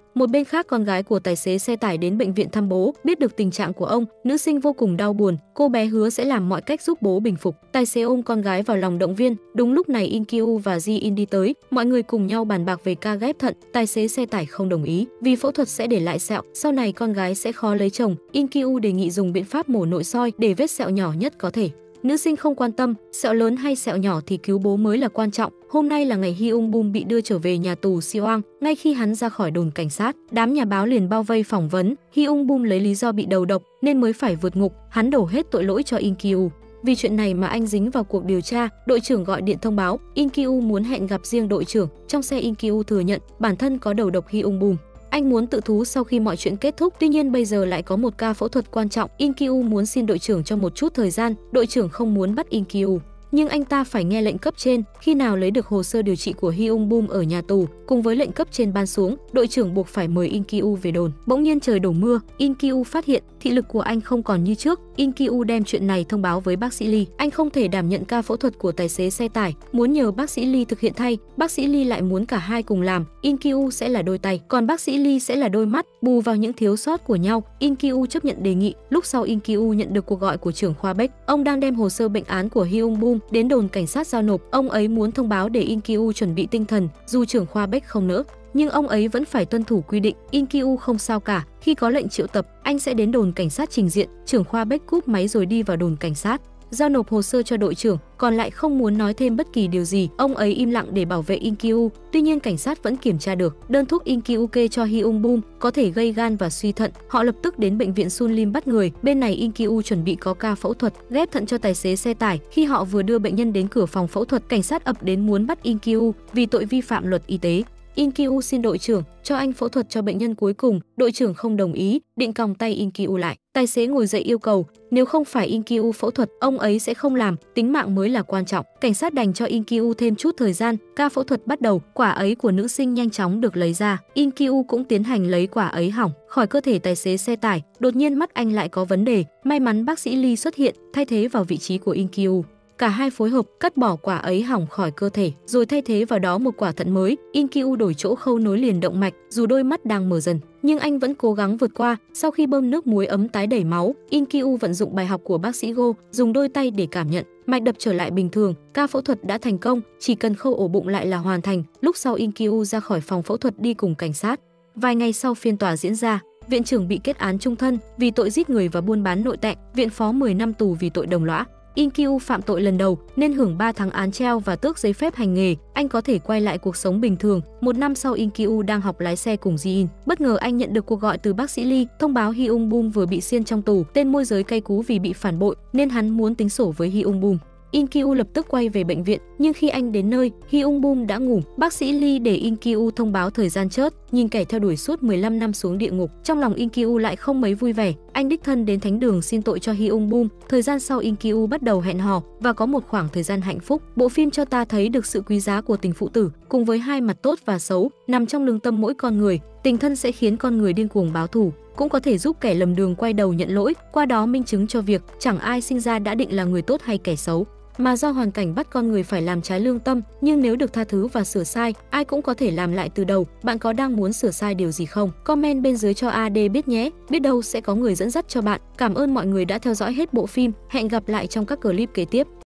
Một bên khác, con gái của tài xế xe tải đến bệnh viện thăm bố, biết được tình trạng của ông, nữ sinh vô cùng đau buồn, cô bé hứa sẽ làm mọi cách giúp bố bình phục. Tài xế ôm con gái vào lòng động viên. Đúng lúc này In Kyu và Ji In đi tới, mọi người cùng nhau bàn bạc về ca ghép thận. Tài xế xe tải không đồng ý, vì phẫu thuật sẽ để lại sẹo, sau này con gái sẽ khó lấy chồng. In Kyu đề nghị dùng biện pháp mổ nội soi để vết sẹo nhỏ nhất có thể. Nữ sinh không quan tâm, sẹo lớn hay sẹo nhỏ thì cứu bố mới là quan trọng. Hôm nay là ngày Hyung Boom bị đưa trở về nhà tù Siwang. Ngay khi hắn ra khỏi đồn cảnh sát, đám nhà báo liền bao vây phỏng vấn. Hyung Boom lấy lý do bị đầu độc nên mới phải vượt ngục. Hắn đổ hết tội lỗi cho In Kyu. Vì chuyện này mà anh dính vào cuộc điều tra. Đội trưởng gọi điện thông báo In Kyu muốn hẹn gặp riêng đội trưởng. Trong xe, In Kyu thừa nhận bản thân có đầu độc Hyung Boom. Anh muốn tự thú sau khi mọi chuyện kết thúc, tuy nhiên bây giờ lại có một ca phẫu thuật quan trọng. In Kyu muốn xin đội trưởng cho một chút thời gian. Đội trưởng không muốn bắt In Kyu, nhưng anh ta phải nghe lệnh cấp trên. Khi nào lấy được hồ sơ điều trị của Hyung Boom ở nhà tù, cùng với lệnh cấp trên ban xuống, đội trưởng buộc phải mời In Kyu về đồn. Bỗng nhiên trời đổ mưa, In Kyu phát hiện thị lực của anh không còn như trước. In Kyu đem chuyện này thông báo với bác sĩ Lee. Anh không thể đảm nhận ca phẫu thuật của tài xế xe tải, muốn nhờ bác sĩ Lee thực hiện thay. Bác sĩ Lee lại muốn cả hai cùng làm. In Kyu sẽ là đôi tay, còn bác sĩ Lee sẽ là đôi mắt, bù vào những thiếu sót của nhau. In Kyu chấp nhận đề nghị. Lúc sau, In Kyu nhận được cuộc gọi của trưởng khoa Beck. Ông đang đem hồ sơ bệnh án của Hyung Boom đến đồn cảnh sát giao nộp. Ông ấy muốn thông báo để In Kyu chuẩn bị tinh thần. Dù trưởng khoa Beck không nỡ, nhưng ông ấy vẫn phải tuân thủ quy định. In Kyu không sao cả, khi có lệnh triệu tập, anh sẽ đến đồn cảnh sát trình diện. Trưởng khoa Beck cúp máy rồi đi vào đồn cảnh sát, giao nộp hồ sơ cho đội trưởng, còn lại không muốn nói thêm bất kỳ điều gì. Ông ấy im lặng để bảo vệ In Kyu. Tuy nhiên cảnh sát vẫn kiểm tra được đơn thuốc In Kyu kê cho Hyung Boom có thể gây gan và suy thận. Họ lập tức đến bệnh viện Sunlim bắt người. Bên này In Kyu chuẩn bị có ca phẫu thuật ghép thận cho tài xế xe tải. Khi họ vừa đưa bệnh nhân đến cửa phòng phẫu thuật, cảnh sát ập đến muốn bắt In Kyu vì tội vi phạm luật y tế. In Kyu xin đội trưởng cho anh phẫu thuật cho bệnh nhân cuối cùng. Đội trưởng không đồng ý, định còng tay In Kyu lại. Tài xế ngồi dậy yêu cầu nếu không phải In Kyu phẫu thuật, ông ấy sẽ không làm, tính mạng mới là quan trọng. Cảnh sát đành cho In Kyu thêm chút thời gian. Ca phẫu thuật bắt đầu, quả ấy của nữ sinh nhanh chóng được lấy ra. In Kyu cũng tiến hành lấy quả ấy hỏng khỏi cơ thể tài xế xe tải. Đột nhiên mắt anh lại có vấn đề. May mắn bác sĩ Lee xuất hiện, thay thế vào vị trí của In Kyu. Cả hai phối hợp cắt bỏ quả ấy hỏng khỏi cơ thể, rồi thay thế vào đó một quả thận mới. In Kyu đổi chỗ khâu nối liền động mạch, dù đôi mắt đang mở dần, nhưng anh vẫn cố gắng vượt qua. Sau khi bơm nước muối ấm tái đẩy máu, In Kyu vận dụng bài học của bác sĩ Go, dùng đôi tay để cảm nhận, mạch đập trở lại bình thường. Ca phẫu thuật đã thành công, chỉ cần khâu ổ bụng lại là hoàn thành. Lúc sau In Kyu ra khỏi phòng phẫu thuật đi cùng cảnh sát. Vài ngày sau, phiên tòa diễn ra. Viện trưởng bị kết án chung thân vì tội giết người và buôn bán nội tạng, viện phó 10 năm tù vì tội đồng lõa. In Kyu phạm tội lần đầu nên hưởng 3 tháng án treo và tước giấy phép hành nghề. Anh có thể quay lại cuộc sống bình thường. Một năm sau, In Kyu đang học lái xe cùng Ji In. Bất ngờ anh nhận được cuộc gọi từ bác sĩ Lee, thông báo Hyung Boom vừa bị xiên trong tù. Tên môi giới cay cú vì bị phản bội nên hắn muốn tính sổ với Hyung Boom. In Kyu lập tức quay về bệnh viện, nhưng khi anh đến nơi, Hyung Boom đã ngủ. Bác sĩ Lee để In Kyu thông báo thời gian chớt, nhìn kẻ theo đuổi suốt 15 năm xuống địa ngục. Trong lòng In Kyu lại không mấy vui vẻ. Anh đích thân đến thánh đường xin tội cho Hyung Boom. Thời gian sau, In Kyu bắt đầu hẹn hò và có một khoảng thời gian hạnh phúc. Bộ phim cho ta thấy được sự quý giá của tình phụ tử, cùng với hai mặt tốt và xấu nằm trong lương tâm mỗi con người. Tình thân sẽ khiến con người điên cuồng báo thù, cũng có thể giúp kẻ lầm đường quay đầu nhận lỗi, qua đó minh chứng cho việc chẳng ai sinh ra đã định là người tốt hay kẻ xấu, mà do hoàn cảnh bắt con người phải làm trái lương tâm. Nhưng nếu được tha thứ và sửa sai, ai cũng có thể làm lại từ đầu. Bạn có đang muốn sửa sai điều gì không? Comment bên dưới cho AD biết nhé, biết đâu sẽ có người dẫn dắt cho bạn. Cảm ơn mọi người đã theo dõi hết bộ phim. Hẹn gặp lại trong các clip kế tiếp.